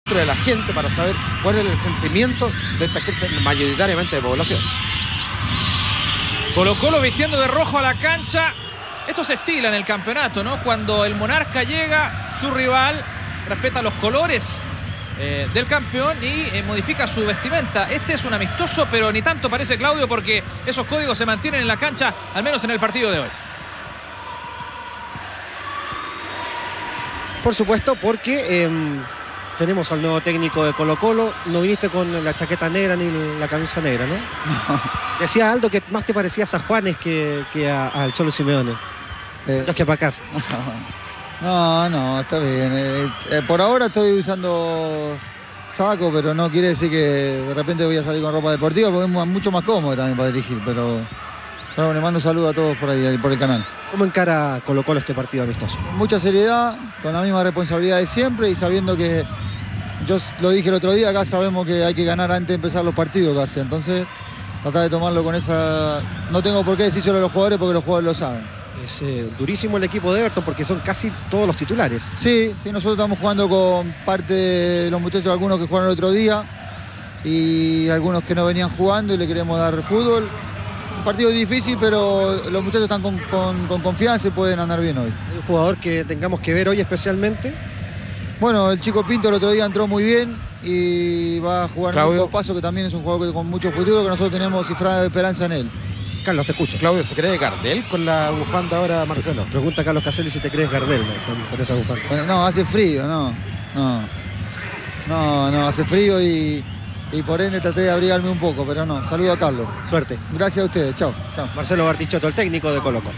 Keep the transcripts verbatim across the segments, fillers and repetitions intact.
de la gente para saber cuál es el sentimiento de esta gente mayoritariamente de población. Colo-Colo vistiendo de rojo a la cancha. Esto se estila en el campeonato, ¿no? Cuando el monarca llega, su rival respeta los colores eh, del campeón y eh, modifica su vestimenta. Este es un amistoso, pero ni tanto parece, Claudio, porque esos códigos se mantienen en la cancha, al menos en el partido de hoy. Por supuesto, porque eh, tenemos al nuevo técnico de Colo-Colo. No viniste con la chaqueta negra ni la camisa negra, ¿no? Decía Aldo que más te parecías a Juanes que, que a, al Cholo Simeone. Eh, Los que para acá. No, no, está bien. Eh, eh, por ahora estoy usando saco, pero no quiere decir que de repente voy a salir con ropa deportiva, porque es mucho más cómodo también para dirigir. Pero, pero le mando un saludo a todos por ahí, por el canal. ¿Cómo encara Colo-Colo este partido amistoso? Mucha seriedad, con la misma responsabilidad de siempre y sabiendo que, yo lo dije el otro día, acá sabemos que hay que ganar antes de empezar los partidos casi. Entonces, tratar de tomarlo con esa... No tengo por qué decírselo a los jugadores porque los jugadores lo saben. Es eh, durísimo el equipo de Everton porque son casi todos los titulares. Sí, sí, nosotros estamos jugando con parte de los muchachos, algunos que jugaron el otro día y algunos que no venían jugando y le queremos dar fútbol. Un partido difícil, pero los muchachos están con, con, con confianza y pueden andar bien hoy. ¿Hay un jugador que tengamos que ver hoy especialmente? Bueno, el chico Pinto el otro día entró muy bien y va a jugar en un paso que también es un jugador con mucho futuro, que nosotros tenemos cifrada de esperanza en él. Carlos, te escucho. Claudio, ¿se cree Gardel con la bufanda ahora, Marcelo? Pregunta a Carlos Caselli si te crees Gardel, ¿no? con, con esa bufanda. Bueno, no, hace frío, no. No, no, no hace frío y, y por ende traté de abrigarme un poco, pero no. Saludo a Carlos. Suerte. Gracias a ustedes. Chao. Chao. Marcelo Bartichotto, el técnico de Colo-Colo.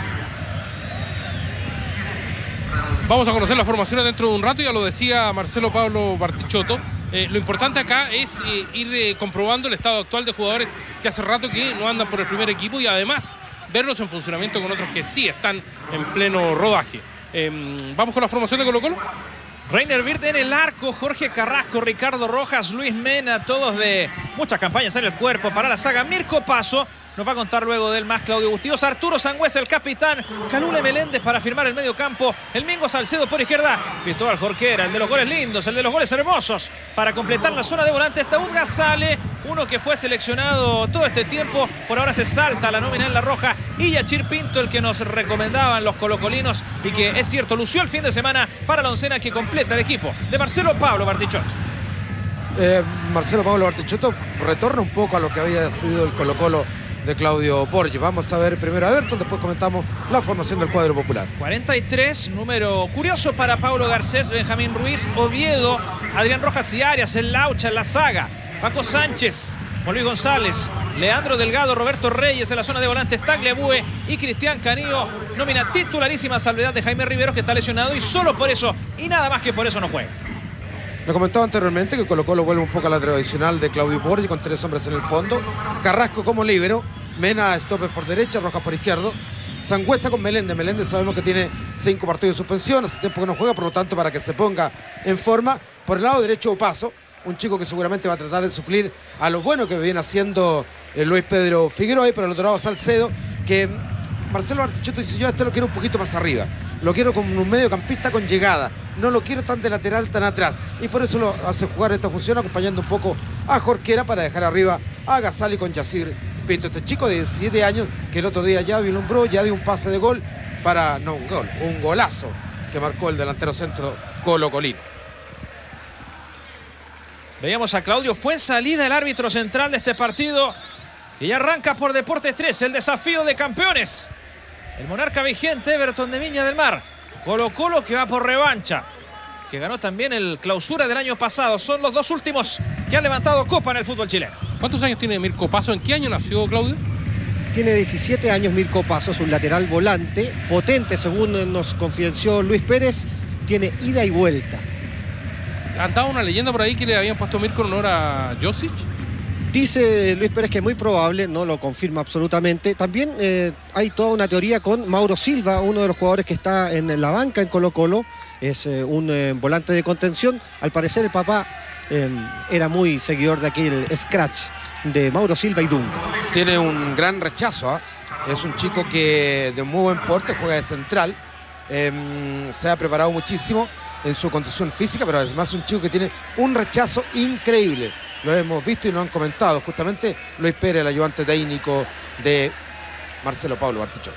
Vamos a conocer las formaciones dentro de un rato, ya lo decía Marcelo Pablo Bartichotto. Eh, lo importante acá es eh, ir eh, comprobando el estado actual de jugadores que hace rato que no andan por el primer equipo y además verlos en funcionamiento con otros que sí están en pleno rodaje. Eh, Vamos con la formación de Colo-Colo. Reiner Wirth en el arco, Jorge Carrasco, Ricardo Rojas, Luis Mena, todos de muchas campañas en el cuerpo para la saga. Mirko Paso nos va a contar luego del más Claudio Bustillos. Arturo Sangüesa, el capitán. Calule Meléndez para firmar el medio campo. El Mingo Salcedo por izquierda. Cristóbal Jorquera, el de los goles lindos, el de los goles hermosos. Para completar la zona de volantes, Daud Gazale, uno que fue seleccionado todo este tiempo. Por ahora se salta la nómina en la roja. Y Yachir Pinto, el que nos recomendaban los colocolinos y que, es cierto, lució el fin de semana para la oncena que completa el equipo de Marcelo Pablo Bartichotto. Eh, Marcelo Pablo Bartichotto retorna un poco a lo que había sido el Colo-Colo de Claudio Borghi. Vamos a ver primero a Everton, después comentamos la formación del cuadro popular. cuarenta y tres, número curioso para Paulo Garcés, Benjamín Ruiz, Oviedo, Adrián Rojas y Arias, el Laucha en la saga, Paco Sánchez, Juan Luis González, Leandro Delgado, Roberto Reyes en la zona de volantes, Tagliabue y Cristian Canillo. Nómina titularísima, salvedad de Jaime Riveros, que está lesionado y solo por eso y nada más que por eso no juega. Lo comentaba anteriormente que Colo-Colo vuelve un poco a la tradicional de Claudio Borghi con tres hombres en el fondo. Carrasco como líbero, Mena stopper por derecha, Rojas por izquierdo. Sangüesa con Meléndez. Meléndez sabemos que tiene cinco partidos de suspensión, hace tiempo que no juega, por lo tanto para que se ponga en forma. Por el lado derecho Paso, un chico que seguramente va a tratar de suplir a lo bueno que viene haciendo eh, Luis Pedro Figueroa. Y por el otro lado Salcedo, que Marcelo Bartichotto dice: yo a este lo quiero un poquito más arriba, lo quiero como un mediocampista con llegada, no lo quiero tan de lateral, tan atrás, y por eso lo hace jugar esta función, acompañando un poco a Jorquera para dejar arriba a Gazali con Yacir Pinto. Este chico de diecisiete años que el otro día ya vislumbró, ya dio un pase de gol para, no un gol, un golazo que marcó el delantero centro colo-colino. Veíamos a Claudio Fuenzalida, el árbitro central de este partido, que ya arranca por Deportes tres, el desafío de campeones. El monarca vigente, Everton de Viña del Mar. Colo-Colo que va por revancha, que ganó también el clausura del año pasado. Son los dos últimos que han levantado copa en el fútbol chileno. ¿Cuántos años tiene Mirko Paso? ¿En qué año nació, Claudio? Tiene diecisiete años Mirko Paso, es un lateral volante, potente según nos confidenció Luis Pérez, tiene ida y vuelta. ¿Andaba una leyenda por ahí que le habían puesto Mirko en honor a Josic? Dice Luis Pérez que es muy probable, no lo confirma absolutamente. También eh, hay toda una teoría con Mauro Silva, uno de los jugadores que está en la banca en Colo-Colo. Es eh, un eh, volante de contención. Al parecer el papá eh, era muy seguidor de aquel scratch de Mauro Silva y Dunga. Tiene un gran rechazo, ¿eh? Es un chico que de muy buen porte, juega de central. Eh, se ha preparado muchísimo en su condición física, pero además un chico que tiene un rechazo increíble. Lo hemos visto y lo han comentado justamente Luis Pérez, el ayudante técnico de Marcelo Pablo Bartichotto.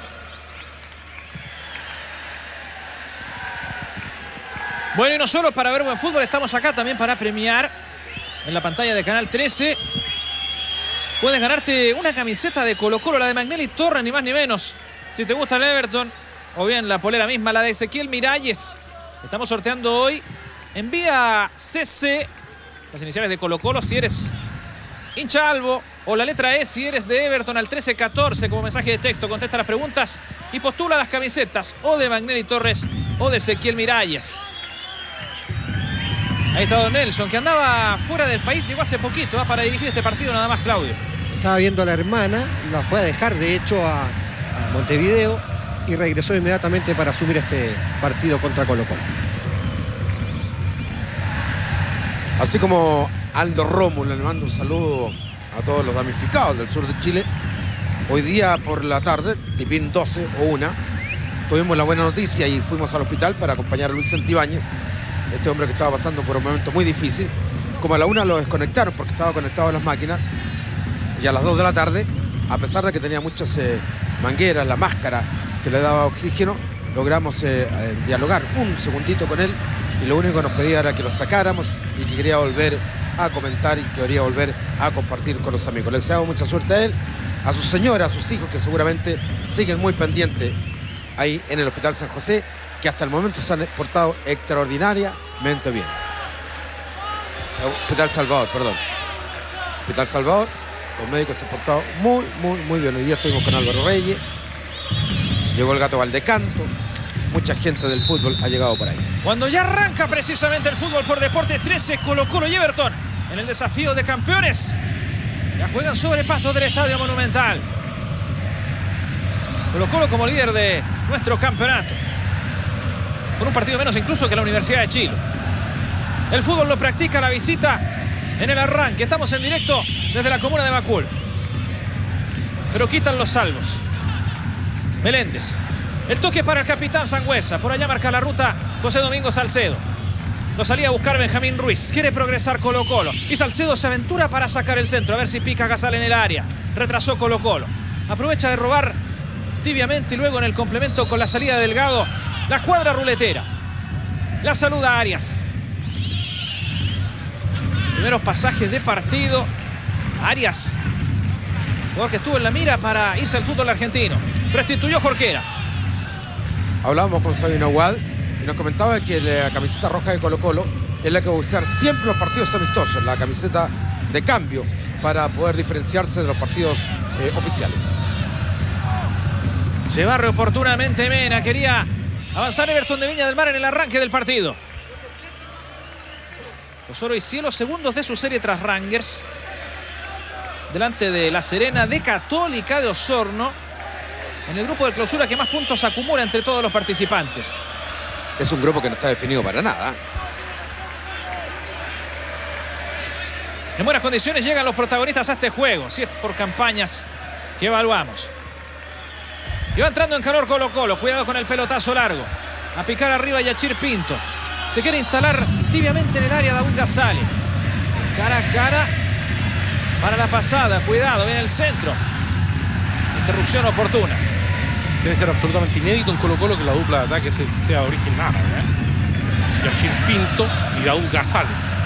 Bueno, y no solo para ver buen fútbol, estamos acá también para premiar en la pantalla de Canal trece. Puedes ganarte una camiseta de Colo-Colo, la de Magnelli Torres, ni más ni menos. Si te gusta el Everton, o bien la polera misma, la de Ezequiel Miralles. Estamos sorteando hoy. Envía C C, las iniciales de Colo-Colo, si eres hincha albo, o la letra E si eres de Everton, al trece catorce como mensaje de texto. Contesta las preguntas y postula las camisetas o de Magnelli Torres o de Ezequiel Miralles. Ahí está Don Nelson, que andaba fuera del país, llegó hace poquito ¿eh? para dirigir este partido nada más, Claudio. Estaba viendo a la hermana, la fue a dejar de hecho a, a Montevideo y regresó inmediatamente para asumir este partido contra Colo-Colo. Así como Aldo Rómulo, le mando un saludo a todos los damnificados del sur de Chile. Hoy día por la tarde, tipín doce o una, tuvimos la buena noticia y fuimos al hospital para acompañar a Luis Santibáñez, este hombre que estaba pasando por un momento muy difícil. Como a la una lo desconectaron porque estaba conectado a las máquinas, y a las dos de la tarde, a pesar de que tenía muchas eh, mangueras, la máscara que le daba oxígeno, logramos eh, eh, dialogar un segundito con él, y lo único que nos pedía era que lo sacáramos y que quería volver a comentar y que quería volver a compartir con los amigos. Le deseamos mucha suerte a él, a su señora, a sus hijos, que seguramente siguen muy pendientes ahí en el Hospital San José, que hasta el momento se han portado extraordinariamente bien. Hospital Salvador, perdón. Hospital Salvador, los médicos se han portado muy, muy, muy bien. Hoy día estuvimos con Álvaro Reyes, llegó el Gato Valdecanto, mucha gente del fútbol ha llegado por ahí. Cuando ya arranca precisamente el fútbol por Deportes trece, Colo-Colo y Everton en el desafío de campeones. Ya juegan sobre pasto del Estadio Monumental. Colo-Colo como líder de nuestro campeonato, con un partido menos incluso que la Universidad de Chile. El fútbol lo practica la visita en el arranque. Estamos en directo desde la comuna de Macul, pero quitan los salvos. Meléndez. El toque para el capitán Sangüesa. Por allá marca la ruta José Domingo Salcedo. Lo salía a buscar Benjamín Ruiz. Quiere progresar Colo-Colo. Y Salcedo se aventura para sacar el centro. A ver si pica Gasal en el área. Retrasó Colo-Colo. Aprovecha de robar tibiamente y luego en el complemento con la salida de Delgado. La escuadra ruletera. La saluda Arias. Primeros pasajes de partido. Arias, jugador que estuvo en la mira para irse al fútbol argentino. Restituyó Jorquera. Hablábamos con Sabino Aguad y nos comentaba que la camiseta roja de Colo-Colo es la que va a usar siempre los partidos amistosos, la camiseta de cambio, para poder diferenciarse de los partidos eh, oficiales. Se barre oportunamente Mena. Quería avanzar Everton de Viña del Mar en el arranque del partido. Los Oro y Cielo, segundos de su serie tras Rangers, delante de La Serena, de Católica, de Osorno, en el grupo de clausura que más puntos acumula entre todos los participantes. Es un grupo que no está definido para nada. En buenas condiciones llegan los protagonistas a este juego, si es por campañas que evaluamos. Y va entrando en calor Colo-Colo. Cuidado con el pelotazo largo. A picar arriba Yachir Pinto. Se quiere instalar tibiamente en el área Daúl Gasale. Cara a cara para la pasada. Cuidado, viene el centro. Interrupción oportuna. Debe ser absolutamente inédito en Colo-Colo que la dupla de ataque sea de origen árabe, ¿eh? Yachir Pinto y Daúl Gasale.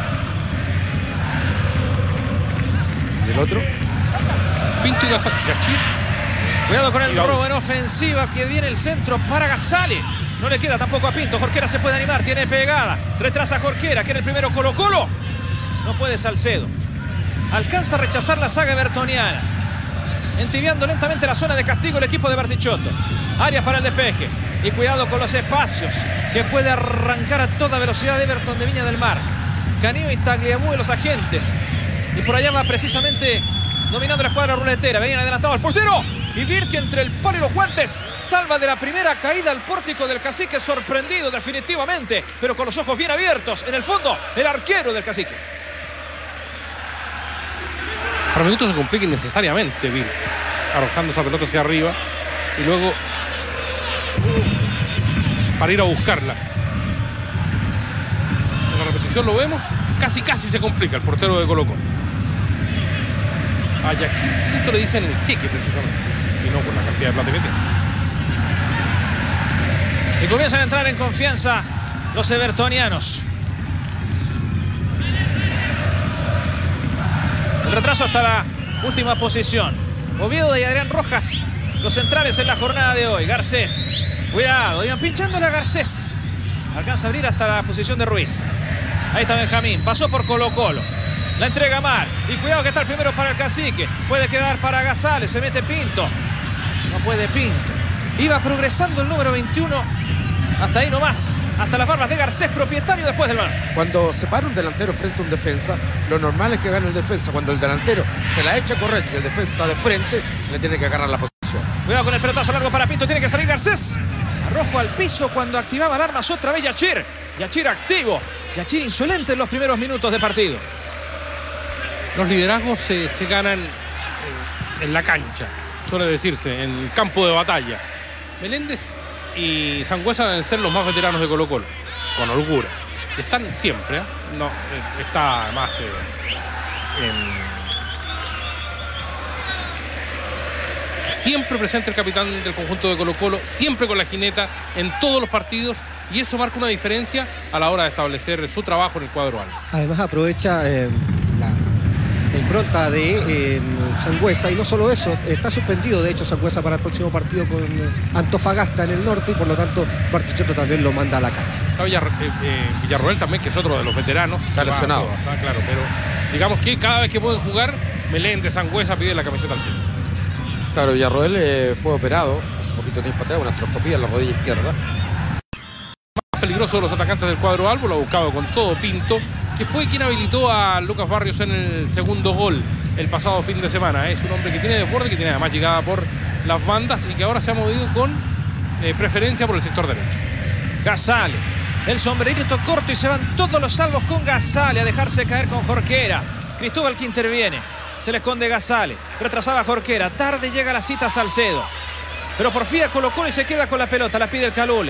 ¿Y el otro? Pinto y Gasale. Yachir. Cuidado con el robo en ofensiva, que viene el centro para Gasale. No le queda tampoco a Pinto. Jorquera se puede animar, tiene pegada. Retrasa Jorquera, que era el primero Colo-Colo. No puede Salcedo. Alcanza a rechazar la saga evertoniana. Entibiando lentamente la zona de castigo el equipo de Bartichotto. Arias para el despeje. Y cuidado con los espacios, que puede arrancar a toda velocidad Everton de Viña del Mar. Canio y Tagliabue los agentes. Y por allá va precisamente dominando la escuadra ruletera. Venían adelantados al portero. Y Virque entre el palo y los guantes salva de la primera caída al pórtico del Cacique, sorprendido definitivamente, pero con los ojos bien abiertos. En el fondo, el arquero del Cacique. Para minutos se complica innecesariamente Virque, arrojando esa pelota hacia arriba y luego para ir a buscarla. repetición lo vemos. Casi, casi se complica el portero de Colo-Colo. A Yachir Pinto le dicen el jeque, precisamente. Y no por la cantidad de plata que tiene. Y comienzan a entrar en confianza los evertonianos. El retraso hasta la última posición. Oviedo y Adrián Rojas, los centrales en la jornada de hoy. Garcés, cuidado, iban pinchándole a Garcés. Alcanza a abrir hasta la posición de Ruiz. Ahí está Benjamín, pasó por Colo-Colo. La entrega mal. Y cuidado que está el primero para el Cacique. Puede quedar para Gazales, se mete Pinto. No puede Pinto. Iba progresando el número veintiuno. Hasta ahí nomás, hasta las barbas de Garcés, propietario después del balón. Cuando se para un delantero frente a un defensa, lo normal es que gane el defensa. Cuando el delantero se la echa a correr y el defensa está de frente, le tiene que agarrar la posición. Cuidado con el pelotazo largo para Pinto, tiene que salir Garcés. Arrojo al piso cuando activaba alarmas otra vez Yachir. Yachir activo, Yachir insolente en los primeros minutos de partido. Los liderazgos se, se ganan eh, en la cancha, suele decirse, en el campo de batalla. Meléndez y Sangüesa deben ser los más veteranos de Colo-Colo, con holgura. Están siempre, ¿eh? No, eh, está más eh, en... siempre presente el capitán del conjunto de Colo-Colo, siempre con la jineta en todos los partidos, y eso marca una diferencia a la hora de establecer su trabajo en el cuadro alto. Además aprovecha eh, la, la impronta de eh, Sangüesa, y no solo eso, está suspendido de hecho Sangüesa para el próximo partido con Antofagasta en el norte, y por lo tanto Bartichotto también lo manda a la cancha. Está Villar, eh, eh, Villarroel también, que es otro de los veteranos. Está lesionado. Todas, ¿ah? Claro, pero digamos que cada vez que pueden jugar, Meléndez, Sangüesa pide la camiseta al team. Claro, Villarroel eh, fue operado hace poquito tiempo atrás, una artroscopía en la rodilla izquierda. Más peligroso de los atacantes del cuadro albo, lo ha buscado con todo Pinto, que fue quien habilitó a Lucas Barrios en el segundo gol el pasado fin de semana. Es un hombre que tiene desborde, que tiene además llegada por las bandas y que ahora se ha movido con eh, preferencia por el sector derecho. Gazale, el sombrerito corto y se van todos los salvos con Gazale a dejarse caer con Jorquera. Cristóbal que interviene, se le esconde Gazale, retrasaba Jorquera, tarde llega la cita Salcedo, pero por fin Colo-Colo y se queda con la pelota, la pide el Calule.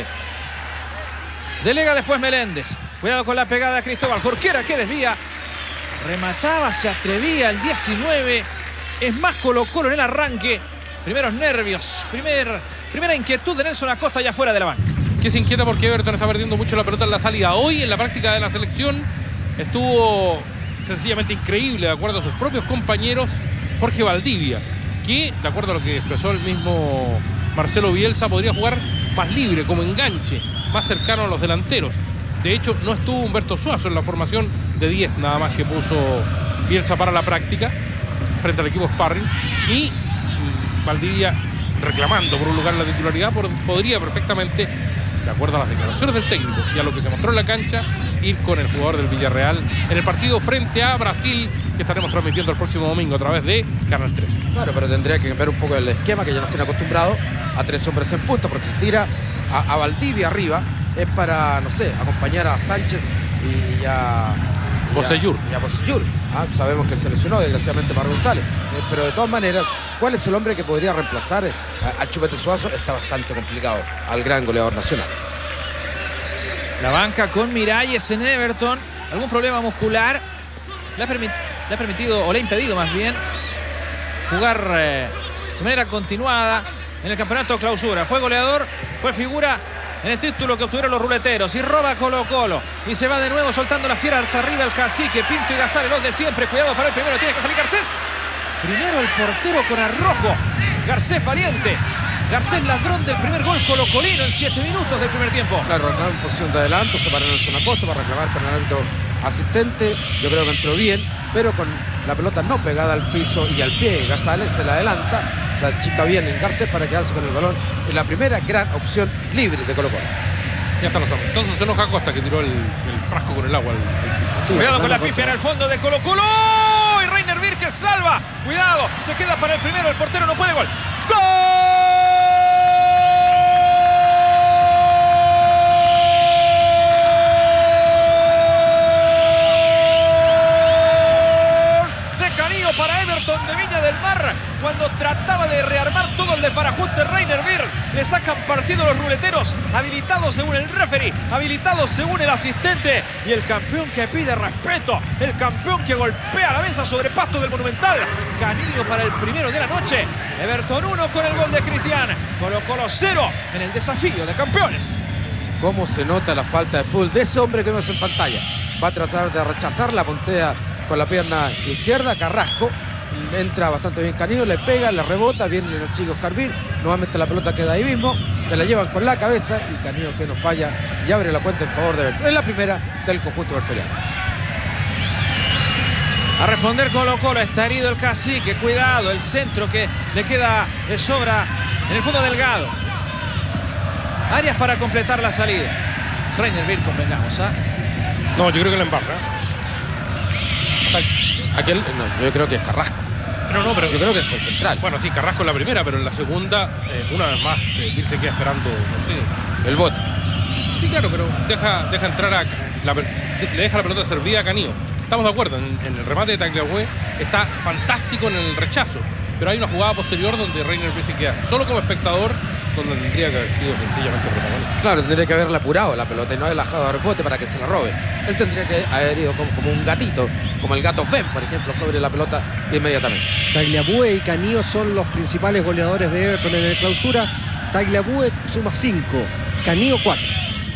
Delega después Meléndez, cuidado con la pegada de Cristóbal, Jorquera que desvía, remataba, se atrevía el diecinueve, es más Colo-Colo en el arranque, primeros nervios, primer, primera inquietud de Nelson Acosta ya fuera de la banca. Que se inquieta porque Everton está perdiendo mucho la pelota en la salida. Hoy en la práctica de la selección estuvo sencillamente increíble, de acuerdo a sus propios compañeros, Jorge Valdivia, que de acuerdo a lo que expresó el mismo Marcelo Bielsa, podría jugar más libre, como enganche, más cercano a los delanteros. De hecho, no estuvo Humberto Suazo en la formación de diez, nada más que puso Bielsa para la práctica frente al equipo Sparring, y mmm, Valdivia reclamando por un lugar en la titularidad, por, podría perfectamente, de acuerdo a las declaraciones del técnico y a lo que se mostró en la cancha, ir con el jugador del Villarreal en el partido frente a Brasil, que estaremos transmitiendo el próximo domingo a través de Canal trece. Claro, pero tendría que cambiar un poco el esquema, que ya nos tiene acostumbrado a tres hombres en punta, porque se tira a, a Valdivia arriba, es para, no sé, acompañar a Sánchez y, y a... Bocellur. Y a Bocellur. ¿Ah? Sabemos que se lesionó desgraciadamente para González. Eh, pero de todas maneras, ¿cuál es el hombre que podría reemplazar a, a Chupete Suazo? Está bastante complicado, al gran goleador nacional. La banca con Miralles en Everton, algún problema muscular, le ha, permit, le ha permitido, o le ha impedido más bien, jugar eh, de manera continuada en el campeonato clausura. Fue goleador, fue figura en el título que obtuvieron los ruleteros, y roba Colo-Colo y se va de nuevo soltando las fieras arriba el Cacique, Pinto y Gazale, los de siempre. Cuidado para el primero, tiene que salir Garcés. Primero el portero con arrojo, Garcés valiente, Garcés ladrón del primer gol colocolino en siete minutos del primer tiempo. Claro, reclamó en posición de adelanto, se paró Nelson Acosta para reclamar con el árbitro asistente. Yo creo que entró bien, pero con la pelota no pegada al piso y al pie, Gazale se la adelanta, se achica bien en Garcés para quedarse con el balón. Es la primera gran opción libre de Colo-Colo. Ya están los hombres. Entonces se enoja Acosta, que tiró el, el frasco con el agua al, al piso. Sí, cuidado con la pifia en el fondo de Colo-Colo. Y Reiner Virges salva. Cuidado, se queda para el primero. El portero no puede. Gol. ¡Gol! De Canillo para Everton de Viña del Mar, cuando trataba de rearmar todo el desbarajuste Reiner Bird. Le sacan partido los ruleteros. Habilitado según el referee, habilitado según el asistente. Y el campeón que pide respeto, el campeón que golpea la mesa sobre pasto del Monumental. Canillo para el primero de la noche. Everton uno con el gol de Cristian. Colo-Colo cero en el desafío de campeones. Cómo se nota la falta de fútbol de ese hombre que vemos en pantalla. Va a tratar de rechazar, la puntea con la pierna izquierda. Carrasco, entra bastante bien Canillo, le pega, le rebota, vienen los chicos Carvir, nuevamente la pelota queda ahí mismo, se la llevan con la cabeza y Canillo, que no falla, y abre la cuenta en favor de Everton. Es la primera del conjunto bertoliano. A responder Colo-Colo, está herido el Cacique, cuidado, el centro que le queda de sobra en el fondo delgado. Arias para completar la salida. Reiner Bird, convengamos, ¿ah? No, yo creo que la embarra. Aquel, no, yo creo que es Carrasco. No, no, pero yo creo que es el central. Bueno, sí, Carrasco en la primera, pero en la segunda, eh, una vez más, eh, Bird se queda esperando, no sé, el bote. Sí, claro, pero deja, deja entrar a la, le deja la pelota servida a Canillo. Estamos de acuerdo, en, en el remate de Tagliabue está fantástico en el rechazo, pero hay una jugada posterior donde Reiner Bird se queda solo como espectador, donde tendría que haber sido sencillamente protagonista. Claro, tendría que haberle apurado la pelota y no haberla dejado de rebote para que se la robe. Él tendría que haber ido como, como un gatito, como el gato Fem, por ejemplo, sobre la pelota inmediatamente. Tagliabue y Canillo son los principales goleadores de Everton en el clausura. Tagliabue suma cinco, Canillo cuatro.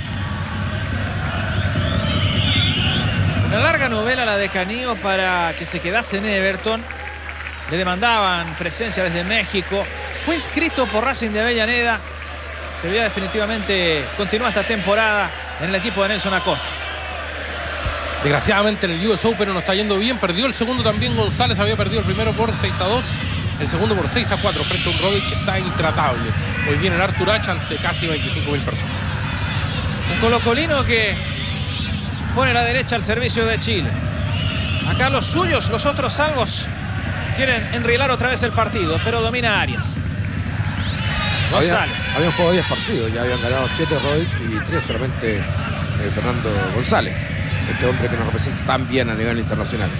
Una larga novela la de Canillo para que se quedase en Everton. Le demandaban presencia desde México. Fue inscrito por Racing de Avellaneda, pero ya definitivamente continúa esta temporada en el equipo de Nelson Acosta. Desgraciadamente en el U S Open no está yendo bien. Perdió el segundo también González. Había perdido el primero por seis a dos. El segundo por seis a cuatro frente a un Rodri que está intratable. Hoy viene el Artur H ante casi veinticinco mil personas. Un colocolino que pone la derecha al servicio de Chile. Acá los suyos, los otros salvos, quieren enrilar otra vez el partido, pero domina Arias. González. Habían, habían jugado diez partidos, ya habían ganado siete Rodríguez y tres solamente eh, Fernando González. Este hombre que nos representa tan bien a nivel internacional.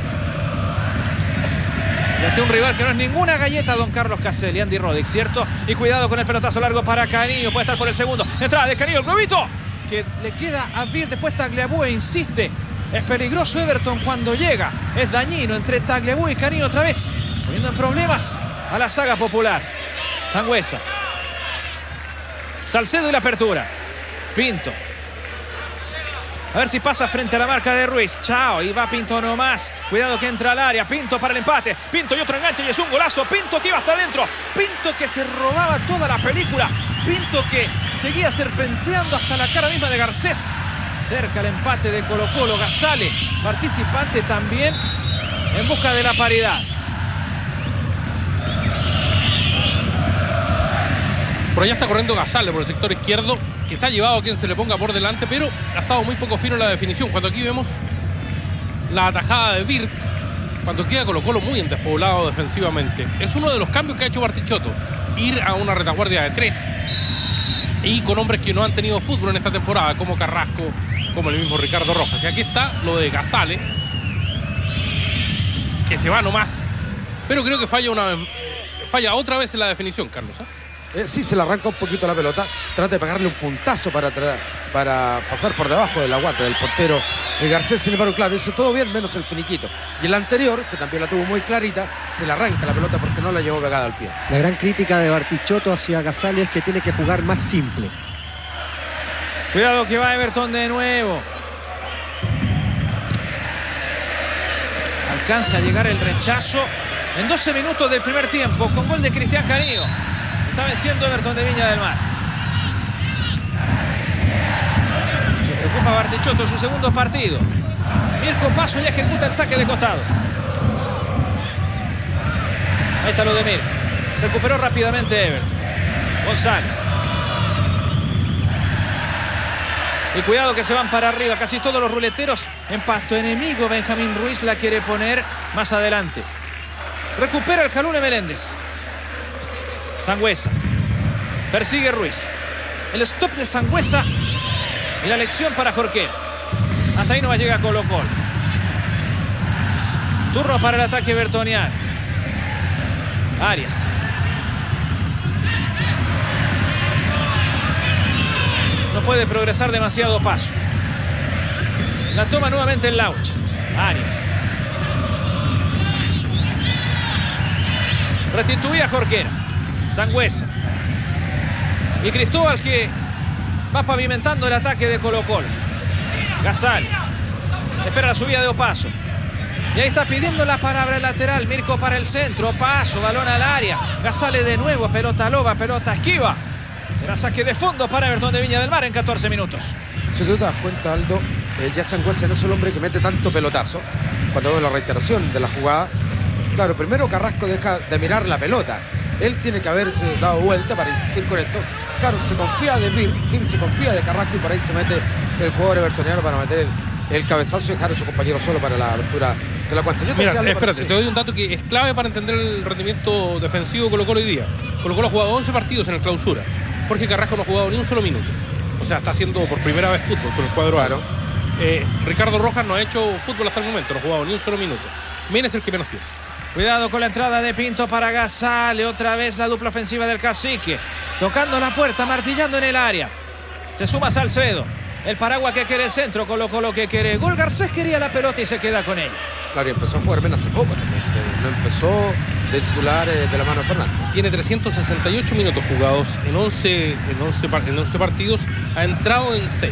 Y ante un rival que no es ninguna galleta, don Carlos Caselli, Andy Roddick, ¿cierto? Y cuidado con el pelotazo largo para Canillo, puede estar por el segundo. Entrada de Canillo, el globito, que le queda a Bird, después Tagliabue insiste. Es peligroso Everton cuando llega, es dañino entre Tagliabue y Canillo otra vez, poniendo en problemas a la saga popular. Sangüesa. Salcedo y la apertura. Pinto. A ver si pasa frente a la marca de Ruiz. Chao, y va Pinto nomás. Cuidado que entra al área. Pinto para el empate. Pinto y otro enganche y es un golazo. Pinto que iba hasta adentro. Pinto que se robaba toda la película. Pinto que seguía serpenteando hasta la cara misma de Garcés. Cerca el empate de Colo-Colo. Gazale, participante también en busca de la paridad. Por allá está corriendo Gazale por el sector izquierdo, que se ha llevado a quien se le ponga por delante, pero ha estado muy poco fino en la definición. Cuando aquí vemos la atajada de Bird, cuando queda Colo-Colo muy despoblado defensivamente. Es uno de los cambios que ha hecho Bartichotto, ir a una retaguardia de tres y con hombres que no han tenido fútbol en esta temporada, como Carrasco, como el mismo Ricardo Rojas. Y aquí está lo de Gazale, que se va nomás, pero creo que falla una falla otra vez en la definición, Carlos, ¿eh? Eh, sí, se le arranca un poquito la pelota. Trata de pegarle un puntazo para, para pasar por debajo de la guata del portero de Garcés. Sin embargo, claro, hizo todo bien, menos el finiquito. Y el anterior, que también la tuvo muy clarita, se le arranca la pelota porque no la llevó pegada al pie. La gran crítica de Bartichotto hacia Gazale es que tiene que jugar más simple. Cuidado que va Everton de nuevo. Alcanza a llegar el rechazo en doce minutos del primer tiempo con gol de Cristian Canillo. Está venciendo Everton de Viña del Mar. Se preocupa Bartichotto en su segundo partido. Mirko Paso ya ejecuta el saque de costado. Ahí está lo de Mirko. Recuperó rápidamente Everton. González. Y cuidado que se van para arriba. Casi todos los ruleteros en pasto enemigo. Benjamín Ruiz la quiere poner más adelante. Recupera el Calule Meléndez. Sangüesa. Persigue Ruiz. El stop de Sangüesa. Y la lección para Jorquera. Hasta ahí no va a llegar Colo-Colo. Turno para el ataque bertoniano. Arias. no puede progresar demasiado Paso. La toma nuevamente el Laucha. Arias. Restituía Jorquera. Sangüesa. Y Cristóbal, que va pavimentando el ataque de Colo-Colo. Gasal. Espera la subida de Opaso. Y ahí está pidiendo la palabra el lateral. Mirko para el centro. Paso, balón al área. Gasale de nuevo. Pelota loba, pelota esquiva. Será saque de fondo para Everton de Viña del Mar en catorce minutos. Si tú te das cuenta, Aldo, eh, ya Sangüesa no es el hombre que mete tanto pelotazo. Cuando vemos la reiteración de la jugada, claro, primero Carrasco deja de mirar la pelota. Él tiene que haberse dado vuelta para insistir con esto. Claro, se confía de Mir, Mir se confía de Carrasco y por ahí se mete el jugador evertoniano para meter el, el cabezazo y dejar a su compañero solo para la apertura de la cuenta. Yo te Mira, decía, espérate, para... te doy un dato que es clave para entender el rendimiento defensivo de Colo-Colo hoy día. Colo-Colo ha jugado once partidos en el clausura. Jorge Carrasco no ha jugado ni un solo minuto. O sea, está haciendo por primera vez fútbol con el cuadro. Claro. Eh, Ricardo Rojas no ha hecho fútbol hasta el momento, no ha jugado ni un solo minuto. Mena es el que menos tiene. Cuidado con la entrada de Pinto para Gasale. Otra vez la dupla ofensiva del Cacique. Tocando la puerta, martillando en el área. Se suma Salcedo. El Paraguay que quiere el centro, Colo-Colo que quiere gol. Garcés quería la pelota y se queda con él. Claro, y empezó a jugar Mena hace poco también. No empezó de titular eh, de la mano de Fernández. Tiene trescientos sesenta y ocho minutos jugados en once, en once, en once partidos. Ha entrado en seis.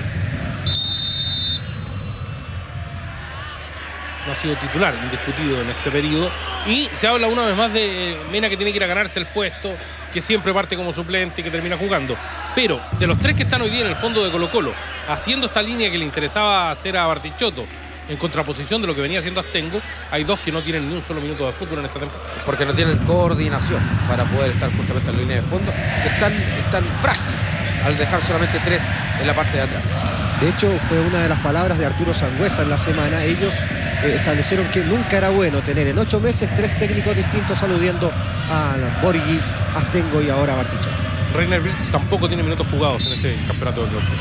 No ha sido titular, indiscutido en este periodo. Y se habla una vez más de Mena, que tiene que ir a ganarse el puesto, que siempre parte como suplente y que termina jugando. Pero de los tres que están hoy día en el fondo de Colo-Colo, haciendo esta línea que le interesaba hacer a Bartichotto, en contraposición de lo que venía haciendo Astengo, hay dos que no tienen ni un solo minuto de fútbol en esta temporada. Porque no tienen coordinación para poder estar justamente en la línea de fondo, que están, están frágil al dejar solamente tres en la parte de atrás. De hecho, fue una de las palabras de Arturo Sangüesa en la semana. Ellos eh, establecieron que nunca era bueno tener en ocho meses tres técnicos distintos, aludiendo a Borghi, Astengo y ahora a Bartichotto. Reiner tampoco tiene minutos jugados en este campeonato de clausura.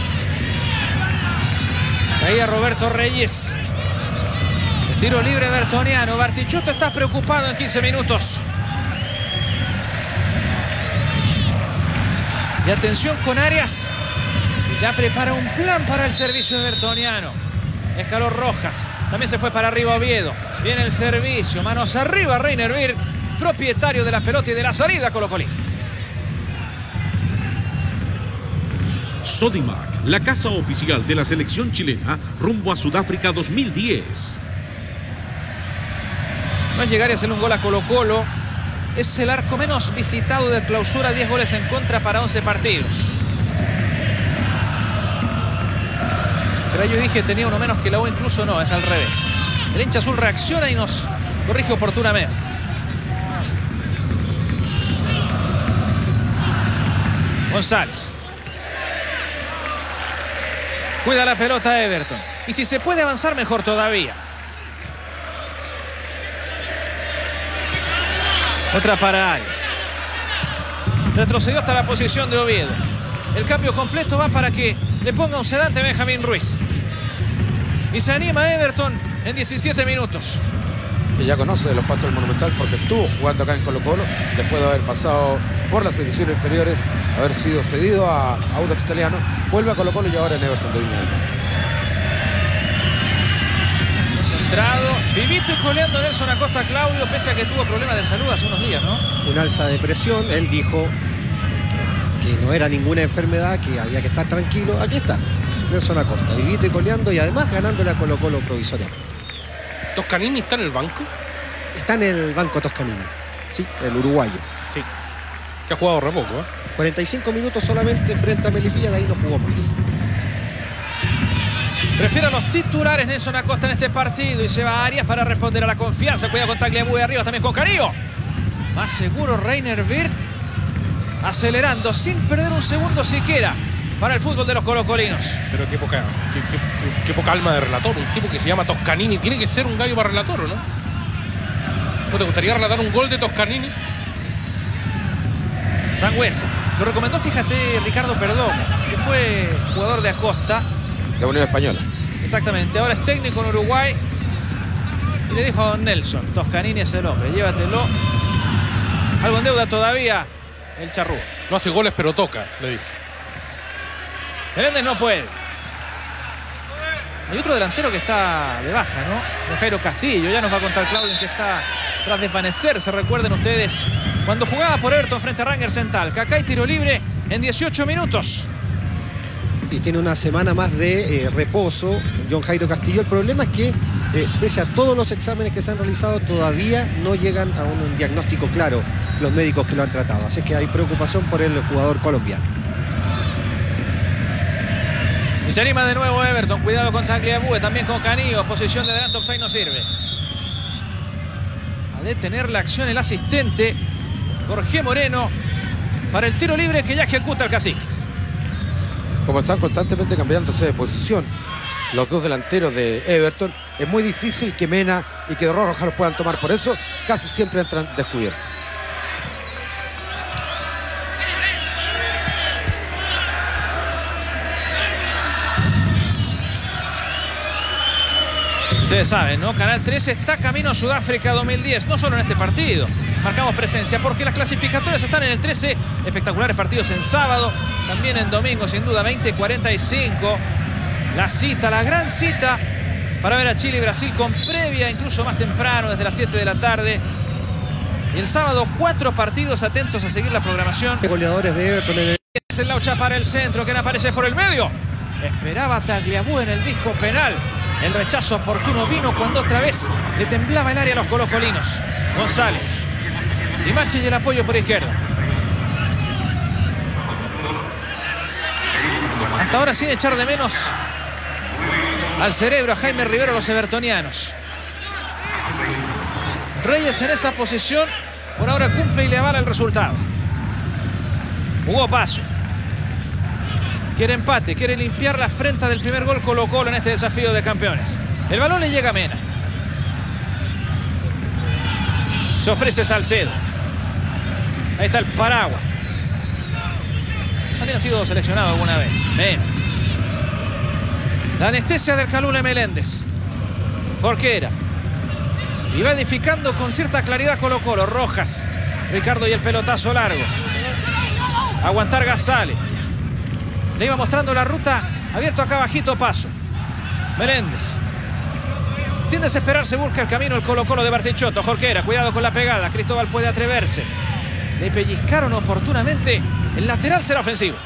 Caía Roberto Reyes. El tiro libre bertoniano. Bartichotto está preocupado en quince minutos. Y atención con Arias, que ya prepara un plan para el servicio bertoniano. Escaló Rojas. También se fue para arriba Oviedo. Viene el servicio. Manos arriba Reiner Bird, propietario de la pelota y de la salida Colo-Colín. Sodimac, la casa oficial de la selección chilena rumbo a Sudáfrica dos mil diez. No es llegar y hacerle un gol a Colo-Colo. Es el arco menos visitado de clausura, diez goles en contra para once partidos. Pero yo dije tenía uno menos que la U, incluso no, es al revés. El hincha azul reacciona y nos corrige oportunamente. González. Cuida la pelota Everton. Y si se puede avanzar, mejor todavía. Otra para Arias. Retrocedió hasta la posición de Oviedo. El cambio completo va para que le ponga un sedante a Benjamín Ruiz. Y se anima Everton en diecisiete minutos. Que ya conoce de los pastos del Monumental porque estuvo jugando acá en Colo-Colo después de haber pasado por las divisiones inferiores, haber sido cedido a Audax Italiano, vuelve a Colo-Colo y ahora en Everton de Viña del Mar. Concentrado, vivito y coleando Nelson Acosta Claudio, pese a que tuvo problemas de salud hace unos días, ¿no? Un alza de presión, él dijo que, que no era ninguna enfermedad, que había que estar tranquilo. Aquí está, Nelson Acosta, vivito y coleando y además ganándole a Colo-Colo provisoriamente. ¿Toscanini está en el banco? Está en el banco Toscanini, sí, el uruguayo. Sí, que ha jugado re poco, ¿eh? cuarenta y cinco minutos solamente frente a Melipilla, de ahí no jugó más. Prefiere a los titulares Nelson Acosta en este partido y se va a Arias para responder a la confianza. Cuida con Tagliabue arriba, también con Carío. Más seguro Reiner Bird, acelerando sin perder un segundo siquiera para el fútbol de los colocolinos. Pero qué poca, qué, qué, qué, qué poca alma de relator. Un tipo que se llama Toscanini. Tiene que ser un gallo para relator, ¿o no? ¿No te gustaría relatar un gol de Toscanini? Sangüesa. Lo recomendó, fíjate, Ricardo Perdomo, que fue jugador de Acosta. De Unión Española. Exactamente. Ahora es técnico en Uruguay. Y le dijo a Don Nelson, Toscanini es el hombre, llévatelo. Algo en deuda todavía el charrúa. No hace goles, pero toca, le dijo. Meléndez no puede. Hay otro delantero que está de baja, ¿no? Jairo Castillo. Ya nos va a contar Claudio en que está tras desvanecerse. Recuerden ustedes cuando jugaba por Everton frente a Rangers en Talca. Acá hay tiro libre en dieciocho minutos. Y tiene una semana más de eh, reposo John Jairo Castillo. El problema es que eh, pese a todos los exámenes que se han realizado, todavía no llegan a un diagnóstico claro los médicos que lo han tratado. Así que hay preocupación por el jugador colombiano. Y se anima de nuevo Everton. Cuidado con Tagliabue, también con Canillo. Posición de delante, offside no sirve. A detener la acción el asistente Jorge Moreno para el tiro libre que ya ejecuta el cacique. Como están constantemente cambiándose de posición los dos delanteros de Everton, es muy difícil que Mena y que Rojas los puedan tomar. Por eso casi siempre entran descubiertos. Ustedes saben, ¿no? Canal trece está camino a Sudáfrica dos mil diez, no solo en este partido. Marcamos presencia porque las clasificatorias están en el trece. Espectaculares partidos en sábado, también en domingo, sin duda, veinte cuarenta y cinco. La cita, la gran cita para ver a Chile y Brasil con previa, incluso más temprano, desde las siete de la tarde. Y el sábado, cuatro partidos, atentos a seguir la programación. Goleadores de Everton en el... Es el Laucha para el centro, que aparece por el medio. Esperaba Tagliabue en el disco penal. El rechazo oportuno vino cuando otra vez le temblaba el área a los colocolinos. González. Dimachi y el apoyo por izquierda. Hasta ahora sin echar de menos al cerebro a Jaime Rivero los evertonianos. Reyes en esa posición por ahora cumple y le avala el resultado. Jugó Paso. Quiere empate, quiere limpiar la frente del primer gol Colo-Colo en este desafío de campeones. El balón le llega a Mena. Se ofrece Salcedo. Ahí está el Paraguas. También ha sido seleccionado alguna vez. Mena. La anestesia del Calule Meléndez. Jorquera. Y va edificando con cierta claridad Colo-Colo. Rojas. Ricardo y el pelotazo largo. Aguantar Gazale. Le iba mostrando la ruta. Abierto acá bajito Paso. Meléndez. Sin desesperarse busca el camino el Colo-Colo de Bartichotto. Jorquera, cuidado con la pegada. Cristóbal puede atreverse. Le pellizcaron oportunamente. El lateral será ofensivo.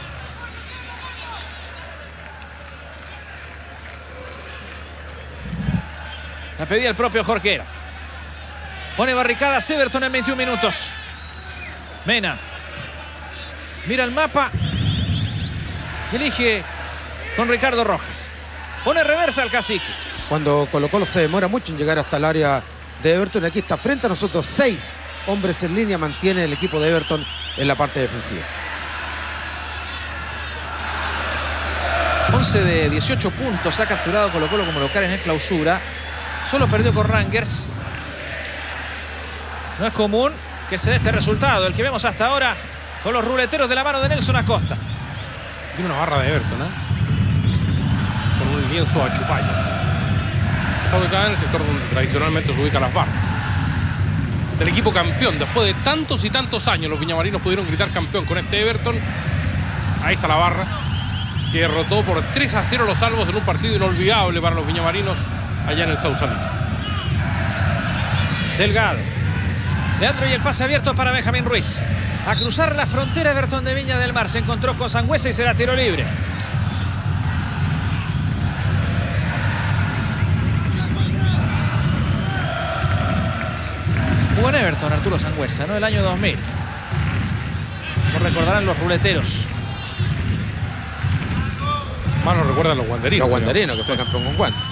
La pedía el propio Jorquera. Pone barricada Everton en veintiún minutos. Mena. Mira el mapa. Y elige con Ricardo Rojas. Pone reversa al cacique. Cuando Colo-Colo se demora mucho en llegar hasta el área de Everton, aquí está frente a nosotros. Seis hombres en línea mantiene el equipo de Everton en la parte defensiva. once de dieciocho puntos ha capturado Colo-Colo como local en el clausura. Solo perdió con Rangers. No es común que se dé este resultado, el que vemos hasta ahora con los ruleteros de la mano de Nelson Acosta. Tiene una barra de Everton, ¿eh? Con un lienzo a chupallas. Está ubicada en el sector donde tradicionalmente se ubican las barras. Del equipo campeón. Después de tantos y tantos años, los viñamarinos pudieron gritar campeón con este Everton. Ahí está la barra, que derrotó por tres a cero los Salvos en un partido inolvidable para los viñamarinos allá en el Sausalito. Delgado. Leandro y el pase abierto para Benjamín Ruiz. A cruzar la frontera Everton de Viña del Mar. Se encontró con Sangüesa y será tiro libre. Jugó en Everton Arturo Sangüesa, ¿no? El año dos mil. Lo recordarán los ruleteros. Más lo recuerdan los guanderinos. Los guanderinos, que fue campeón con Juan.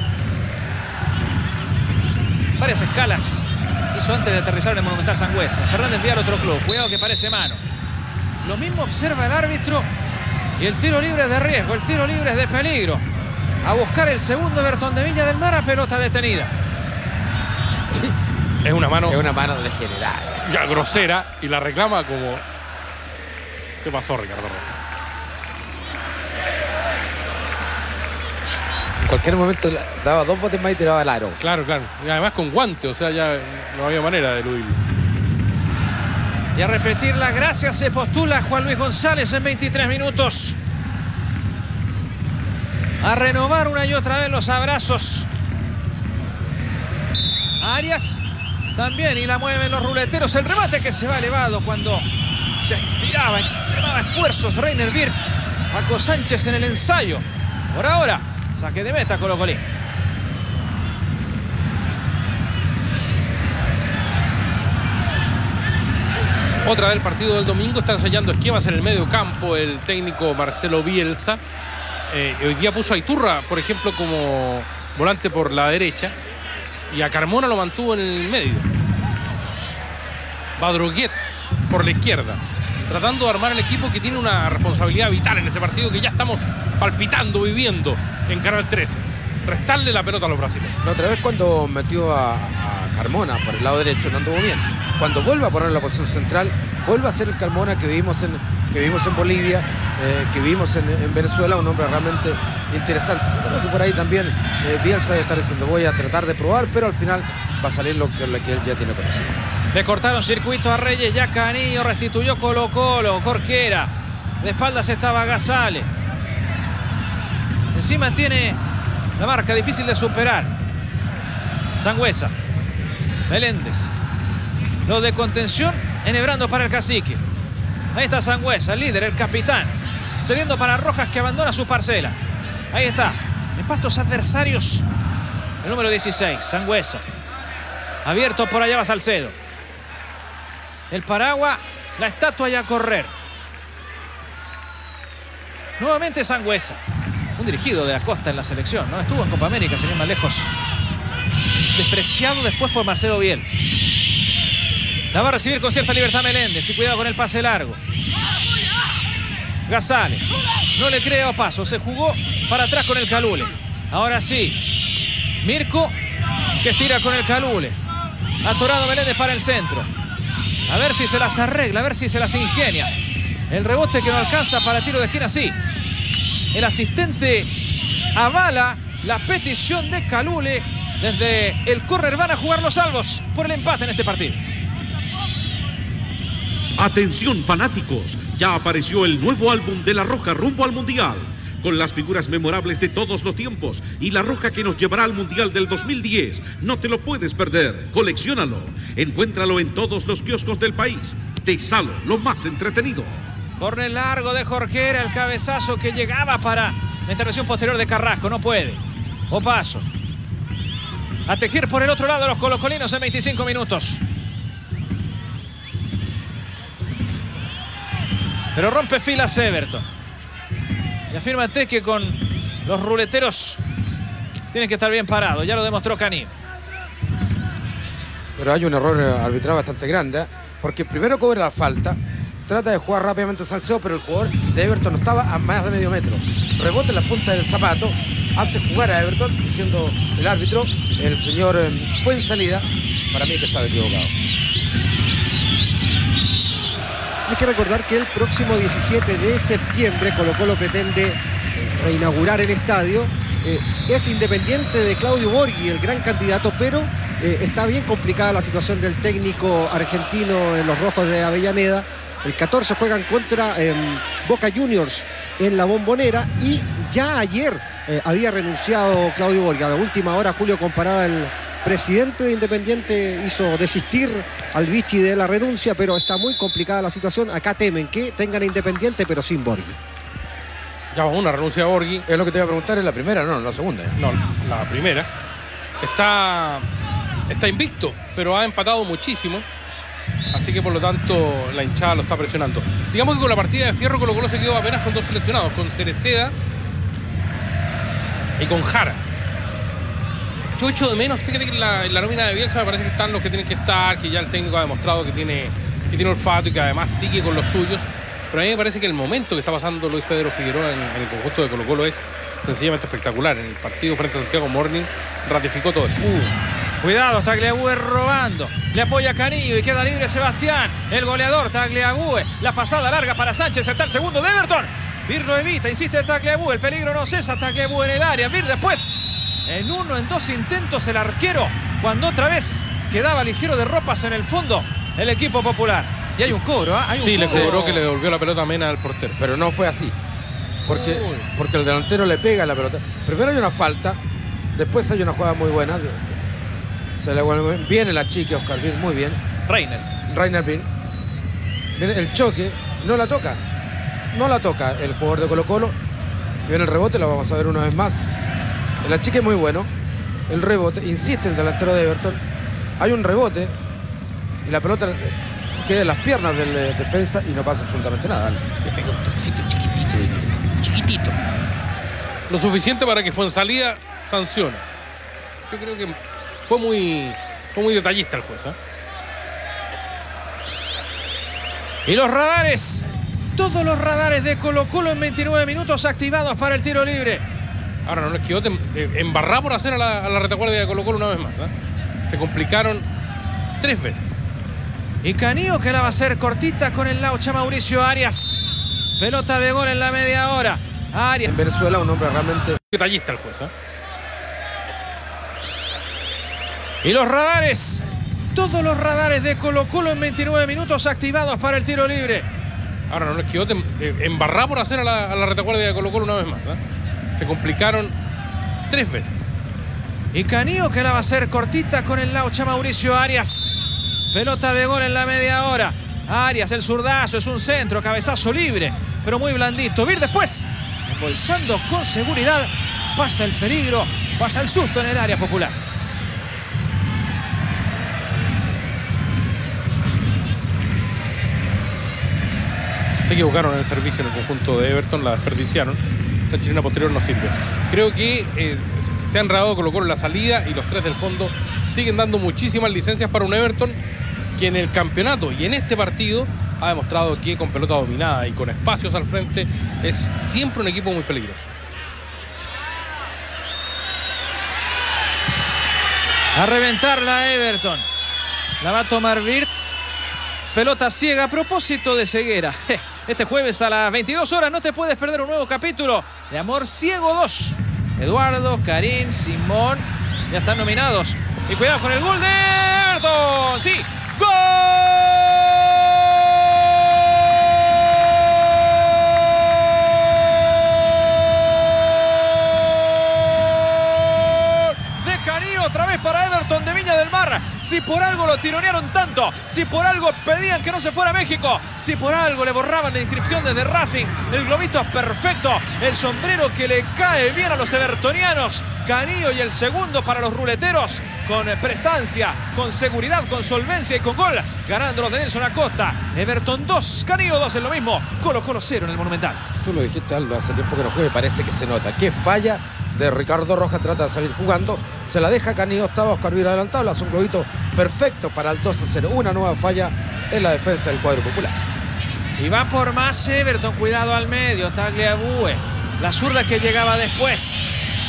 Varias escalas hizo antes de aterrizar en el Monumental Sangüesa. Fernández vía al otro club. Cuidado que parece mano. Lo mismo observa el árbitro. Y el tiro libre es de riesgo. El tiro libre es de peligro. A buscar el segundo Everton de Viña del Mar a pelota detenida. Sí. Es una mano. Es una mano degenerada. Ya grosera. Y la reclama como. Se pasó Ricardo Rojas. En cualquier momento daba dos botes más y tiraba al aro. Claro, claro. Y además con guante, o sea, ya no había manera de eludirlo. Y a repetir la gracia se postula Juan Luis González en veintitrés minutos. a renovar una y otra vez los abrazos. Arias también, y la mueven los ruleteros. El remate que se va elevado cuando se estiraba, extremaba esfuerzos Reiner Birk. Paco Sánchez en el ensayo. Por ahora, saque de meta Colo-Colín. Otra del partido del domingo, está ensayando esquemas en el medio campo el técnico Marcelo Bielsa. Eh, hoy día puso a Iturra, por ejemplo, como volante por la derecha, y a Carmona lo mantuvo en el medio. Badroguet por la izquierda, tratando de armar el equipo que tiene una responsabilidad vital en ese partido que ya estamos palpitando, viviendo en Canal trece. Restarle la pelota a los brasileños. La otra vez cuando metió a, a Carmona por el lado derecho no anduvo bien. Cuando vuelva a poner la posición central, vuelve a ser el Carmona que vimos en, que vimos en Bolivia, eh, que vimos en, en Venezuela, un hombre realmente interesante. Creo que por ahí también eh, Bielsa debe estar diciendo, voy a tratar de probar, pero al final va a salir lo que, lo que él ya tiene conocido. Le cortaron circuito a Reyes, ya Canillo restituyó Colo Colo, Corquera. De espaldas estaba Gasale. Encima tiene la marca difícil de superar. Sangüesa. Meléndez. Los de contención enhebrando para el cacique. Ahí está Sangüesa, el líder, el capitán. Cediendo para Rojas, que abandona su parcela. Ahí está. En pastos adversarios. El número dieciséis, Sangüesa. Abierto por allá va Salcedo. El Paragua, la estatua y a correr. Nuevamente Sangüesa. Un dirigido de Acosta en la selección, ¿no? Estuvo en Copa América, sin ir más lejos. Despreciado después por Marcelo Bielsa. La va a recibir con cierta libertad Meléndez. Y cuidado con el pase largo. Gasale. No le cree a Paso. Se jugó para atrás con el Calule. Ahora sí. Mirko, que estira con el Calule. Atorado Meléndez para el centro. A ver si se las arregla, a ver si se las ingenia. El rebote que no alcanza para tiro de esquina, sí. El asistente avala la petición de Calule. Desde el córner van a jugar los salvos por el empate en este partido. Atención fanáticos, ya apareció el nuevo álbum de La Roja rumbo al Mundial, con las figuras memorables de todos los tiempos y La Roja que nos llevará al Mundial del dos mil diez. No te lo puedes perder, colecciónalo, encuéntralo en todos los kioscos del país. Tesalo, lo más entretenido. Corner largo de Jorquera, el cabezazo que llegaba para la intervención posterior de Carrasco, no puede. Opaso. A tejer por el otro lado los colocolinos en veinticinco minutos. Pero rompe filas Everton. Y afírmate que con los ruleteros tienen que estar bien parados. Ya lo demostró Canillo. Pero hay un error arbitral bastante grande, ¿eh? Porque primero cobra la falta, trata de jugar rápidamente Salcedo, pero el jugador de Everton no estaba a más de medio metro. Rebota en la punta del zapato, hace jugar a Everton, diciendo el árbitro, el señor eh, fue en salida. Para mí que estaba equivocado. Hay que recordar que el próximo diecisiete de septiembre Colo Colo pretende reinaugurar el estadio. Eh, es independiente de Claudio Borghi, el gran candidato, pero eh, está bien complicada la situación del técnico argentino en los rojos de Avellaneda. El catorce juegan contra eh, Boca Juniors en la Bombonera y ya ayer eh, había renunciado Claudio Borghi. A la última hora, Julio Comparada, el presidente de Independiente, hizo desistir al Vichy de la renuncia, pero está muy complicada la situación. Acá temen que tengan a Independiente, pero sin Borghi. Ya va una renuncia a Borghi. Es lo que te iba a preguntar, ¿es la primera? No, la segunda. ¿eh? No, la primera. Está, está invicto, pero ha empatado muchísimo. Así que por lo tanto la hinchada lo está presionando. Digamos que con la partida de Fierro Colo Colo se quedó apenas con dos seleccionados, con Cereceda y con Jara. Yo echo de menos, fíjate que en la, en la nómina de Bielsa me parece que están los que tienen que estar, que ya el técnico ha demostrado que tiene, que tiene olfato y que además sigue con los suyos. Pero a mí me parece que el momento que está pasando Luis Pedro Figueroa en, en el conjunto de Colo Colo es sencillamente espectacular. En el partido frente a Santiago Morning ratificó todo eso. Uh, cuidado, Tagliabue robando. Le apoya Canillo y queda libre Sebastián. El goleador Tagliabue. La pasada larga para Sánchez. Está el segundo de Everton. Bir lo evita, insiste Tagliabue. El peligro no cesa. Tagliabue en el área. Bir después. En uno, en dos intentos el arquero. Cuando otra vez quedaba ligero de ropas en el fondo el equipo popular. Y hay un cobro, ¿eh? Hay un sí, cobro. le cobró que le devolvió la pelota a Mena al portero. Pero no fue así. Porque, porque el delantero le pega la pelota. Primero hay una falta, después hay una jugada muy buena. Se le vuelve, viene la chica Oscar Bin, muy bien. Reiner. Reiner Bin. Viene el choque, no la toca. No la toca el jugador de Colo Colo. Viene el rebote, lo vamos a ver una vez más. El achique es muy bueno. El rebote, insiste el delantero de Everton. Hay un rebote y la pelota queda en las piernas del eh, defensa y no pasa absolutamente nada. Le pegó un toquecito chiquitito, diría. Chiquitito. Lo suficiente para que Fuenzalía sancione. Yo creo que fue muy, fue muy detallista el juez, ¿eh? Y los radares, todos los radares de Colo Colo en veintinueve minutos activados para el tiro libre. Ahora no les quedó embarrar por hacer a la, a la retaguardia de Colo Colo una vez más, ¿eh? Se complicaron tres veces. Y Canillo que la va a hacer cortita con el Laucha Mauricio Arias. Pelota de gol en la media hora. Arias. En Venezuela un hombre realmente Detallista el juez, ¿eh? Y los radares, todos los radares de Colo Colo en veintinueve minutos activados para el tiro libre. Ahora no les quedó embarrar por hacer a la, a la retaguardia de Colo Colo una vez más, ¿eh? Se complicaron tres veces. Y Canillo que la va a hacer cortita con el Laucha Mauricio Arias. Pelota de gol en la media hora. Arias, el zurdazo, es un centro, cabezazo libre, pero muy blandito. Vir después, embolsando con seguridad, pasa el peligro, pasa el susto en el área popular. Se equivocaron en el servicio en el conjunto de Everton, la desperdiciaron. La chilena posterior no sirve. Creo que eh, se han enredado Colo Colo en la salida y los tres del fondo siguen dando muchísimas licencias para un Everton que en el campeonato y en este partido ha demostrado que con pelota dominada y con espacios al frente es siempre un equipo muy peligroso. A reventarla Everton. La va a tomar Virt. Pelota ciega a propósito de ceguera. Este jueves a las veintidós horas no te puedes perder un nuevo capítulo de Amor Ciego dos. Eduardo, Karim, Simón ya están nominados. Y cuidado con el gol de Everton. ¡Sí! ¡Gol! De Canillo otra vez para Everton de Viña del Mar. Si por algo lo tironearon tanto, si por algo pedían que no se fuera a México, si por algo le borraban la inscripción desde Racing, el globito es perfecto, el sombrero que le cae bien a los evertonianos. Canillo y el segundo para los ruleteros, con prestancia, con seguridad, con solvencia y con gol, ganando los de Nelson Acosta. Everton dos, Canillo dos en lo mismo, Colo Colo cero en el Monumental. Tú lo dijiste, Aldo, hace tiempo que no juegue, parece que se nota. Qué falla de Ricardo Rojas, trata de salir jugando, se la deja Canillo, estaba Oscar Vir adelantado, le hace un globito perfecto para el dos a cero. Una nueva falla en la defensa del cuadro popular. Y va por más Everton, cuidado al medio, Tagliabue, la zurda que llegaba después.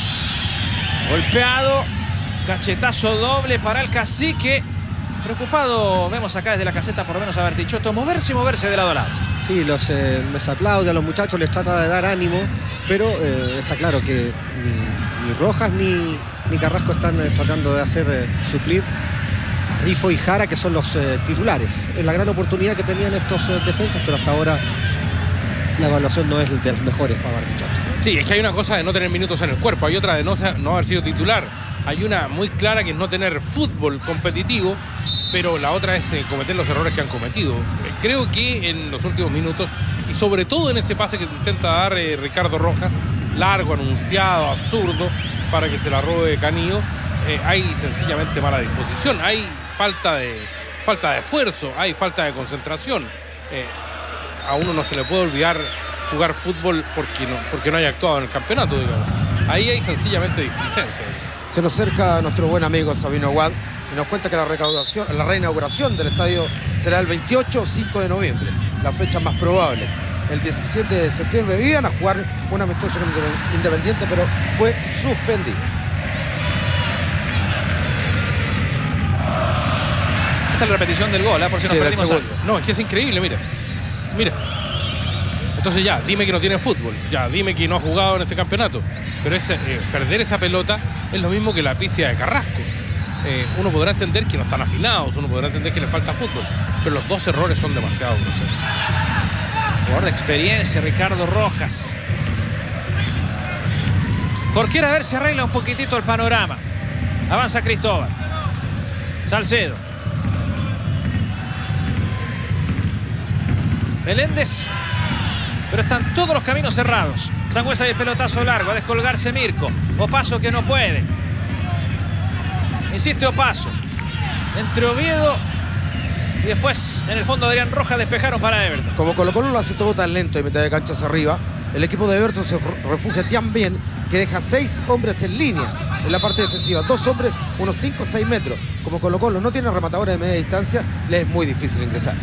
Golpeado, cachetazo doble para el cacique. Preocupado, vemos acá desde la caseta por lo menos a Bartichotto moverse y moverse de lado a lado. Sí, los, eh, les aplaude a los muchachos, les trata de dar ánimo, pero eh, está claro que ni, ni Rojas ni, ni Carrasco están eh, tratando de hacer eh, suplir a Rifo y Jara, que son los eh, titulares. Es la gran oportunidad que tenían estos eh, defensas, pero hasta ahora la evaluación no es de las mejores para Bartichotto. Sí, es que hay una cosa de no tener minutos en el cuerpo, hay otra de no, no haber sido titular. Hay una muy clara que es no tener fútbol competitivo, pero la otra es eh, cometer los errores que han cometido. Eh, creo que en los últimos minutos, y sobre todo en ese pase que intenta dar eh, Ricardo Rojas, largo, anunciado, absurdo, para que se la robe Canillo, eh, hay sencillamente mala disposición, hay falta de, falta de esfuerzo, hay falta de concentración. Eh, a uno no se le puede olvidar jugar fútbol porque no, porque no haya actuado en el campeonato, digamos. Ahí hay sencillamente displicencia. Se nos acerca nuestro buen amigo Sabino Aguad y nos cuenta que la recaudación, la reinauguración del estadio será el veintiocho o cinco de noviembre, las fechas más probables. El diecisiete de septiembre iban a jugar un amistoso Independiente, pero fue suspendido. Esta es la repetición del gol, ¿eh? Por si Sí, nos del perdimos segundo. algo. No, es que es increíble, mira. Mira. Entonces ya, dime que no tiene fútbol, ya, dime que no ha jugado en este campeonato. Pero ese, eh, perder esa pelota es lo mismo que la pifia de Carrasco. Eh, uno podrá entender que no están afinados, uno podrá entender que le falta fútbol, pero los dos errores son demasiado groseros. Jugador de experiencia, Ricardo Rojas. Jorquera a ver si arregla un poquitito el panorama. Avanza Cristóbal. Salcedo. Meléndez. Pero están todos los caminos cerrados. Sangüesa y el pelotazo largo. A descolgarse Mirko. Opaso que no puede. Insiste Opaso. Entre Oviedo y después en el fondo Adrián Rojas despejaron para Everton. Como Colo Colo lo hace todo tan lento de mitad de cancha hacia arriba, el equipo de Everton se refugia tan bien que deja seis hombres en línea en la parte defensiva. Dos hombres, unos cinco o seis metros. Como Colo Colo no tiene rematadores de media distancia, le es muy difícil ingresar.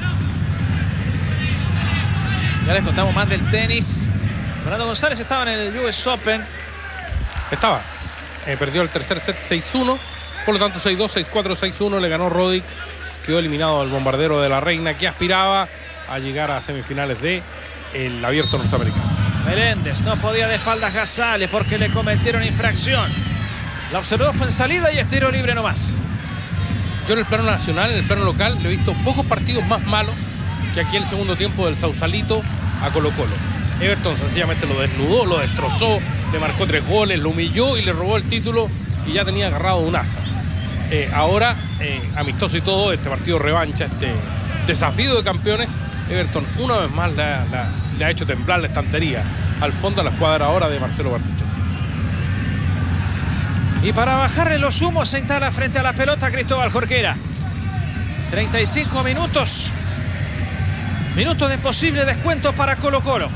Ya les contamos más del tenis. Fernando González estaba en el U S Open. Estaba. Eh, perdió el tercer set seis uno. Por lo tanto, seis dos, seis cuatro, seis uno. Le ganó Roddick. Quedó eliminado el bombardero de la Reina, que aspiraba a llegar a semifinales de el Abierto Norteamericano. Meléndez no podía de espaldas Gasales porque le cometieron infracción. La observó, fue en salida y estiro libre nomás. Yo en el plano nacional, en el plano local, le he visto pocos partidos más malos que aquí el segundo tiempo del Sausalito a Colo Colo. Everton sencillamente lo desnudó, lo destrozó, le marcó tres goles, lo humilló y le robó el título que ya tenía agarrado un asa. Eh, ahora, eh, amistoso y todo, este partido revancha, este desafío de campeones, Everton una vez más la, la, le ha hecho temblar la estantería al fondo a la escuadra ahora de Marcelo Bartichotto. Y para bajarle los humos se instala frente a la pelota Cristóbal Jorquera. treinta y cinco minutos. Minutos de posible descuento para Colo Colo.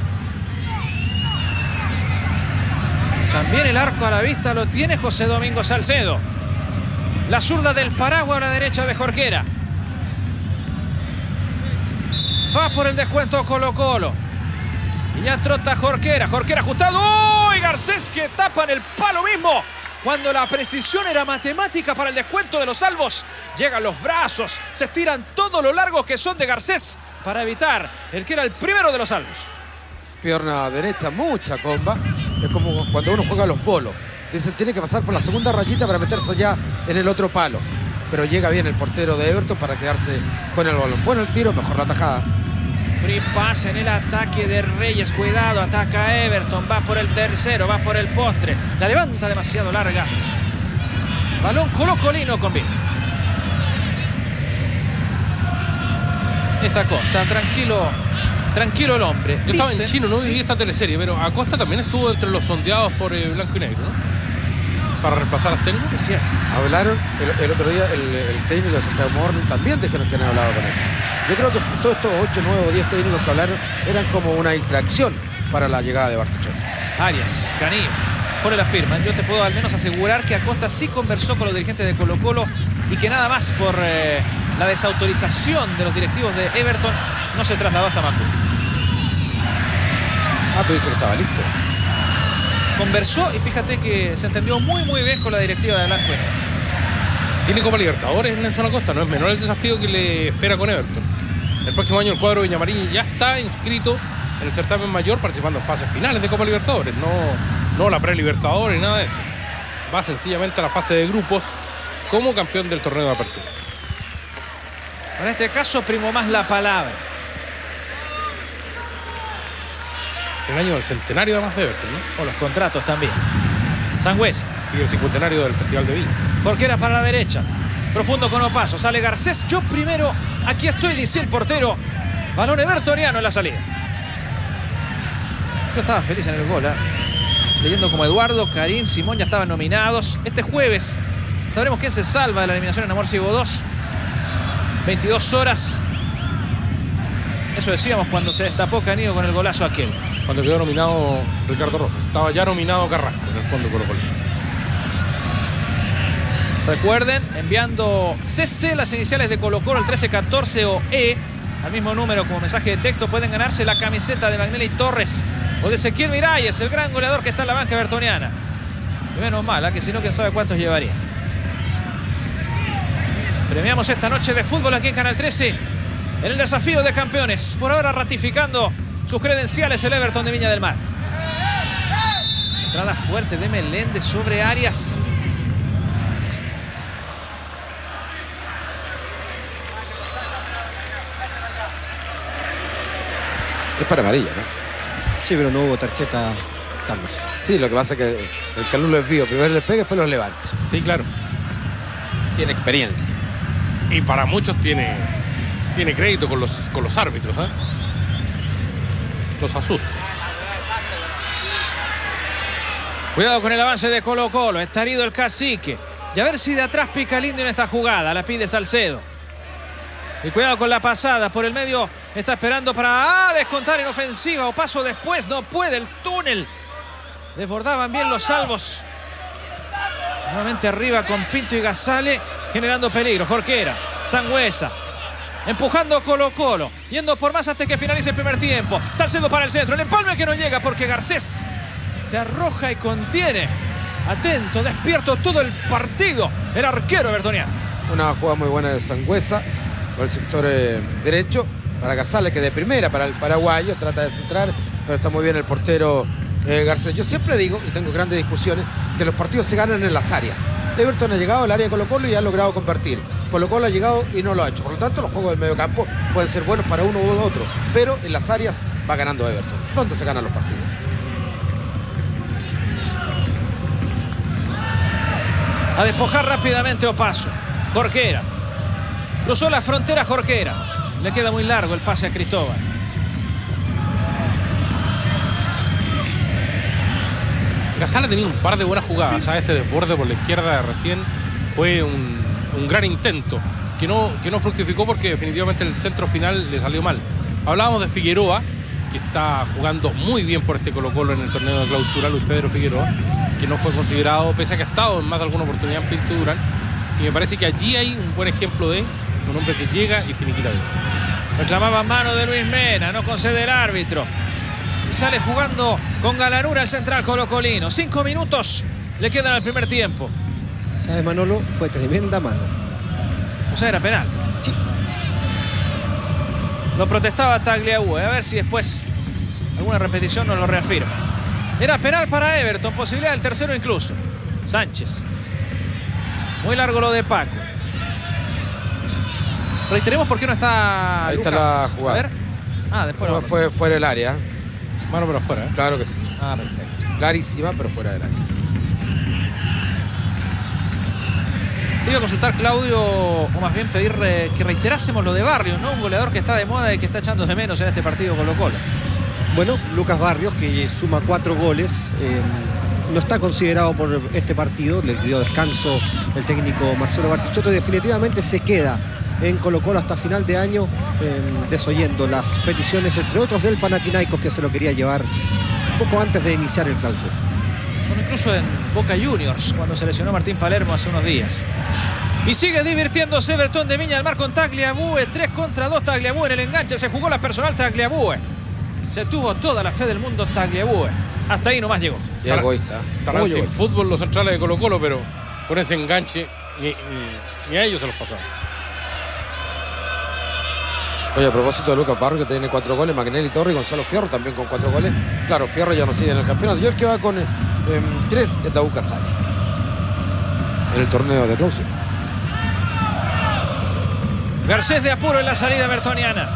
También el arco a la vista lo tiene José Domingo Salcedo. La zurda del paraguas a la derecha de Jorquera. Va por el descuento Colo Colo. Y ya trota Jorquera. Jorquera ajustado. ¡Oh! Y Garcés que tapa en el palo mismo. Cuando la precisión era matemática para el descuento de los salvos. Llegan los brazos. Se estiran todo lo largos que son de Garcés para evitar el que era el primero de los salvos. Pierna derecha, mucha comba. Es como cuando uno juega a los bolos. Dicen, tiene que pasar por la segunda rayita para meterse ya en el otro palo. Pero llega bien el portero de Everton para quedarse con el balón. Bueno el tiro, mejor la tajada. Free pass en el ataque de Reyes. Cuidado, ataca Everton. Va por el tercero, va por el postre. La levanta demasiado larga. Balón colocolino con vista. Esta Costa, tranquilo. Tranquilo el hombre. Yo estaba Dicen, en chino, no viví sí. esta teleserie, pero Acosta también estuvo entre los sondeados por eh, Blanco y Negro, ¿no? Para reemplazar a técnicos. Es cierto. Hablaron el, el otro día, el, el técnico de Santiago Morning también dijeron que han hablado con él. Yo creo que todos estos ocho, nueve o diez técnicos que hablaron eran como una distracción para la llegada de Bartichotto. Arias, Canillo, pone la firma. Yo te puedo al menos asegurar que Acosta sí conversó con los dirigentes de Colo Colo y que nada más por eh, la desautorización de los directivos de Everton no se trasladó hasta Macul. Ah, tú dices que estaba listo. Conversó y fíjate que se entendió muy muy bien con la directiva de Blanco y Negro. Tiene Copa Libertadores Nelson Acosta, no es menor el desafío que le espera con Everton. El próximo año el cuadro Viñamarín ya está inscrito en el certamen mayor, participando en fases finales de Copa Libertadores, no, no la pre-Libertadores ni nada de eso. Va sencillamente a la fase de grupos como campeón del torneo de apertura. En este caso primó más la palabra. El año del centenario además de Everton, ¿no? O los contratos también. Sangüesa. Y el cincuentenario del Festival de Viña. Jorquera para la derecha. Profundo con Opaso. Sale Garcés. Yo primero. Aquí estoy, dice el portero. Balón evertoniano en la salida. Yo estaba feliz en el gol, ¿eh? Leyendo como Eduardo, Karim, Simón ya estaban nominados. Este jueves sabremos quién se salva de la eliminación en Amor Ciego dos. veintidós horas. Eso decíamos cuando se destapó Canillo con el golazo aquel. Cuando quedó nominado Ricardo Rojas. Estaba ya nominado Carrasco en el fondo Colo Colo. Recuerden, enviando C C las iniciales de Colo Colo, el trece catorce o E, al mismo número como mensaje de texto, pueden ganarse la camiseta de Magnelli Torres o de Ezequiel Miralles, el gran goleador que está en la banca evertoniana. Y menos mal, ¿eh? Que si no, quién sabe cuántos llevaría. Premiamos esta noche de fútbol aquí en Canal trece en el desafío de campeones. Por ahora ratificando sus credenciales el Everton de Viña del Mar. Entrada fuerte de Meléndez sobre Arias. Es para amarilla, ¿no? Sí, pero no hubo tarjeta, Carlos. Sí, lo que pasa es que el Calulo es vivo. Primero le pega, después los levanta. Sí, claro. Tiene experiencia. Y para muchos tiene, tiene crédito con los, con los árbitros, ¿eh? Los asusta. Cuidado con el avance de Colo Colo. Está herido el Cacique. Y a ver si de atrás pica el Indio en esta jugada. La pide Salcedo. Y cuidado con la pasada. Por el medio está esperando para ah, descontar en ofensiva. O paso después. No puede. El túnel. Desbordaban bien los salvos. Nuevamente arriba con Pinto y Gazale. Generando peligro. Jorquera. Sangüesa. Empujando Colo Colo. Yendo por más hasta que finalice el primer tiempo. Salcedo para el centro. El empalme que no llega porque Garcés se arroja y contiene. Atento, despierto todo el partido. El arquero bertoniano. Una jugada muy buena de Sangüesa por el sector eh, derecho. Para Gazale, que de primera para el paraguayo. Trata de centrar, pero está muy bien el portero eh, Garcés. Yo siempre digo, y tengo grandes discusiones, que los partidos se ganan en las áreas. Everton ha llegado al área de Colo Colo y ha logrado convertir. Colo Colo ha llegado y no lo ha hecho. Por lo tanto, los juegos del medio campo pueden ser buenos para uno u otro. Pero en las áreas va ganando Everton. ¿Dónde se ganan los partidos? A despojar rápidamente Opaso. Jorquera. Cruzó la frontera Jorquera. Le queda muy largo el pase a Cristóbal. Gazale ha tenido un par de buenas jugadas, ¿sabes? Este desborde por la izquierda recién fue un, un gran intento que no, que no fructificó porque definitivamente el centro final le salió mal. Hablábamos de Figueroa, que está jugando muy bien por este Colo Colo en el torneo de clausura, Luis Pedro Figueroa, que no fue considerado, pese a que ha estado en más de alguna oportunidad en Pinto Durán. Y me parece que allí hay un buen ejemplo de un hombre que llega y finiquita bien. Reclamaba mano de Luis Mena, no concede el árbitro. Y sale jugando con galanura el central colocolino. Cinco minutos le quedan al primer tiempo. ¿Sabe, Manolo? Fue tremenda mano. O sea, era penal. Sí. Lo protestaba Tagliabue. A ver si después alguna repetición nos lo reafirma. Era penal para Everton. Posibilidad del tercero incluso. Sánchez. Muy largo lo de Paco. Reiteremos por qué no está Ahí Lucas. está la jugada. A ver. Ah, después No, lo... fue fuera del área. Mano pero afuera, ¿eh? Claro que sí. Ah, perfecto. Clarísima, pero fuera del área. Te iba a consultar, Claudio, o más bien pedir eh, que reiterásemos lo de Barrios, ¿no? Un goleador que está de moda y que está echando de menos en este partido Colo Colo. Bueno, Lucas Barrios, que suma cuatro goles, eh, no está considerado por este partido. Le dio descanso el técnico Marcelo Bartichotto y definitivamente se queda en Colo Colo hasta final de año, eh, desoyendo las peticiones, entre otros, del Panathinaikos, que se lo quería llevar un poco antes de iniciar el clausura. Son incluso en Boca Juniors, cuando se lesionó Martín Palermo hace unos días. Y sigue divirtiéndose Everton de Viña del Mar con Tagliabue. tres contra dos Tagliabue en el enganche. Se jugó la personal Tagliabue. Se tuvo toda la fe del mundo Tagliabue. Hasta ahí nomás llegó. Y egoísta. Estarán Muy sin egoísta. fútbol los centrales de Colo Colo, pero con ese enganche ni, ni, ni a ellos se los pasaron. Oye, a propósito de Lucas Barrios, que tiene cuatro goles, Magnelli Torre y Gonzalo Fierro también con cuatro goles. Claro, Fierro ya no sigue en el campeonato. Y el que va con eh, tres es Daú Casale en el torneo de clausura. Garcés de apuro en la salida bertoniana.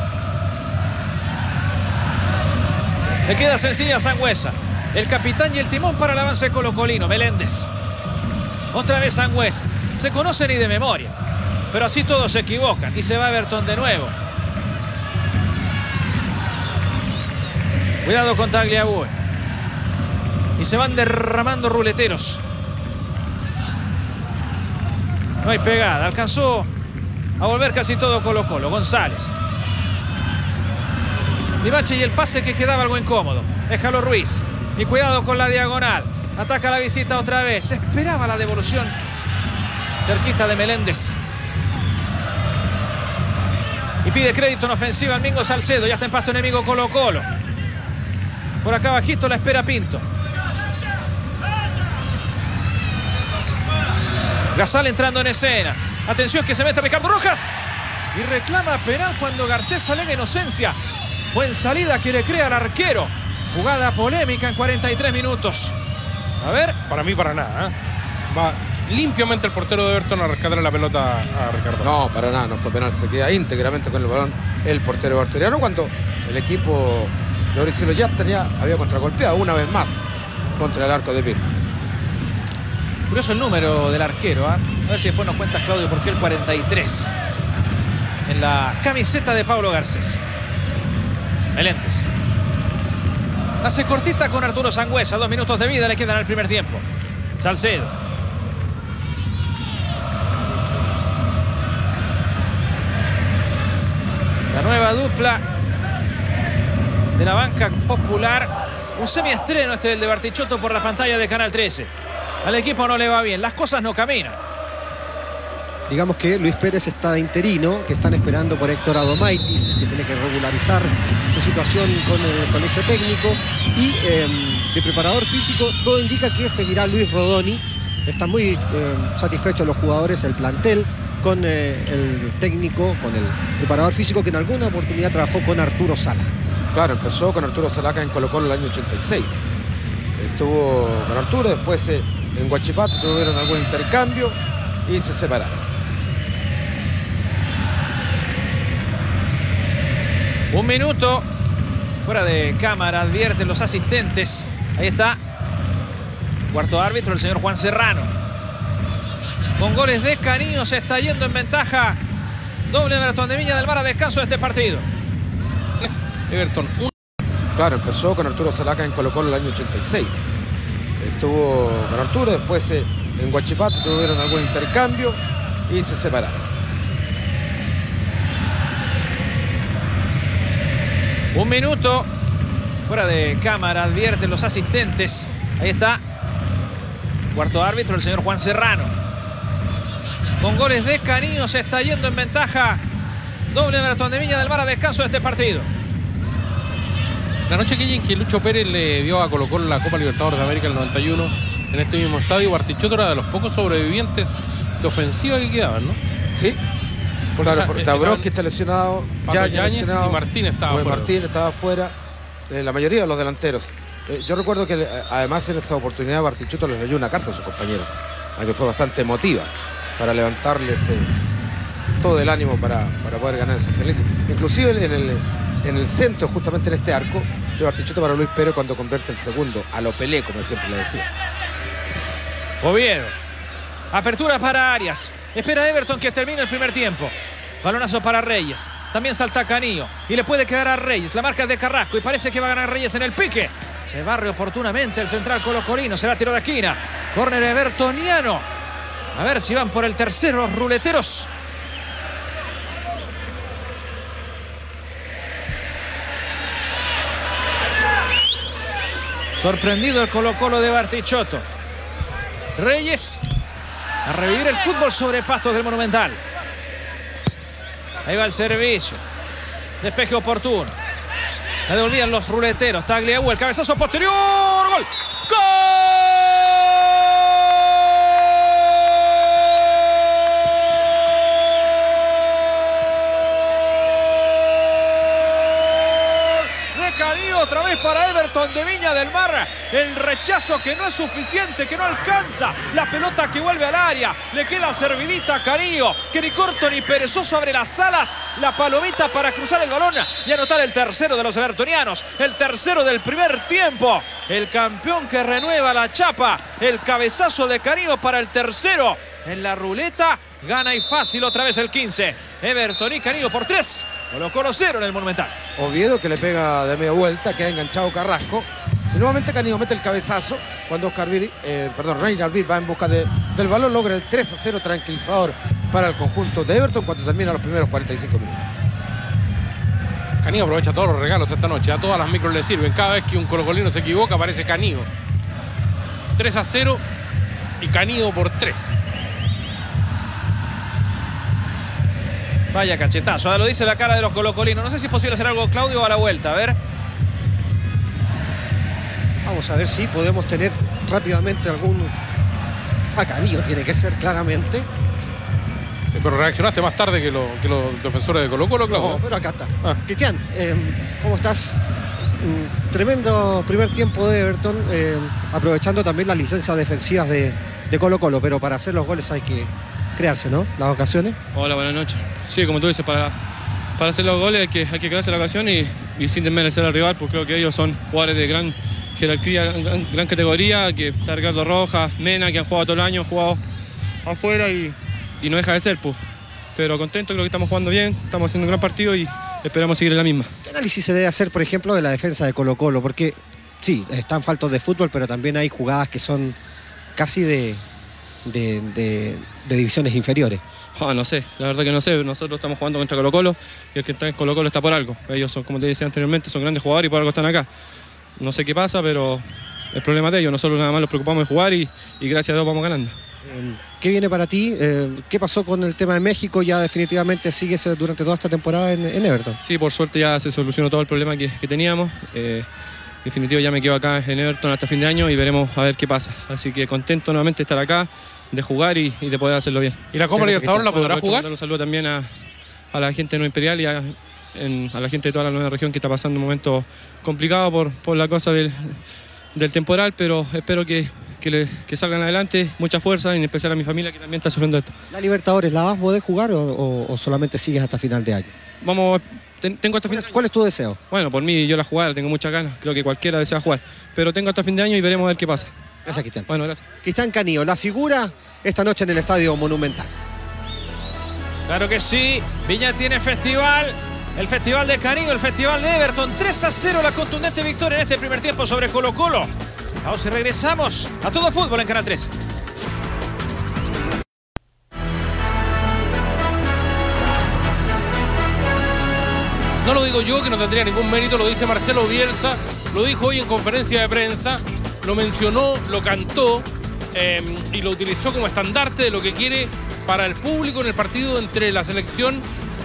Le queda sencilla a Sangüesa. El capitán y el timón para el avance colocolino. Meléndez. Otra vez Sangüesa. Se conocen y de memoria. Pero así todos se equivocan. Y se va Everton de nuevo. Cuidado con Tagliabue. Y se van derramando ruleteros. No hay pegada. Alcanzó a volver casi todo Colo Colo. González. Livache y el pase que quedaba algo incómodo. Déjalo Ruiz. Y cuidado con la diagonal. Ataca la visita otra vez. Se esperaba la devolución. Cerquita de Meléndez. Y pide crédito en ofensiva al Mingo Salcedo. Ya está en pasto enemigo Colo Colo. Por acá bajito la espera Pinto. Gazale entrando en escena. Atención que se mete Ricardo Rojas. Y reclama penal cuando Garcés alega inocencia. Fue en salida que le crea al arquero. Jugada polémica en cuarenta y tres minutos. A ver. Para mí, para nada, ¿eh? Va limpiamente el portero de Everton a rescatar la pelota a Ricardo. No, para nada, no fue penal. Se queda íntegramente con el balón el portero bertoniano cuando el equipo de Auricilo ya tenía, había contragolpeado una vez más contra el arco de Virta. Curioso el número del arquero, ¿eh? A ver si después nos cuentas, Claudio, por qué el cuarenta y tres en la camiseta de Pablo Garcés. Meléndez. Hace cortita con Arturo Sangüesa. Dos minutos de vida le quedan al primer tiempo. Salcedo. La nueva dupla de la banca popular. Un semiestreno este del de Bartichotto por la pantalla de Canal trece. Al equipo no le va bien. Las cosas no caminan. Digamos que Luis Pérez está de interino, que están esperando por Héctor Adomaitis, que tiene que regularizar su situación con el colegio técnico. Y eh, de preparador físico, todo indica que seguirá Luis Rodoni. Están muy eh, satisfechos los jugadores, el plantel, con eh, el técnico, con el preparador físico que en alguna oportunidad trabajó con Arturo Sala. Claro, empezó con Arturo Salaca en Colo-Colo el año ochenta y seis. Estuvo con Arturo, después eh, en Huachipato tuvieron algún intercambio y se separaron. Un minuto fuera de cámara, advierten los asistentes. Ahí está. Cuarto árbitro, el señor Juan Serrano. Con goles de Canillo se está yendo en ventaja. Doble Everton de Viña del Mar a descanso de este partido. Everton uno. Claro, empezó con Arturo Salaca en Colo-Colo el año ochenta y seis. Estuvo con Arturo, después eh, en Huachipato tuvieron algún intercambio y se separaron. Un minuto fuera de cámara, advierten los asistentes. Ahí está. Cuarto árbitro, el señor Juan Serrano. Con goles de Canillo se está yendo en ventaja. Doble Everton de Viña del Mar a descanso de este partido. La noche aquella en que Lucho Pérez le dio a Colo-Colo la Copa Libertadores de América en el noventa y uno, en este mismo estadio, Bartichotto era de los pocos sobrevivientes de ofensiva que quedaban, ¿no? Sí. Porque claro, esa- porque esa- Dabrowski está lesionado, Pablo Yañez Yáñez lesionado, y Martín estaba Rubén fuera. Martín estaba afuera, eh, la mayoría de los delanteros. Eh, yo recuerdo que eh, además en esa oportunidad Bartichotto les leyó una carta a sus compañeros, la que fue bastante emotiva para levantarles eh, todo el ánimo para, para poder ganar ese feliz. Inclusive en el, en el centro, justamente en este arco, de Bartichotto para Luis Pérez cuando convierte el segundo, a lo Pelé, como siempre le decía. Oviedo. Apertura para Arias. Espera Everton que termine el primer tiempo. Balonazo para Reyes. También salta Canillo. Y le puede quedar a Reyes. La marca es de Carrasco. Y parece que va a ganar Reyes en el pique. Se barre oportunamente el central colocolino. Será tiro de esquina. Córner evertoniano. A ver si van por el tercero los ruleteros. Sorprendido el Colo-Colo de Bartichotto. Reyes a revivir el fútbol sobre pastos del Monumental. Ahí va el servicio. Despeje oportuno. La devolvían los ruleteros. Tagliaú, el cabezazo posterior. ¡Gol! Canillo otra vez para Everton de Viña del Mar. El rechazo que no es suficiente, que no alcanza. La pelota que vuelve al área. Le queda servidita a Canillo, que ni corto ni perezoso abre las alas. La palomita para cruzar el balón y anotar el tercero de los evertonianos. El tercero del primer tiempo. El campeón que renueva la chapa. El cabezazo de Canillo para el tercero. En la ruleta gana y fácil otra vez el quince. Everton y Canillo por tres. Colo-Colo cero en el Monumental. Oviedo que le pega de media vuelta, queda enganchado Carrasco. Y nuevamente Canillo mete el cabezazo cuando Oscar Vir, eh, perdón, Reiner Vir va en busca de, del balón. Logra el tres a cero tranquilizador para el conjunto de Everton cuando termina los primeros cuarenta y cinco minutos. Canillo aprovecha todos los regalos esta noche. A todas las micros le sirven. Cada vez que un colocolino se equivoca aparece Canillo. tres a cero y Canillo por tres. Vaya cachetazo, ahora lo dice la cara de los colocolinos. No sé si es posible hacer algo, Claudio, a la vuelta. A ver. Vamos a ver si podemos tener rápidamente algún... A Canillo tiene que ser claramente. Sí, pero reaccionaste más tarde que, lo, que los defensores de Colo-Colo, Claudio. No, pero acá está. Ah. Cristian, eh, ¿cómo estás? Mm, tremendo primer tiempo de Everton, eh, aprovechando también las licencias defensivas de, de Colo-Colo, pero para hacer los goles hay que crearse, ¿no? Las ocasiones. Hola, buenas noches. Sí, como tú dices, para, para hacer los goles hay que, hay que crearse la ocasión y, y sin desmerecer al rival, porque creo que ellos son jugadores de gran jerarquía, gran, gran categoría, que está Ricardo Rojas, Mena, que han jugado todo el año, han jugado afuera y, y no deja de ser, pues. Pero contento, creo que estamos jugando bien, estamos haciendo un gran partido y esperamos seguir en la misma. ¿Qué análisis se debe hacer, por ejemplo, de la defensa de Colo-Colo? Porque sí, están faltos de fútbol, pero también hay jugadas que son casi de, de, de, de divisiones inferiores. Oh, no sé, la verdad que no sé. Nosotros estamos jugando contra Colo-Colo y el que está en Colo-Colo está por algo. Ellos son, como te decía anteriormente, son grandes jugadores y por algo están acá. No sé qué pasa, pero el problema de ellos. Nosotros nada más nos preocupamos de jugar y, y gracias a Dios vamos ganando. ¿Qué viene para ti? ¿Qué pasó con el tema de México? ¿Ya definitivamente sigues durante toda esta temporada en, en Everton? Sí, por suerte ya se solucionó todo el problema que, que teníamos. Eh, en definitivo ya me quedo acá en Everton hasta fin de año y veremos a ver qué pasa. Así que contento nuevamente de estar acá, de jugar y, y de poder hacerlo bien. ¿Y la Copa Libertadores la podrá jugar? Un saludo también a, a la gente de Nueva Imperial y a, en, a la gente de toda la nueva región que está pasando un momento complicado por, por la cosa del, del temporal, pero espero que, que, le, que salgan adelante, mucha fuerza, en especial a mi familia que también está sufriendo esto. ¿La Libertadores la vas a poder jugar o, o, o solamente sigues hasta final de año? Vamos, ten, tengo hasta ¿Cuál, fin de... ¿Cuál es tu deseo? Bueno, por mí yo la jugar, tengo muchas ganas, creo que cualquiera desea jugar, pero tengo hasta fin de año y veremos a ver qué pasa. Gracias, Cristian. Bueno, gracias. Cristian Canillo, la figura esta noche en el Estadio Monumental. Claro que sí, Viña tiene festival, el festival de Canillo, el festival de Everton, tres a cero la contundente victoria en este primer tiempo sobre Colo-Colo. Vamos y regresamos a Todo Fútbol en Canal trece. No lo digo yo, que no tendría ningún mérito, lo dice Marcelo Bielsa, lo dijo hoy en conferencia de prensa, lo mencionó, lo cantó eh, y lo utilizó como estandarte de lo que quiere para el público en el partido entre la selección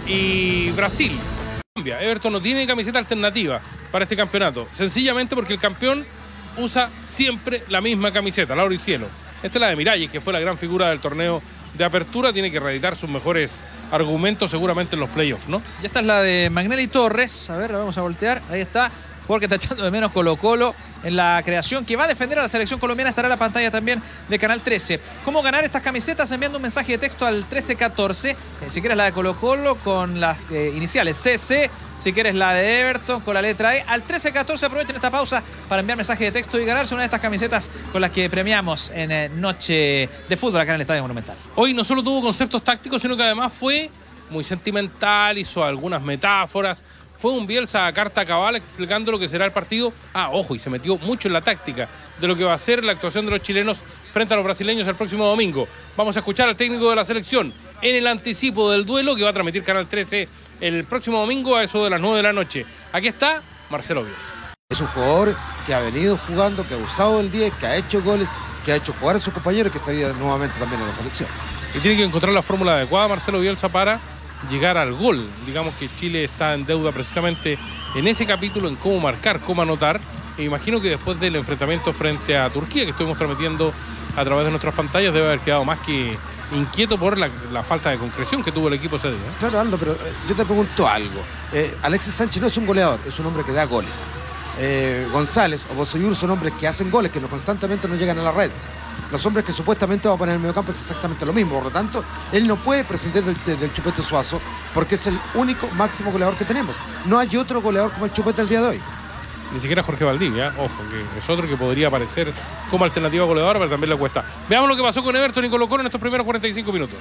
y Brasil. Everton no tiene camiseta alternativa para este campeonato, sencillamente porque el campeón usa siempre la misma camiseta, la oro y cielo. Esta es la de Miralles, que fue la gran figura del torneo de apertura, tiene que reeditar sus mejores argumentos seguramente en los playoffs, ¿no? Ya esta es la de Magnelli Torres, a ver, la vamos a voltear, ahí está. Jugador que está echando de menos Colo-Colo en la creación, que va a defender a la selección colombiana, estará en la pantalla también de Canal trece. ¿Cómo ganar estas camisetas? Enviando un mensaje de texto al trece catorce, eh, si quieres la de Colo-Colo con las eh, iniciales C C, si quieres la de Everton con la letra E, al trece catorce. Aprovechen esta pausa para enviar mensaje de texto y ganarse una de estas camisetas con las que premiamos en eh, Noche de Fútbol acá en el Estadio Monumental. Hoy no solo tuvo conceptos tácticos, sino que además fue muy sentimental, hizo algunas metáforas. Fue un Bielsa a carta cabal explicando lo que será el partido. Ah, ojo, y se metió mucho en la táctica de lo que va a ser la actuación de los chilenos frente a los brasileños el próximo domingo. Vamos a escuchar al técnico de la selección en el anticipo del duelo que va a transmitir Canal trece el próximo domingo a eso de las nueve de la noche. Aquí está Marcelo Bielsa. Es un jugador que ha venido jugando, que ha usado el diez, que ha hecho goles, que ha hecho jugar a sus compañeros, que está nuevamente también en la selección. Y tiene que encontrar la fórmula adecuada Marcelo Bielsa para llegar al gol. Digamos que Chile está en deuda precisamente en ese capítulo, en cómo marcar, cómo anotar. E imagino que después del enfrentamiento frente a Turquía, que estuvimos transmitiendo a través de nuestras pantallas, debe haber quedado más que inquieto por la, la falta de concreción que tuvo el equipo ese día. Claro, Aldo, pero eh, yo te pregunto algo. Eh, Alexis Sánchez no es un goleador, es un hombre que da goles. Eh, González o Bosellur son hombres que hacen goles, que no, constantemente no llegan a la red. Los hombres que supuestamente va a poner en el mediocampo es exactamente lo mismo. Por lo tanto, él no puede prescindir del, del Chupete Suazo porque es el único máximo goleador que tenemos. No hay otro goleador como el Chupete el día de hoy. Ni siquiera Jorge Valdivia, ojo, que es otro que podría aparecer como alternativa goleadora, pero también le cuesta. Veamos lo que pasó con Everton y Colo-Colo en estos primeros cuarenta y cinco minutos.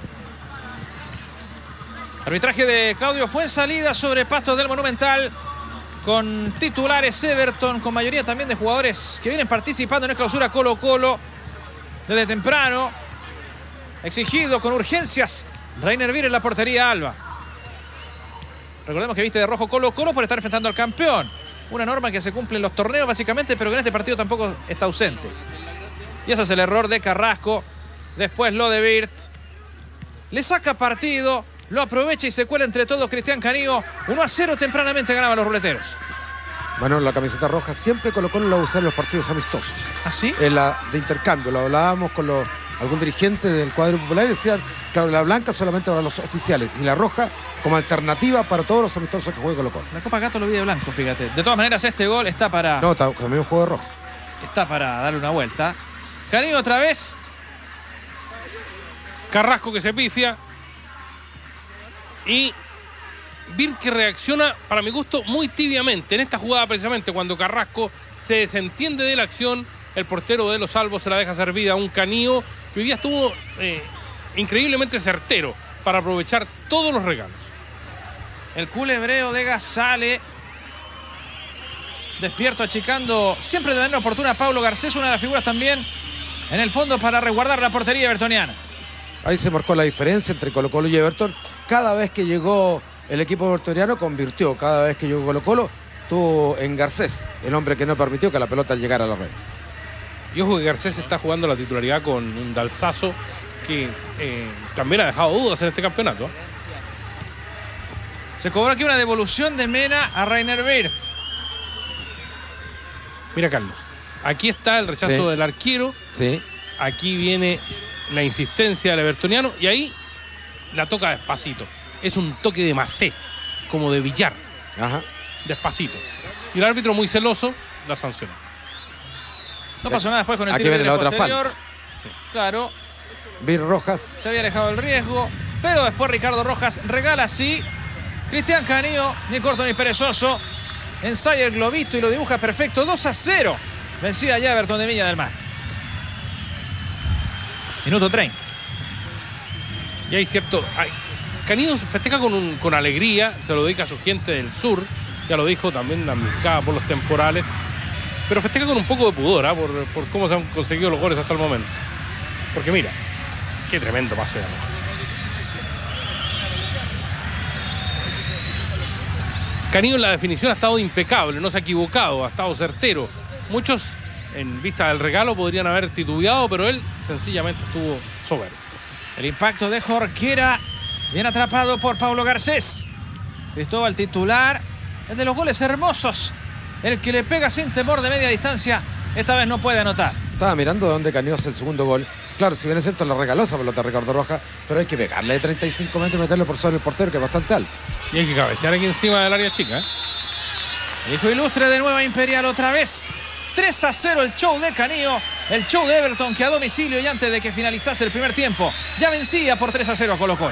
Arbitraje de Claudio Fuenzalida sobre pastos del Monumental, con titulares Everton, con mayoría también de jugadores que vienen participando en el clausura Colo-Colo desde temprano. Exigido con urgencias Reiner Vir en la portería Alba. Recordemos que viste de rojo Colo-Colo por estar enfrentando al campeón. Una norma que se cumple en los torneos básicamente, pero que en este partido tampoco está ausente. Y ese es el error de Carrasco. Después lo de Birt. Le saca partido, lo aprovecha y se cuela entre todos Cristian Canillo. uno a cero tempranamente ganaban los ruleteros. Bueno, la camiseta roja siempre Colo-Colo la va a usar en los partidos amistosos. ¿Ah, sí? En la de intercambio, lo hablábamos con los, algún dirigente del cuadro popular y decían, claro, la blanca solamente para los oficiales y la roja como alternativa para todos los amistosos que juegue Colo-Colo. La Copa Gato lo vi de blanco, fíjate. De todas maneras, este gol está para... No, también juego de rojo. Está para darle una vuelta. Canillo otra vez. Carrasco que se pifia. Y Vir que reacciona, para mi gusto, muy tibiamente en esta jugada precisamente, cuando Carrasco se desentiende de la acción, el portero de los Salvos se la deja servida a un Canío que hoy día estuvo eh, increíblemente certero para aprovechar todos los regalos. El culebreo de Gas sale despierto, achicando siempre de manera oportuna a Paulo Garcés, una de las figuras también en el fondo para resguardar la portería evertoniana. Ahí se marcó la diferencia entre Colo-Colo y Everton. Cada vez que llegó el equipo evertoniano convirtió. Cada vez que llegó Colo-Colo tuvo en Garcés, el hombre que no permitió que la pelota llegara a la red. Y ojo que Garcés está jugando la titularidad con un Dalsazo que eh, también ha dejado dudas en este campeonato. Se cobró aquí una devolución de Mena a Rainer Wirth. Mira, Carlos, aquí está el rechazo Sí. del arquero. Sí. Aquí viene la insistencia del evertoniano y ahí la toca despacito. Es un toque de macé, como de billar. Ajá. Despacito. Y el árbitro, muy celoso, la sancionó. No pasó nada después con el Aquí tiro viene libre la otra posterior. falta. Claro, Vir Rojas. se había alejado el riesgo, pero después Ricardo Rojas regala así. Cristian Canío, ni corto ni perezoso, ensaya el globito y lo dibuja perfecto. dos a cero. Vencida ya Everton de Viña del Mar. Minuto treinta. Y hay cierto... Hay, Canío festeja con, un, con alegría, se lo dedica a su gente del sur, ya lo dijo, también damnificada por los temporales, pero festeja con un poco de pudor, ¿eh? por, por cómo se han conseguido los goles hasta el momento. Porque mira, qué tremendo pase de Rojas. Canío en la definición ha estado impecable, no se ha equivocado, ha estado certero. Muchos, en vista del regalo, podrían haber titubeado, pero él sencillamente estuvo soberbio. El impacto de Jorquera, bien atrapado por Paulo Garcés. Cristóbal titular, el de los goles hermosos, el que le pega sin temor de media distancia. Esta vez no puede anotar. Estaba mirando de dónde Canío hace el segundo gol. Claro, si bien es cierto, la regaló esa pelota a Ricardo Rojas, pero hay que pegarle de treinta y cinco metros y meterlo por sobre el portero, que es bastante alto. Y hay que cabecear aquí encima del área chica, ¿eh? Hijo ilustre de Nueva Imperial otra vez. tres a cero el show de Canío. El show de Everton, que a domicilio y antes de que finalizase el primer tiempo ya vencía por tres a cero a Colo-Colo.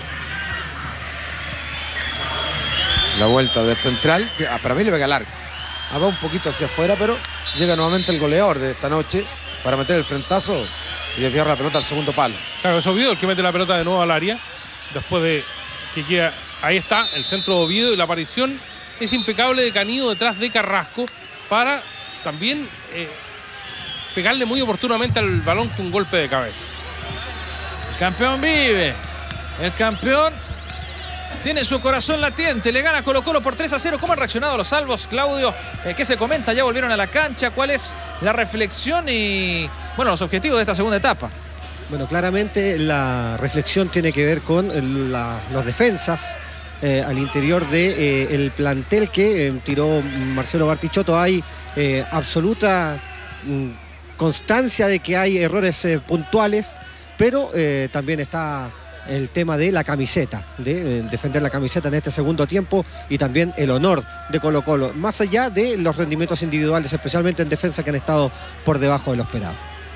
La vuelta del central, que ah, para mí le pega largo. Ah, va un poquito hacia afuera, pero llega nuevamente el goleador de esta noche para meter el frentazo y desviar la pelota al segundo palo. Claro, es Oviedo el que mete la pelota de nuevo al área. Después de que queda... Ahí está el centro de Oviedo y la aparición es impecable de Canío detrás de Carrasco para también eh, pegarle muy oportunamente al balón con un golpe de cabeza. El campeón vive. El campeón tiene su corazón latiente. Le gana Colo-Colo por tres a cero. ¿Cómo han reaccionado los Salvos, Claudio? Eh, ¿Qué se comenta? Ya volvieron a la cancha. ¿Cuál es la reflexión y, bueno, los objetivos de esta segunda etapa? Bueno, claramente la reflexión tiene que ver con la, los defensas eh, al interior del de, eh, plantel que eh, tiró Marcelo Bartichotto. Hay eh, absoluta mm, constancia de que hay errores eh, puntuales, pero eh, también está el tema de la camiseta, de eh, defender la camiseta en este segundo tiempo y también el honor de Colo-Colo, más allá de los rendimientos individuales, especialmente en defensa, que han estado por debajo de lo esperado.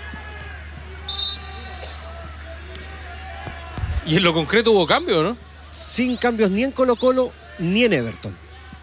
Y en lo concreto hubo cambio, ¿no? Sin cambios ni en Colo-Colo ni en Everton.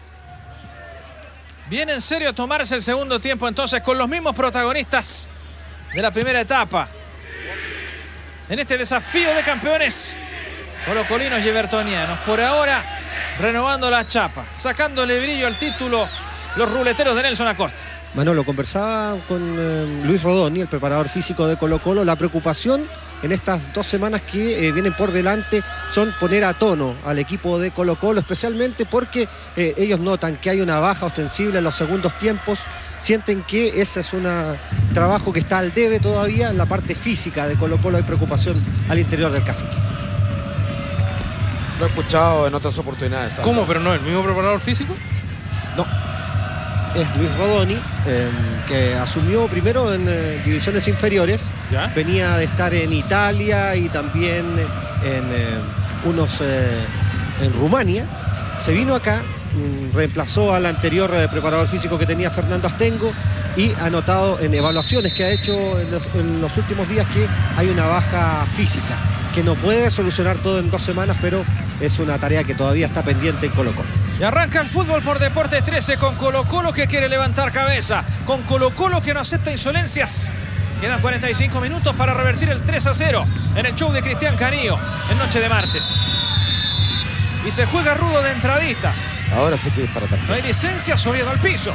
Viene en serio a tomarse el segundo tiempo entonces con los mismos protagonistas de la primera etapa. En este desafío de campeones colocolinos y evertonianos. Por ahora renovando la chapa, sacándole brillo al título los ruleteros de Nelson Acosta. Manolo, conversaba con eh, Luis Rodoni, el preparador físico de Colo-Colo. La preocupación en estas dos semanas que eh, vienen por delante son poner a tono al equipo de Colo-Colo, especialmente porque eh, ellos notan que hay una baja ostensible en los segundos tiempos. Sienten que ese es un trabajo que está al debe todavía. En la parte física de Colo-Colo hay preocupación al interior del cacique. Lo he escuchado en otras oportunidades. ¿Sabes? ¿Cómo? ¿Pero no el mismo preparador físico? No. Es Luis Rodoni, eh, que asumió primero en eh, divisiones inferiores. ¿Ya? Venía de estar en Italia y también en eh, unos eh, en Rumania. Se vino acá, mm, reemplazó al anterior eh, preparador físico que tenía Fernando Astengo y ha notado en evaluaciones que ha hecho en los, en los últimos días que hay una baja física que no puede solucionar todo en dos semanas, pero es una tarea que todavía está pendiente en Colo-Colo. Y arranca el fútbol por Deportes trece con Colo-Colo que quiere levantar cabeza, con Colo-Colo que no acepta insolencias. Quedan cuarenta y cinco minutos para revertir el tres a cero en el show de Cristian Canío en noche de martes. Y se juega rudo de entradista. Ahora sí que es para tarjeta. No hay licencia, Oviedo al piso.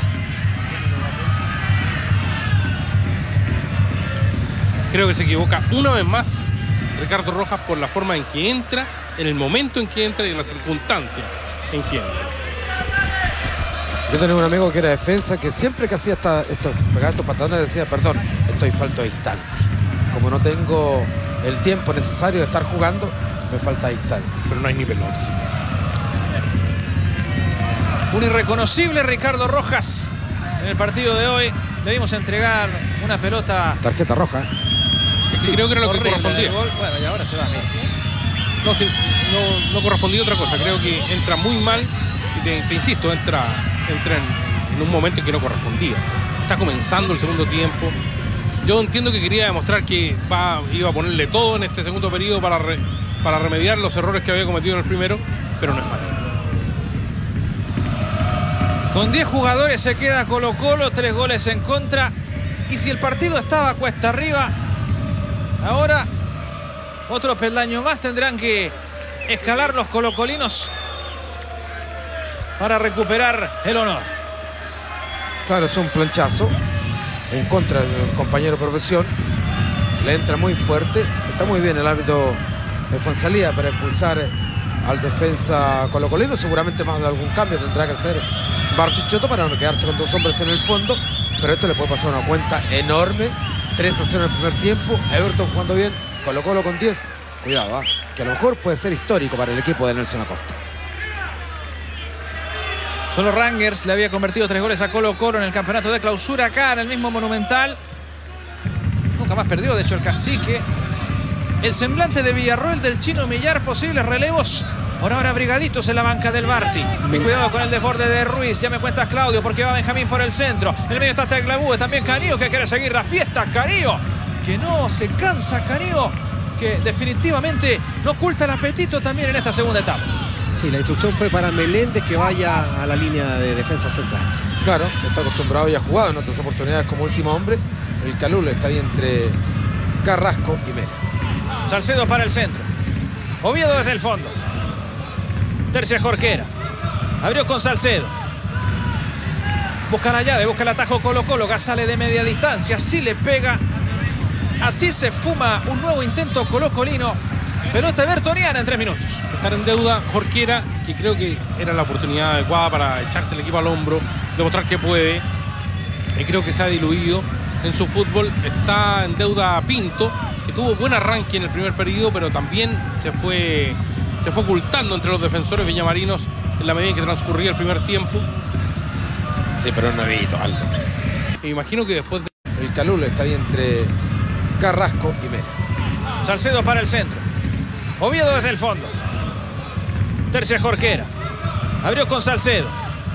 Creo que se equivoca una vez más Ricardo Rojas por la forma en que entra, en el momento en que entra y en la circunstancia en que entra. Yo tenía un amigo que era defensa que siempre que hacía esta, estos, pegaba estos patadones decía, perdón, estoy falto de distancia. Como no tengo el tiempo necesario de estar jugando, me falta distancia. Pero no hay ni pelota. Sí. Un irreconocible Ricardo Rojas en el partido de hoy. Le vimos entregar una pelota. Tarjeta roja. Sí, creo que era lo que horrible correspondía. del gol. Bueno, y ahora se va. No, sí, no, no correspondía otra cosa. Creo que entra muy mal. Y te, te insisto, entra, entra en, en un momento en que no correspondía. Está comenzando el segundo tiempo. Yo entiendo que quería demostrar que va, iba a ponerle todo en este segundo periodo para, re, para remediar los errores que había cometido en el primero, pero no es manera. Con diez jugadores se queda Colo-Colo, tres goles en contra. Y si el partido estaba cuesta arriba, ahora otro peldaño más tendrán que escalar los colocolinos para recuperar el honor. Claro, es un planchazo en contra del compañero de profesión. Le entra muy fuerte. Está muy bien el árbitro de Fuenzalía para expulsar al defensa colocolino. Seguramente más de algún cambio tendrá que hacer Bartichotto para no quedarse con dos hombres en el fondo. Pero esto le puede pasar una cuenta enorme. tres a cero en el primer tiempo. Everton jugando bien. Colo-Colo con diez. Cuidado, ¿eh? Que a lo mejor puede ser histórico para el equipo de Nelson Acosta. Solo Rangers le había convertido tres goles a Colo-Colo en el campeonato de clausura acá en el mismo Monumental. Nunca más perdió, de hecho, el cacique. El semblante de Villarroel, del Chino Millar, posibles relevos. Por ahora brigaditos en la banca del Barty. Cuidado con el desborde de Ruiz. Ya me cuentas, Claudio, porque va Benjamín por el centro. En el medio está Teglabúe, también Canío, que quiere seguir la fiesta. Canío, que no se cansa. Canío, que definitivamente no oculta el apetito también en esta segunda etapa. Sí, la instrucción fue para Meléndez que vaya a la línea de defensas centrales. Claro, está acostumbrado y ha jugado en otras oportunidades como último hombre. El Calul está ahí entre Carrasco y Mena. Salcedo para el centro. Oviedo desde el fondo. Tercia Jorquera. Abrió con Salcedo. Busca la llave, busca el atajo Colo-Colo. Sale de media distancia. Así le pega. Así se fuma un nuevo intento colocolino. Pelota evertoniana en tres minutos. Estar en deuda Jorquera, que creo que era la oportunidad adecuada para echarse el equipo al hombro, demostrar que puede. Y creo que se ha diluido en su fútbol. Está en deuda Pinto, que tuvo buen arranque en el primer periodo, pero también se fue, se fue ocultando entre los defensores villamarinos en la medida en que transcurría el primer tiempo. Sí, pero no evito algo. Me imagino que después de... El Calul está ahí entre Carrasco y Mena. Salcedo para el centro. Oviedo desde el fondo. Tercia Jorquera. Abrió con Salcedo.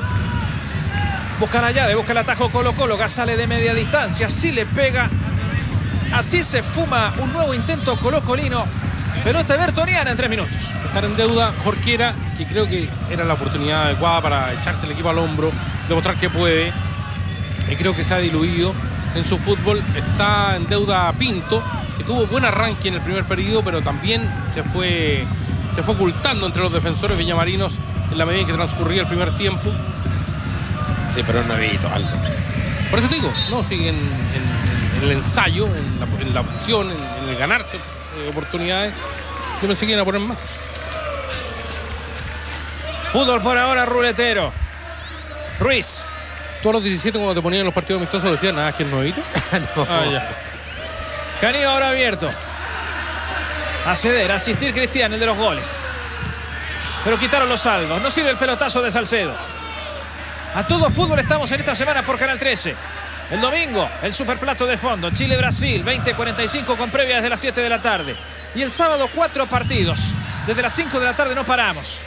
Busca la llave, busca el atajo Colo-Colo. Sale de media distancia. Así le pega. Así se fuma un nuevo intento colocolino. Pelota evertoniana en tres minutos. Estar en deuda Jorquera, que creo que era la oportunidad adecuada para echarse el equipo al hombro, demostrar que puede. Y creo que se ha diluido en su fútbol. Está en deuda Pinto, que tuvo buen arranque en el primer periodo, pero también se fue, se fue ocultando entre los defensores villamarinos en la medida en que transcurría el primer tiempo. Sí, pero no evito algo. Por eso te digo, no, sí, en, en, en el ensayo, en la, en la opción, en, en el ganarse eh, oportunidades, yo pensé que iban a poner más. Fútbol por ahora ruletero. Ruiz. Todos los diecisiete cuando te ponían los partidos amistosos decían, nada, que es nuevito. No. Ah, ya. Canío ahora abierto. A ceder, a asistir Cristian, el de los goles. Pero quitaron los salvos. No sirve el pelotazo de Salcedo. A todo fútbol estamos en esta semana por Canal trece. El domingo, el superplato de fondo. Chile-Brasil, veinte cuarenta y cinco con previa desde las siete de la tarde. Y el sábado, cuatro partidos. Desde las cinco de la tarde no paramos.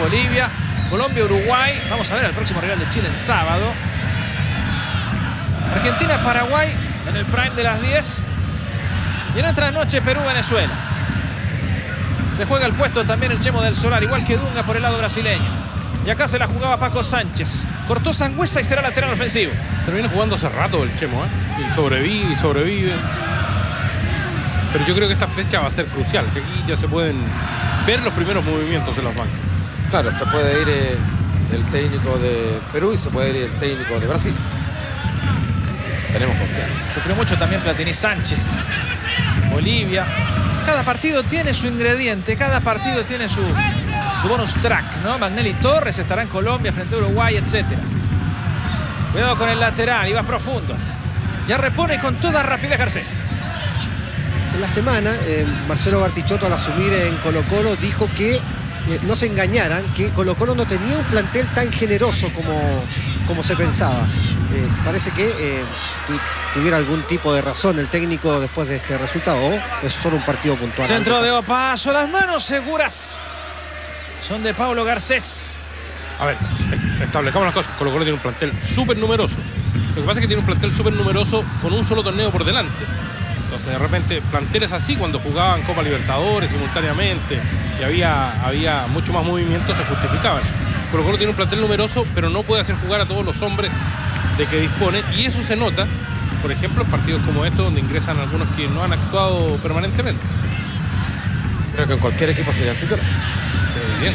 Ecuador-Bolivia, Colombia-Uruguay. Vamos a ver el próximo rival de Chile en sábado. Argentina-Paraguay en el prime de las diez. Y en otra noche Perú-Venezuela. Se juega el puesto también el Chemo del Solar, igual que Dunga por el lado brasileño. Y acá se la jugaba Paco Sánchez. Cortó Sangüesa y será lateral ofensivo. Se lo viene jugando hace rato el Chemo, ¿eh? Y sobrevive y sobrevive. Pero yo creo que esta fecha va a ser crucial, que aquí ya se pueden ver los primeros movimientos en las bancas. Claro, se puede ir eh, el técnico de Perú y se puede ir el técnico de Brasil. Tenemos confianza. Sufrió mucho también Platini Sánchez. Bolivia. Cada partido tiene su ingrediente, cada partido tiene su, su bonus track, ¿no? Magnelli Torres estará en Colombia frente a Uruguay, etcétera. Cuidado con el lateral, iba profundo. Ya repone con toda rapidez Garcés. En la semana, eh, Marcelo Bartichotto, al asumir en Colo-Colo, dijo que eh, no se engañaran, que Colo-Colo no tenía un plantel tan generoso como, como se pensaba. Eh, parece que eh, tu, tuviera algún tipo de razón el técnico después de este resultado, o es solo un partido puntual. Centro de Opaso, las manos seguras son de Paulo Garcés. A ver, establezcamos las cosas. Colo-Colo tiene un plantel súper numeroso. Lo que pasa es que tiene un plantel súper numeroso con un solo torneo por delante. Entonces, de repente, planteles así, cuando jugaban Copa Libertadores simultáneamente y había, había mucho más movimiento, se justificaban. Colo-Colo tiene un plantel numeroso, pero no puede hacer jugar a todos los hombres de que dispone, y eso se nota, por ejemplo, en partidos como estos, donde ingresan algunos que no han actuado permanentemente. Creo que en cualquier equipo sería titular. Bien.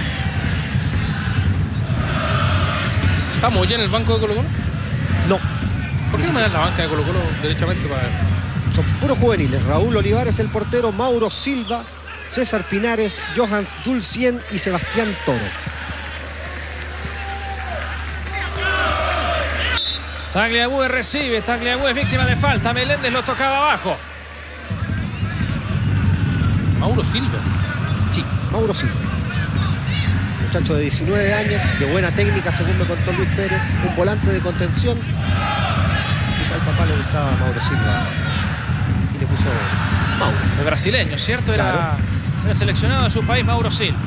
¿Estamos ya en el banco de Colo-Colo? No. ¿Por qué no me dan la banca de Colo-Colo derechamente para ver? Son puros juveniles. Raúl Olivares el portero, Mauro Silva, César Pinares, Johans Dulcien y Sebastián Toro. Tagliabue recibe, Tagliabue es víctima de falta, Meléndez lo tocaba abajo. Mauro Silva. Sí, Mauro Silva. Muchacho de diecinueve años, de buena técnica según me contó Luis Pérez, un volante de contención. Quizá al papá le gustaba Mauro Silva y le puso Mauro. El brasileño, ¿cierto? Era, Claro. era seleccionado de su país, Mauro Silva.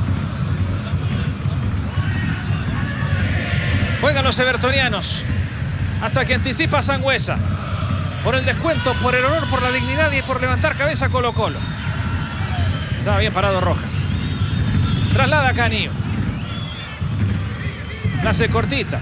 Juegan los evertonianos. Hasta que anticipa Sangüesa. Por el descuento, por el honor, por la dignidad y por levantar cabeza Colo-Colo. Estaba bien parado Rojas. Traslada a Canillo. La hace cortita.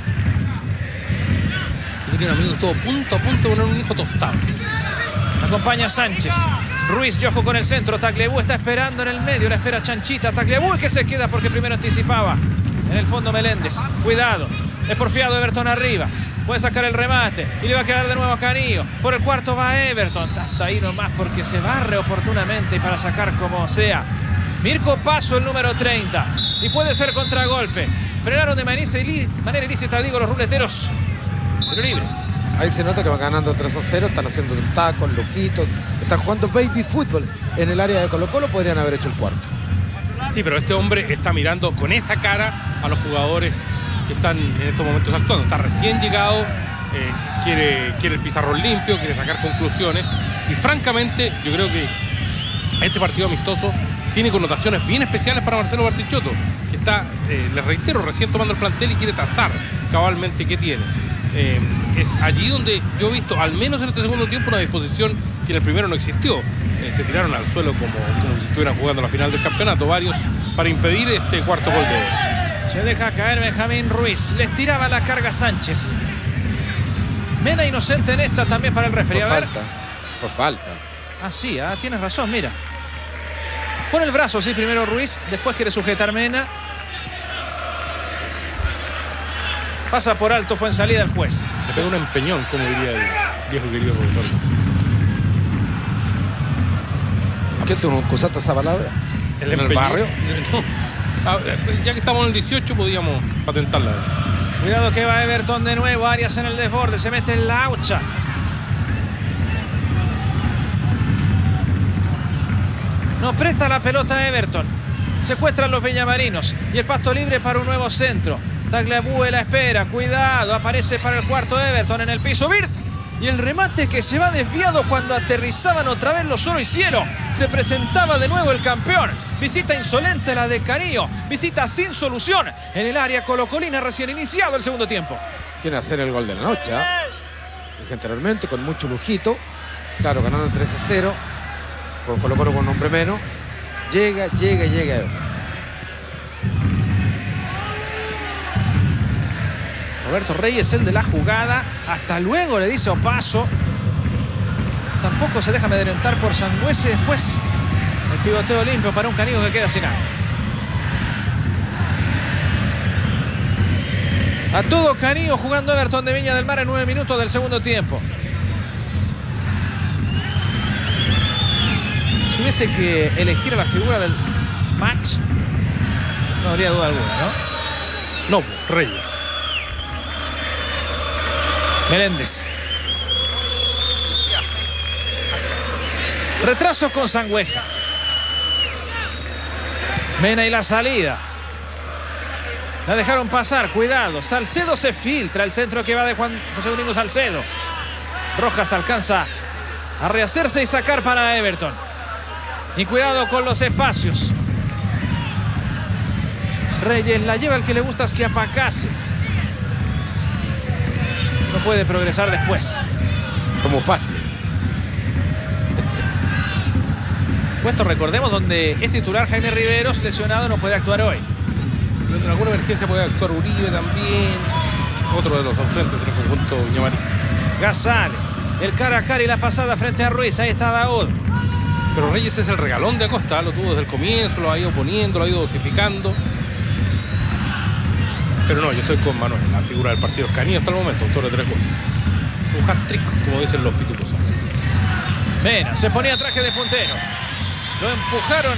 Yo tenía un amigo que estuvo punto a punto de poner un hijo tostado. Acompaña Sánchez. Ruiz, Yojo con el centro. Tagliabue está esperando en el medio. La espera Chanchita. Tagliabue que se queda porque primero anticipaba. En el fondo Meléndez. Cuidado. Es porfiado Everton arriba. Puede sacar el remate. Y le va a quedar de nuevo a Canillo. Por el cuarto va Everton. Hasta ahí nomás porque se barre oportunamente y para sacar como sea. Mirko Paso, el número treinta. Y puede ser contragolpe. Frenaron de manera ilícita, digo, los ruleteros. Pero libre. Ahí se nota que van ganando tres a cero, están haciendo tacos, lujitos, están jugando baby fútbol en el área de Colo-Colo, podrían haber hecho el cuarto. Sí, pero este hombre está mirando con esa cara a los jugadores que están en estos momentos actuando. Está recién llegado, eh, quiere, quiere el pizarrón limpio, quiere sacar conclusiones. Y francamente, yo creo que este partido amistoso tiene connotaciones bien especiales para Marcelo Bartichotto, que está, eh, les reitero, recién tomando el plantel y quiere tasar cabalmente qué tiene. Eh, es allí donde yo he visto, al menos en este segundo tiempo, una disposición que en el primero no existió. Eh, se tiraron al suelo como, como si estuvieran jugando la final del campeonato, varios, para impedir este cuarto gol de... Se deja caer Benjamín Ruiz. Les tiraba la carga Sánchez. Mena inocente en esta también para el referee. Fue A ver. falta, fue falta. Ah, sí, ah, tienes razón, mira. Pone el brazo, sí, primero Ruiz, después quiere sujetar Mena. Pasa por alto, fue en salida el juez. Le pegó un empeñón, como diría el viejo querido profesor. ¿Qué tú no usaste esa palabra? ¿El ¿En el empeñón? barrio? No. Ah, ya que estamos en el dieciocho, podíamos patentarla. Cuidado que va Everton de nuevo. Arias en el desborde, se mete en la aucha. No presta la pelota Everton. Secuestran los villamarinos. Y el pasto libre para un nuevo centro. Tagliabue la espera. Cuidado. Aparece para el cuarto Everton en el piso. Virt. Y el remate que se va desviado cuando aterrizaban otra vez los oro y cielo. Se presentaba de nuevo el campeón. Visita insolente la de Canillo. Visita sin solución en el área colocolina recién iniciado el segundo tiempo. Quieren hacer el gol de la noche, ¿eh? dije anteriormente, con mucho lujito. Claro, ganando tres a cero. Con Colo Colo con un hombre menos. Llega, llega, llega Everton. Roberto Reyes, el de la jugada. Hasta luego, le dice Opaso. Tampoco se deja amedrentar por Sangüesa. Después el pivoteo limpio para un Canigó que queda sin agua. A todo Canigó jugando Everton de Viña del Mar en nueve minutos del segundo tiempo. Si hubiese que elegir a la figura del match, no habría duda alguna, ¿no? No, Reyes. Meléndez. Retraso con Sangüesa. Mena y la salida. La dejaron pasar, cuidado. Salcedo se filtra, el centro que va de Juan José Domingo Salcedo. Rojas alcanza a rehacerse y sacar para Everton. Y cuidado con los espacios. Reyes la lleva el que le gusta es que apacase. No puede progresar después. Como faste. Puesto, recordemos, donde es titular Jaime Riveros, lesionado, no puede actuar hoy. Y en alguna emergencia puede actuar Uribe también. Otro de los ausentes en el conjunto Viñamarín. Gazale, el cara a cara y la pasada frente a Ruiz. Ahí está Daoud. Pero Reyes es el regalón de Acosta. Lo tuvo desde el comienzo, lo ha ido poniendo, lo ha ido dosificando. Pero no, yo estoy con Manuel. La figura del partido es Canigó hasta el momento, autor de tres goles. Un hat-trick, como dicen los pitucos. Mena se ponía traje de puntero. Lo empujaron.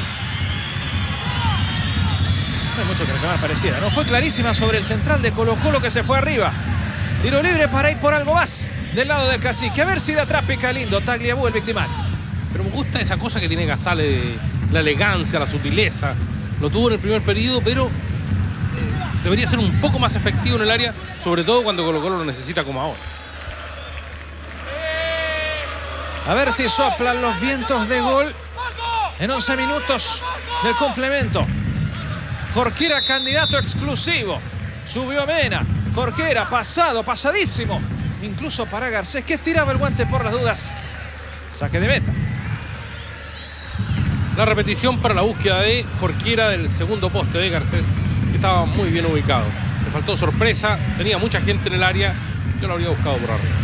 No hay mucho que reclamar, pareciera, ¿no? Fue clarísima sobre el central de Colo Colo que se fue arriba. Tiro libre para ir por algo más del lado del Cacique. A ver si de atrás pica lindo Tagliabue, el victimario. Pero me gusta esa cosa que tiene Gazale, de la elegancia, la sutileza. Lo tuvo en el primer periodo, pero eh, debería ser un poco más efectivo en el área, sobre todo cuando Colo Colo lo necesita como ahora. A ver si soplan los vientos de gol en once minutos del complemento. Jorquera, candidato exclusivo. Subió Mena. Jorquera, pasado, pasadísimo. Incluso para Garcés, que estiraba el guante por las dudas. Saque de meta. La repetición para la búsqueda de Jorquera del segundo poste de Garcés, que estaba muy bien ubicado. Le faltó sorpresa, tenía mucha gente en el área. Yo lo habría buscado por arriba.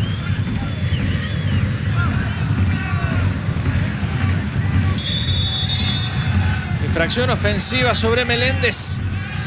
Infracción ofensiva sobre Meléndez.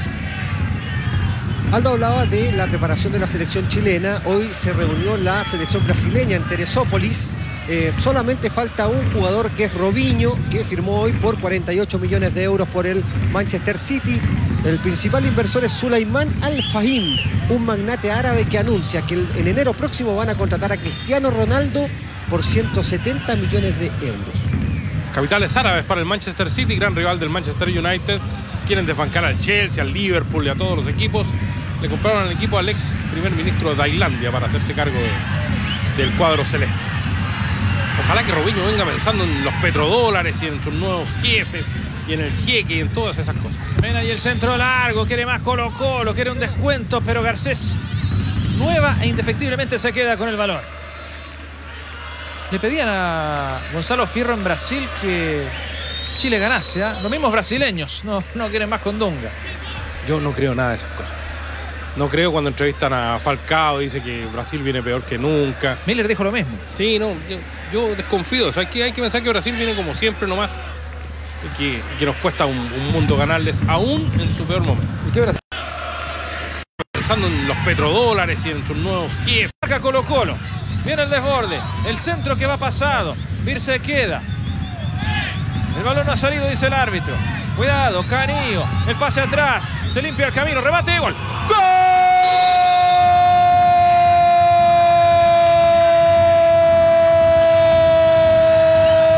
Aldo hablaba de la preparación de la selección chilena. Hoy se reunió la selección brasileña en Teresópolis. Eh, solamente falta un jugador que es Robinho, que firmó hoy por cuarenta y ocho millones de euros por el Manchester City. El principal inversor es Sulaiman Al Fahim, un magnate árabe que anuncia que en enero próximo van a contratar a Cristiano Ronaldo por ciento setenta millones de euros. Capitales árabes para el Manchester City, gran rival del Manchester United. Quieren desbancar al Chelsea, al Liverpool y a todos los equipos. Le compraron al equipo al ex primer ministro de Tailandia para hacerse cargo de, del cuadro celeste. Ojalá que Robinho venga pensando en los petrodólares y en sus nuevos jefes y en el jeque y en todas esas cosas. Mena y el centro largo, quiere más Colo Colo, quiere un descuento, pero Garcés nueva e indefectiblemente se queda con el balón. Le pedían a Gonzalo Fierro en Brasil que Chile ganase, ¿eh? Los mismos brasileños no, no quieren más con Dunga. Yo no creo nada de esas cosas. No creo cuando entrevistan a Falcao, dice que Brasil viene peor que nunca. Miller dijo lo mismo. Sí, no, yo, yo desconfío. O sea, hay que, hay que pensar que Brasil viene como siempre nomás y que, y que nos cuesta un, un mundo ganarles, aún en su peor momento. ¿Y qué Brasil? Pensando en los petrodólares y en sus nuevos jefes. Marca Colo Colo. Viene el desborde. El centro que va pasado. Vir se queda. El balón no ha salido, dice el árbitro. Cuidado, Canigó. El pase atrás. Se limpia el camino. Rebate y gol. ¡Gol!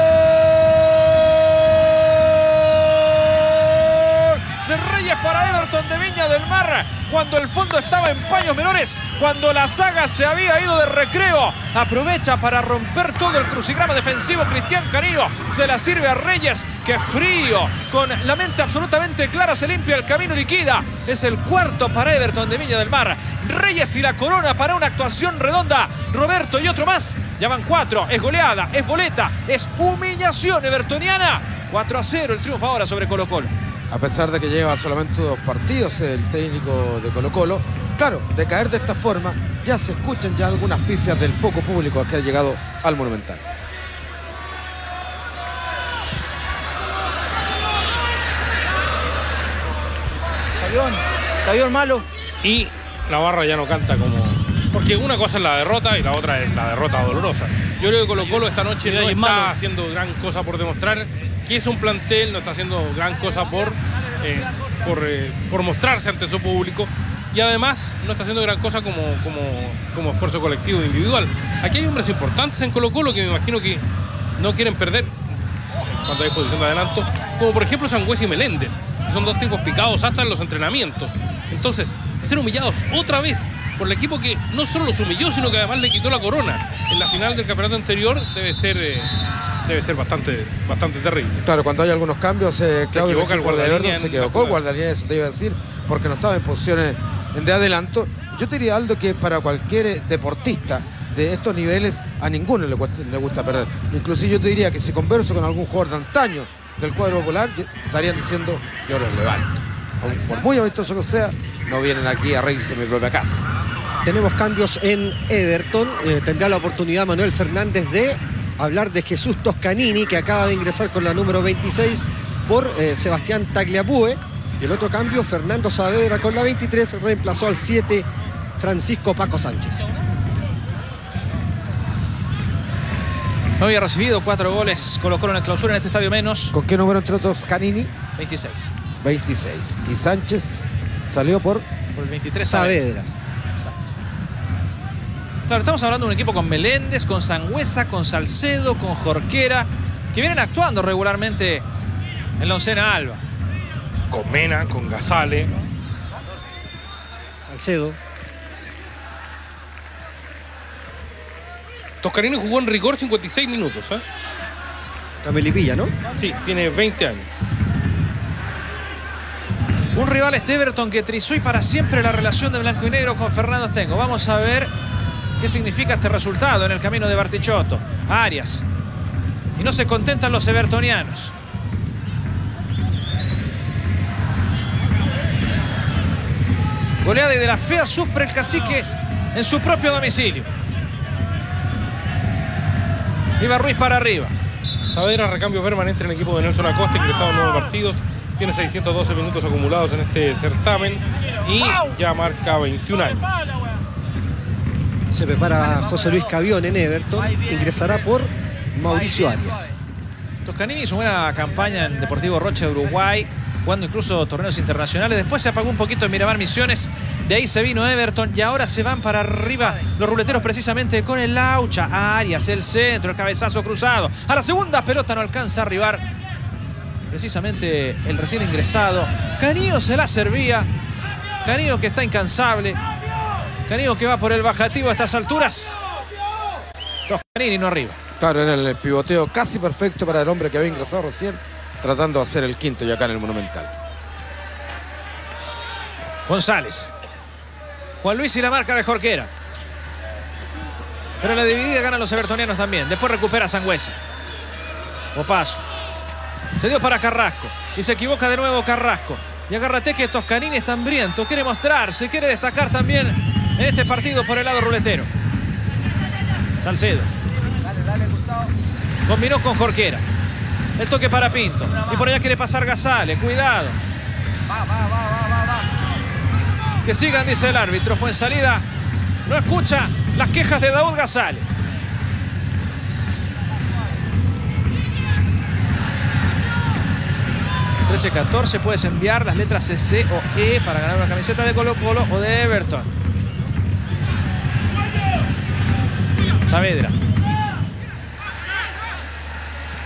De Reyes para Everton. Everton de Viña del Mar, cuando el fondo estaba en paños menores, cuando la saga se había ido de recreo. Aprovecha para romper todo el crucigrama defensivo Cristian Canillo. Se la sirve a Reyes, que frío, con la mente absolutamente clara, se limpia el camino y liquida. Es el cuarto para Everton de Viña del Mar. Reyes y la corona para una actuación redonda. Roberto y otro más. Ya van cuatro. Es goleada, es boleta, es humillación evertoniana. cuatro a cero el triunfo ahora sobre Colo-Colo. A pesar de que lleva solamente dos partidos el técnico de Colo-Colo, claro, de caer de esta forma, ya se escuchan ya algunas pifias del poco público que ha llegado al Monumental. Cabión, Cabión malo. Y la barra ya no canta como... Porque una cosa es la derrota y la otra es la derrota dolorosa. Yo creo que Colo-Colo esta noche no está haciendo gran cosa por demostrar que es un plantel, no está haciendo gran cosa por, eh, por, eh, por mostrarse ante su público. Y además no está haciendo gran cosa como, como, como esfuerzo colectivo e individual. Aquí hay hombres importantes en Colo-Colo que me imagino que no quieren perder cuando hay posición de adelanto, como por ejemplo Sangüesa y Meléndez, que son dos tipos picados hasta en los entrenamientos. Entonces, ser humillados otra vez por el equipo que no solo los humilló, sino que además le quitó la corona en la final del campeonato anterior, debe ser, eh, debe ser bastante, bastante terrible. Claro, cuando hay algunos cambios, eh, Se Claudio, equivoca el el de guardalínea Everton se en equivocó, la el guardalínea, eso te iba a decir, porque no estaba en posiciones de adelanto. Yo te diría, Aldo, que para cualquier deportista de estos niveles, a ninguno le, cuesta, le gusta perder. Inclusive yo te diría que si converso con algún jugador de antaño del cuadro popular, estarían diciendo, yo los levanto. Aun por muy amistoso que sea, no vienen aquí a reírse en mi propia casa. Tenemos cambios en Everton. Eh, tendrá la oportunidad Manuel Fernández de hablar de Jesús Toscanini, que acaba de ingresar con la número veintiséis por eh, Sebastián Tagliabue. Y el otro cambio, Fernando Saavedra con la veintitrés, reemplazó al siete Francisco Paco Sánchez. No había recibido cuatro goles Colo-Colo en el clausura en este estadio menos. ¿Con qué número entró Toscanini? veintiséis. veintiséis. Y Sánchez salió por... Por el veintitrés. Saavedra. Exacto. Claro, estamos hablando de un equipo con Meléndez, con Sangüesa, con Salcedo, con Jorquera, que vienen actuando regularmente en la oncena alba. Con Mena, con Gazale. Salcedo. Toscanini jugó en rigor cincuenta y seis minutos, ¿eh? Camelipilla, ¿no? Sí, tiene veinte años. Un rival este Everton que trizó y para siempre la relación de blanco y negro con Fernando Stengo. Vamos a ver qué significa este resultado en el camino de Bartichotto. Arias. Y no se contentan los evertonianos. Goleada y de la fea sufre el Cacique en su propio domicilio. Iba Ruiz para arriba. Saavedra, recambio permanente en el equipo de Nelson Acosta, ingresado en nueve partidos. Tiene seiscientos doce minutos acumulados en este certamen y ya marca veintiún años. Se prepara José Luis Cabión en Everton. Ingresará por Mauricio Arias. Toscanini hizo buena campaña en Deportivo Rocha de Uruguay, jugando incluso torneos internacionales. Después se apagó un poquito en Miramar Misiones. De ahí se vino Everton y ahora se van para arriba los ruleteros precisamente con el Laucha. Arias, el centro, el cabezazo cruzado. A la segunda pelota no alcanza a arribar precisamente el recién ingresado. Canillo se la servía. Canillo que está incansable. Canillo que va por el bajativo a estas alturas. Toscanini no arriba. Claro, era el pivoteo casi perfecto para el hombre que había ingresado recién, tratando de hacer el quinto ya acá en el Monumental. González. Juan Luis y la marca de Jorquera. Pero la dividida ganan los evertonianos también. Después recupera Sangüesa. Opaso. Se dio para Carrasco. Y se equivoca de nuevo Carrasco. Y agárrate que Toscanini está hambriento. Quiere mostrarse, quiere destacar también en este partido por el lado ruletero. Salcedo. Combinó con Jorquera. El toque para Pinto. Y por allá quiere pasar Gazale. Cuidado. Va, va, va, va, va, va. Que sigan, dice el árbitro. Fue en salida. No escucha las quejas de Daud Gazale. trece catorce puedes enviar las letras C C o E para ganar una camiseta de Colo-Colo o de Everton. Saavedra.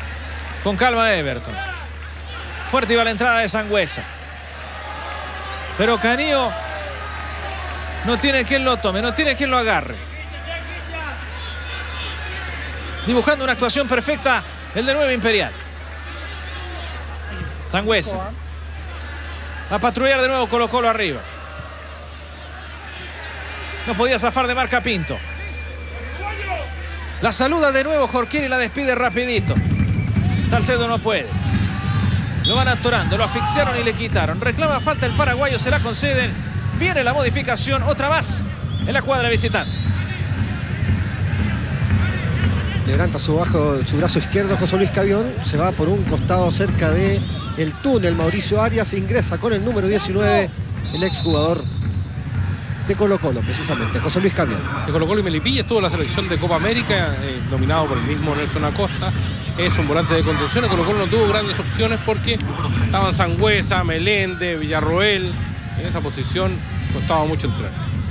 Con calma Everton. Fuerte iba la entrada de Sangüesa. Pero Canillo no tiene quien lo tome, no tiene quien lo agarre. Dibujando una actuación perfecta el de nueve Imperial. Sangüesa. Va a patrullar de nuevo Colo Colo arriba. No podía zafar de marca Pinto. La saluda de nuevo Jorquera y la despide rapidito. Salcedo no puede. Lo van atorando, lo asfixiaron y le quitaron. Reclama falta el paraguayo, se la conceden. Viene la modificación, otra más en la cuadra visitante. Levanta su, bajo, su brazo izquierdo José Luis Cavión. Se va por un costado cerca de el túnel. Mauricio Arias ingresa con el número diecinueve, el exjugador de Colo Colo, precisamente, José Luis Cavión. De Colo Colo y Melipilla estuvo en la selección de Copa América, eh, nominado por el mismo Nelson Acosta. Es un volante de contención. Colo Colo no tuvo grandes opciones porque estaban Sangüesa, Meléndez, Villarroel. En esa posición costaba mucho entrar.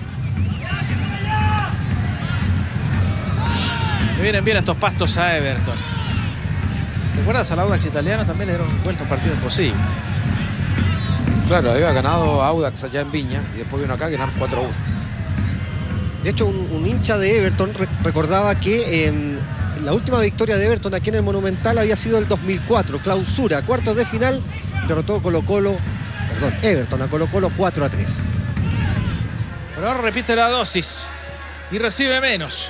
Le vienen bien estos pastos a Everton. ¿Te acuerdas al Audax italiano? También le dieron vuelta un partido imposible. Claro, había ganado Audax allá en Viña y después vino acá a ganar cuatro a uno. De hecho, un, un hincha de Everton re recordaba que eh, la última victoria de Everton aquí en el Monumental había sido el dos mil cuatro, clausura, cuartos de final, derrotó Colo Colo, perdón, Everton a Colo Colo cuatro a tres. Pero ahora repite la dosis y recibe menos.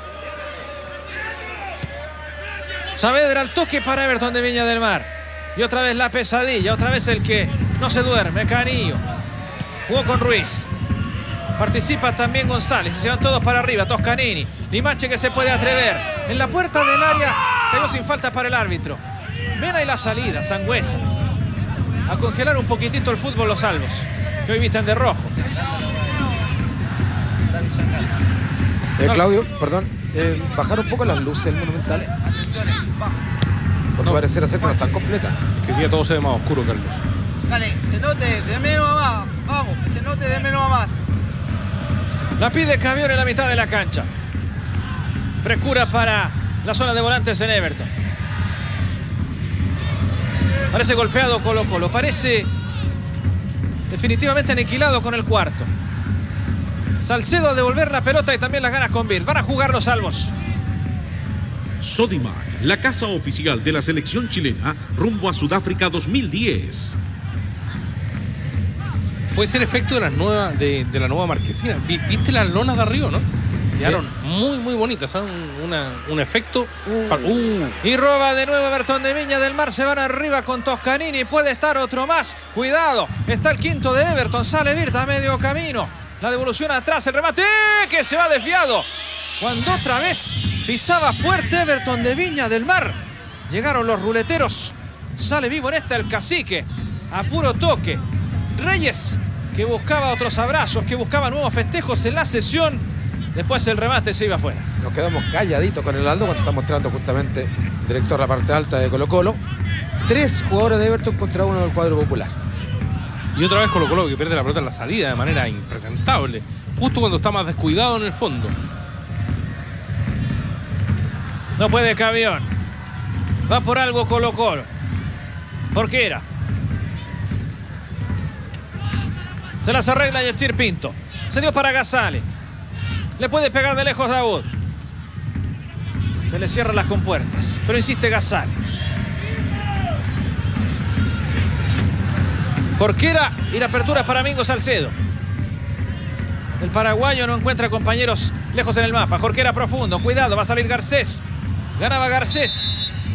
Saavedra al toque para Everton de Viña del Mar. Y otra vez la pesadilla, otra vez el que no se duerme, Canillo. Jugó con Ruiz. Participa también González. Y se van todos para arriba, Toscanini. Limache que se puede atrever. En la puerta del área cayó sin falta para el árbitro. Mena y la salida, Sangüesa. A congelar un poquitito el fútbol los salvos, que hoy visten de rojo. Eh, Claudio, perdón, eh, bajar un poco las luces del Monumental. Porque No. pareciera ser que no están completas. Que hoy día todo se ve más oscuro, Carlos. Dale, se note de menos a más. Vamos, que se note de menos a más. La pide Cavión en la mitad de la cancha. Frescura para la zona de volantes en Everton. Parece golpeado Colo Colo. Parece definitivamente aniquilado con el cuarto. Salcedo a devolver la pelota y también las ganas con Bill. Van a jugar los salvos. Sodimac, la casa oficial de la selección chilena rumbo a Sudáfrica dos mil diez. Puede ser efecto de, las nuevas, de, de la nueva marquesina. ¿Viste las lonas de arriba, no? Quedaron sí. muy, muy bonitas. ¿eh? Una, un efecto... Uh. Para, uh. Y roba de nuevo Everton de Viña del Mar. Se van arriba con Toscanini. Puede estar otro más. Cuidado. Está el quinto de Everton. Sale Virta a medio camino. La devolución atrás. El remate que se va desviado. Cuando otra vez pisaba fuerte Everton de Viña del Mar. Llegaron los ruleteros. Sale vivo en esta el cacique. A puro toque. Reyes, que buscaba otros abrazos, que buscaba nuevos festejos en la sesión. Después el remate se iba afuera. Nos quedamos calladitos con el Aldo cuando está mostrando justamente el director la parte alta de Colo Colo. Tres jugadores de Everton contra uno del cuadro popular. Y otra vez Colo Colo que pierde la pelota en la salida de manera impresentable. Justo cuando está más descuidado en el fondo. No puede Cavión. Va por algo Colo Colo. Jorquera. Se las arregla Yachir Pinto. Se dio para Gazale. Le puede pegar de lejos Daud. Se le cierran las compuertas. Pero insiste Gazale. Jorquera y la apertura para Mingo Salcedo. El paraguayo no encuentra compañeros lejos en el mapa. Jorquera profundo. Cuidado, va a salir Garcés. Ganaba Garcés.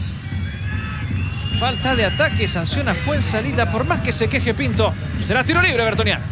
Falta de ataque. Sanciona fue en salida. Por más que se queje Pinto. Será tiro libre bertoniano.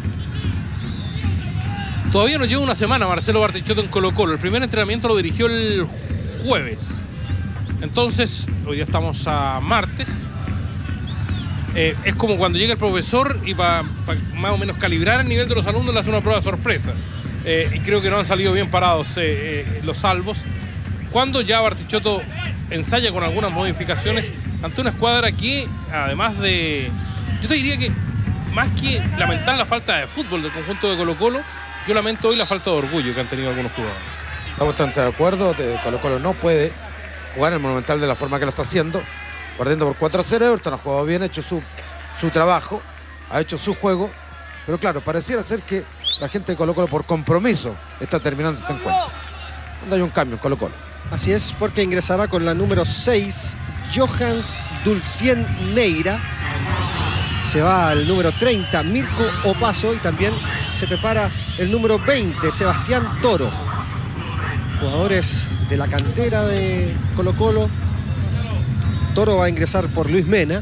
Todavía nos lleva una semana Marcelo Bartichotto en Colo Colo. El primer entrenamiento lo dirigió el jueves. Entonces, hoy día estamos a martes. Eh, es como cuando llega el profesor y para pa más o menos calibrar el nivel de los alumnos le hace una prueba sorpresa. Eh, y creo que no han salido bien parados eh, eh, los salvos. Cuando ya Bartichotto ensaya con algunas modificaciones ante una escuadra que, además de... Yo te diría que, más que lamentar la falta de fútbol del conjunto de Colo Colo, yo lamento hoy la falta de orgullo que han tenido algunos jugadores. Estamos bastante de acuerdo. Colo Colo no puede jugar el Monumental de la forma que lo está haciendo. Perdiendo por cuatro a cero. Everton ha jugado bien, ha hecho su, su trabajo, ha hecho su juego. Pero claro, pareciera ser que la gente de Colo-Colo por compromiso está terminando este encuentro. Donde hay un cambio en Colo-Colo. Así es, porque ingresará con la número seis, Johans Dulcien Neira. Se va al número treinta, Mirko Opaso, y también se prepara el número veinte, Sebastián Toro. Jugadores de la cantera de Colo-Colo. Toro va a ingresar por Luis Mena.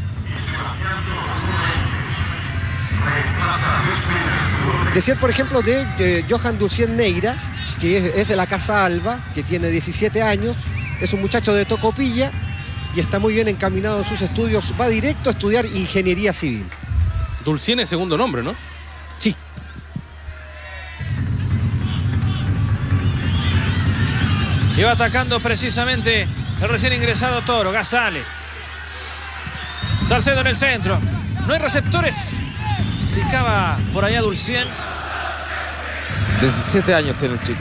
Decir, por ejemplo, de eh, Johan Dulcien Neira, que es, es de la Casa Alba, que tiene diecisiete años, es un muchacho de Tocopilla y está muy bien encaminado en sus estudios. Va directo a estudiar ingeniería civil. Dulcien es segundo nombre, ¿no? Sí. Iba atacando precisamente el recién ingresado Toro. Gasale. Salcedo en el centro. No hay receptores. Picaba por allá Dulcien. diecisiete años tiene el chico.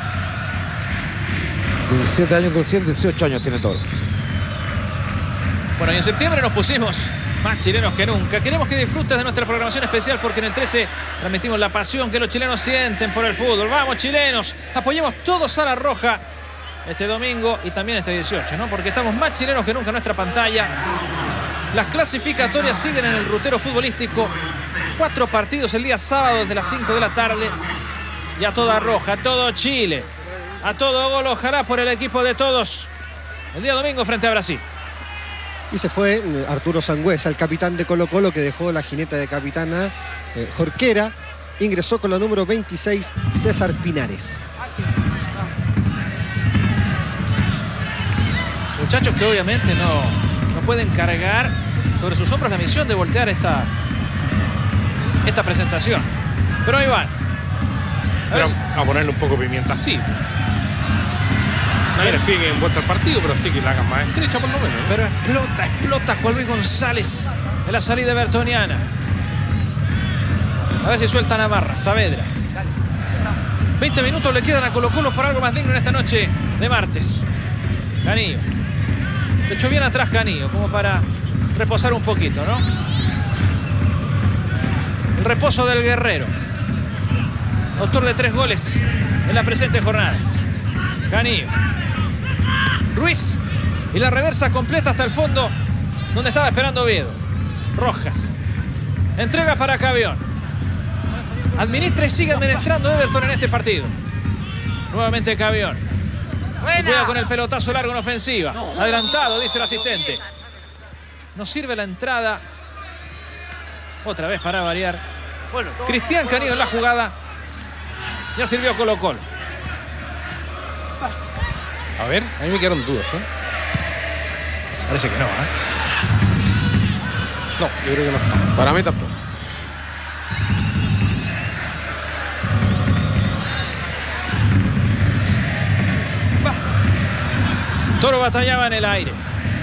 diecisiete años Dulcien, dieciocho años tiene Toro. Bueno, y en septiembre nos pusimos más chilenos que nunca. Queremos que disfrutes de nuestra programación especial porque en el trece transmitimos la pasión que los chilenos sienten por el fútbol. Vamos, chilenos, apoyemos todos a la Roja este domingo y también este dieciocho, ¿no? Porque estamos más chilenos que nunca en nuestra pantalla. Las clasificatorias siguen en el rutero futbolístico. Cuatro partidos el día sábado desde las cinco de la tarde. Y a toda Roja, a todo Chile, a todo gol, ojalá por el equipo de todos. El día domingo frente a Brasil. Y se fue Arturo Sangüesa, el capitán de Colo-Colo, que dejó la jineta de capitana eh, Jorquera. Ingresó con la número veintiséis, César Pinares. Muchachos que obviamente no, no pueden cargar sobre sus hombros la misión de voltear esta, esta presentación. Pero ahí van. A, Pero si... a ponerle un poco de pimienta así. Nadie les pide que vuelta al partido, pero sí que la hagan más estrecha por lo menos, ¿no? Pero explota, explota Juan Luis González en la salida bertoniana. A ver si sueltan a Marra, Saavedra. veinte minutos le quedan a Colo-Colo por algo más digno en esta noche de martes. Canillo. Se echó bien atrás Canillo, como para reposar un poquito, ¿no? El reposo del guerrero. Autor de tres goles en la presente jornada. Canillo. Ruiz. Y la reversa completa hasta el fondo, donde estaba esperando Oviedo. Rojas. Entrega para Cavión. Administra y sigue administrando Everton en este partido. Nuevamente Cavión. Y juega con el pelotazo largo en ofensiva. Adelantado, dice el asistente. No sirve la entrada. Otra vez para variar. Cristian Canillo en la jugada. Ya sirvió Colo-Colo. A ver, a mí me quedaron dudas, ¿eh? Parece que no, ¿eh? No, yo creo que no está. Para mí tampoco. Toro batallaba en el aire.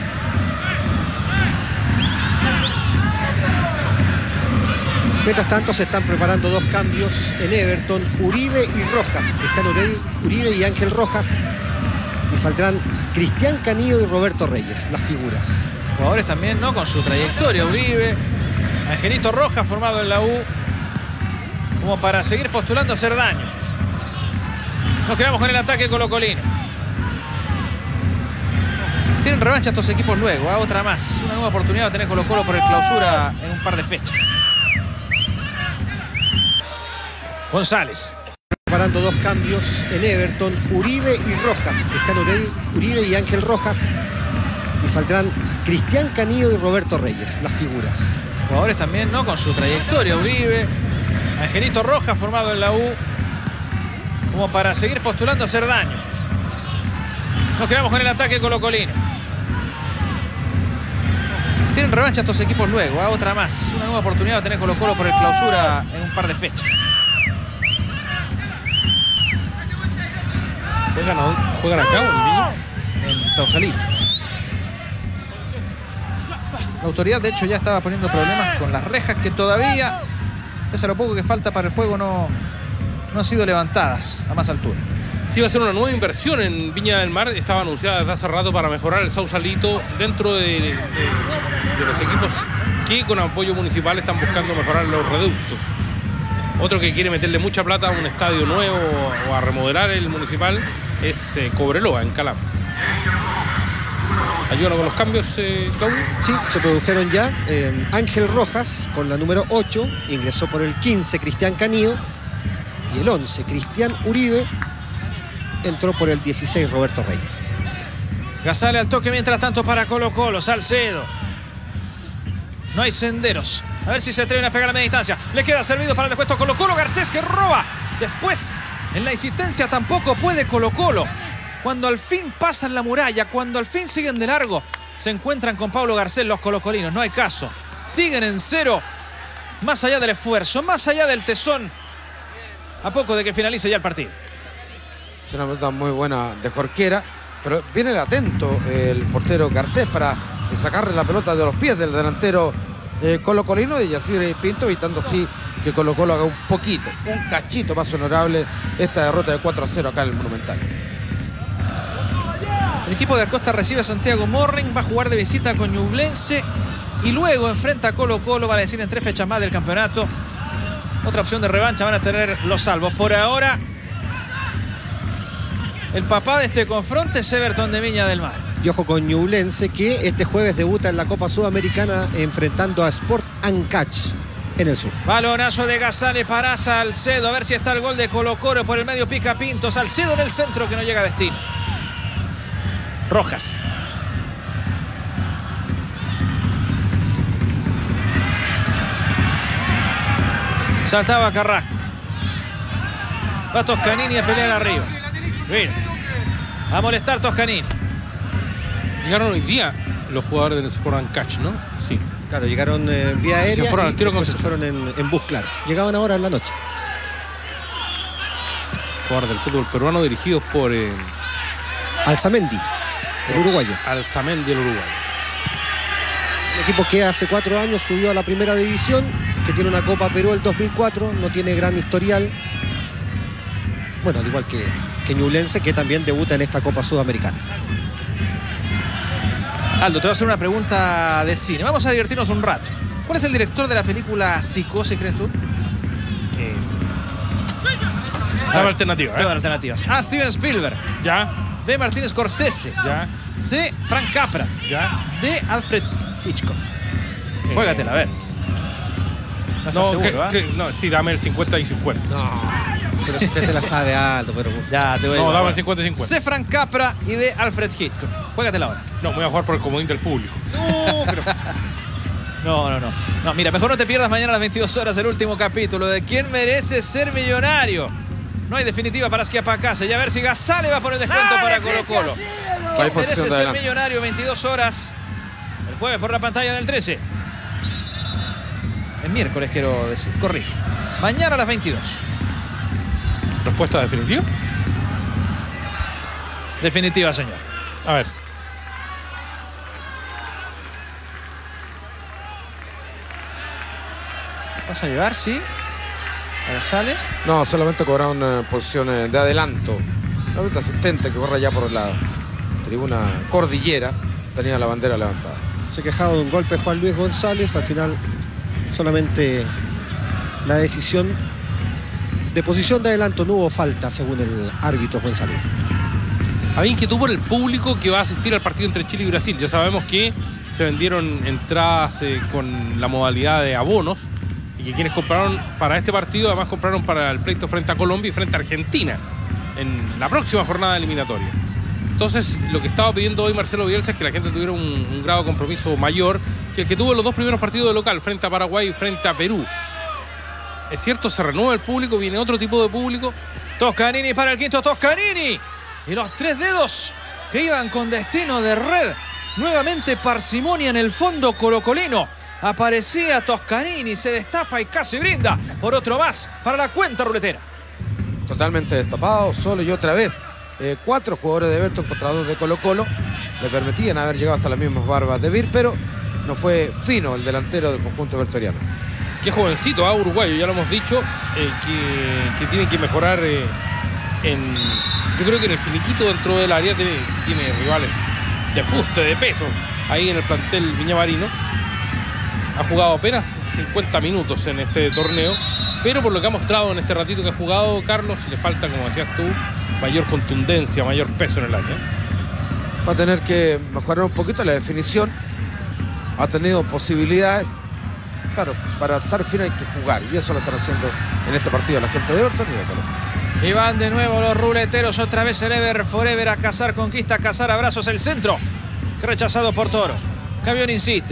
Mientras tanto se están preparando dos cambios en Everton, Uribe y Rojas. Cristian Uribe y Ángel Rojas. Y saldrán Cristian Canillo y Roberto Reyes, las figuras. Jugadores también, ¿no? Con su trayectoria. Uribe, Angelito Rojas, formado en la U, como para seguir postulando a hacer daño. Nos quedamos con el ataque colocolino. Tienen revancha estos equipos luego, a otra más. Una nueva oportunidad de tener Colo-Colo por el clausura en un par de fechas. González. Preparando dos cambios en Everton, Uribe y Rojas. Cristian Uribe y Ángel Rojas. Y saldrán Cristian Canillo y Roberto Reyes, las figuras. Jugadores también, ¿no? Con su trayectoria. Uribe, Angelito Rojas, formado en la U, como para seguir postulando a hacer daño. Nos quedamos con el ataque colocolino. Tienen revancha estos equipos luego, a otra más. Una nueva oportunidad de tener Colo-Colo por el clausura en un par de fechas. ¿Juegan, a, ¿juegan acá o en Viña? En Sausalito. La autoridad, de hecho, ya estaba poniendo problemas con las rejas que todavía, pese a lo poco que falta para el juego, no, no han sido levantadas a más altura. Sí, va a ser una nueva inversión en Viña del Mar. Estaba anunciada desde hace rato para mejorar el Sausalito dentro de, de, de los equipos que con apoyo municipal están buscando mejorar los reductos. Otro que quiere meterle mucha plata a un estadio nuevo o a remodelar el Municipal es eh, Cobreloa, en Calama. Ayúdanos con los cambios, eh, Claudio. Sí, se produjeron ya. Eh, Ángel Rojas con la número ocho, ingresó por el quince Cristian Canío, y el once Cristian Uribe entró por el dieciséis Roberto Reyes. Gasale al toque mientras tanto para Colo Colo. Salcedo. No hay senderos. A ver si se atreven a pegar a media distancia. Le queda servido para el descuento a Colo Colo. Garcés que roba. Después, en la insistencia tampoco puede Colo Colo. Cuando al fin pasan la muralla, cuando al fin siguen de largo, se encuentran con Pablo Garcés los colocolinos. No hay caso. Siguen en cero. Más allá del esfuerzo, más allá del tesón. A poco de que finalice ya el partido. Es una pelota muy buena de Jorquera, pero viene el atento el portero Garcés para sacarle la pelota de los pies del delantero eh, colocolino y Yacir Pinto, evitando así que Colo Colo haga un poquito, un cachito más honorable esta derrota de cuatro a cero acá en el Monumental. El equipo de Acosta recibe a Santiago Morning, va a jugar de visita con Ñublense y luego enfrenta a Colo Colo, vale decir, en tres fechas más del campeonato. Otra opción de revancha van a tener los salvos. Por ahora, el papá de este confronte es Everton de Viña del Mar. Y ojo con Ñublense, que este jueves debuta en la Copa Sudamericana enfrentando a Sport Ancash en el sur. Balonazo de Gasale para Salcedo. A ver si está el gol de Colo Colo. Por el medio pica Pinto. Salcedo en el centro que no llega a destino. Rojas. Saltaba Carrasco. Va Toscanini a pelear arriba. Wirt. A molestar Toscanini. Llegaron hoy día los jugadores del Sport Ancash, ¿no? Sí. Claro, llegaron eh, vía aérea se fueron y al tiro con se fueron en, en bus, claro. Llegaban ahora en la noche. Jugadores del fútbol peruano dirigidos por eh, Alzamendi, el uruguayo. Alzamendi, el uruguayo. Un equipo que hace cuatro años subió a la primera división, que tiene una Copa Perú el dos mil cuatro, no tiene gran historial. Bueno, al igual que, que Ñublense, que también debuta en esta Copa Sudamericana. Aldo, te voy a hacer una pregunta de cine. Vamos a divertirnos un rato. ¿Cuál es el director de la película Psicosis, crees tú? Eh, Dame alternativas. Tengo ¿eh? alternativas. A. Steven Spielberg. Ya, B. Martín Scorsese. ya, C. Frank Capra. ya. D. Alfred Hitchcock. Eh, Juégatela, a ver. No estás No, seguro, que- ¿ah? que- no, sí, dame el cincuenta y cincuenta. No, pero si usted se la sabe, Aldo, pero... Ya, te voy a No, decir. dame el cincuenta y cincuenta. C. Frank Capra y D. Alfred Hitchcock. Juégatela ahora. No, voy a jugar por el comodín del público. No, pero... No, no, no. No, mira, mejor no te pierdas mañana a las veintidós horas el último capítulo de ¿Quién merece ser millonario? No hay definitiva para Schiapacase. Y a ver si Gasale va por el descuento para Colo Colo. Hay ¿Quién posición merece de ser adelante. millonario? veintidós horas. El jueves por la pantalla del trece. El miércoles, quiero decir. Corrijo. Mañana a las veintidós. ¿Respuesta definitiva? Definitiva, señor. A ver. ¿Vas a llevar? Sí. A Gasale. No, solamente cobraron eh, posiciones de adelanto. Realmente asistente que corre ya por la tribuna cordillera tenía la bandera levantada. Se quejaba de un golpe Juan Luis González. Al final solamente la decisión de posición de adelanto, no hubo falta según el árbitro González. Había inquietud por el público que va a asistir al partido entre Chile y Brasil. Ya sabemos que se vendieron entradas eh, con la modalidad de abonos y que quienes compraron para este partido además compraron para el pleito frente a Colombia y frente a Argentina en la próxima jornada eliminatoria. Entonces, lo que estaba pidiendo hoy Marcelo Bielsa es que la gente tuviera un, un grado de compromiso mayor que el que tuvo en los dos primeros partidos de local, frente a Paraguay y frente a Perú. Es cierto, se renueva el público, viene otro tipo de público. Toscanini para el quinto, Toscanini. Y los tres dedos que iban con destino de red. Nuevamente parsimonia en el fondo colocolino. Aparecía Toscanini, se destapa y casi brinda por otro más para la cuenta ruletera. Totalmente destapado, solo y otra vez. Eh, cuatro jugadores de Everton contra dos de Colo Colo. Le permitían haber llegado hasta las mismas barbas de Vir, pero no fue fino el delantero del conjunto vertoriano. Qué jovencito, ah, uruguayo, ya lo hemos dicho, eh, que, que tiene que mejorar eh, en... Yo creo que en el finiquito dentro del área tiene, tiene rivales de fuste, de peso, ahí en el plantel viñamarino. ha jugado apenas cincuenta minutos en este torneo, pero por lo que ha mostrado en este ratito que ha jugado Carlos, le falta, como decías tú, mayor contundencia, mayor peso en el área. Va a tener que mejorar un poquito la definición. Ha tenido posibilidades. Claro, para estar fino hay que jugar, y eso lo están haciendo en este partido la gente de Everton y de Colo. Y van de nuevo los ruleteros, otra vez el Ever Forever a cazar conquista, a cazar abrazos, el centro rechazado por Toro. Cavión insiste.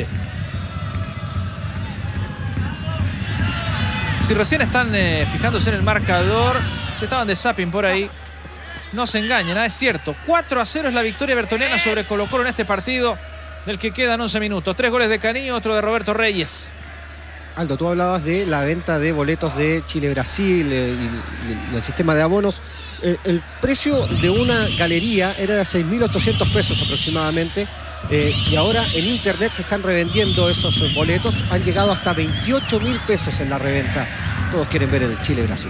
Si recién están eh, fijándose en el marcador, se estaban de zapping por ahí, no se engañen, ¿eh? Es cierto, cuatro a cero es la victoria evertoniana sobre Colo Colo en este partido, del que quedan once minutos. Tres goles de Canillo, otro de Roberto Reyes. Aldo, tú hablabas de la venta de boletos de Chile-Brasil eh, y, y el sistema de abonos. Eh, el precio de una galería era de seis mil ochocientos pesos aproximadamente. Eh, y ahora en internet se están revendiendo esos boletos. Han llegado hasta veintiocho mil pesos en la reventa. Todos quieren ver el Chile-Brasil.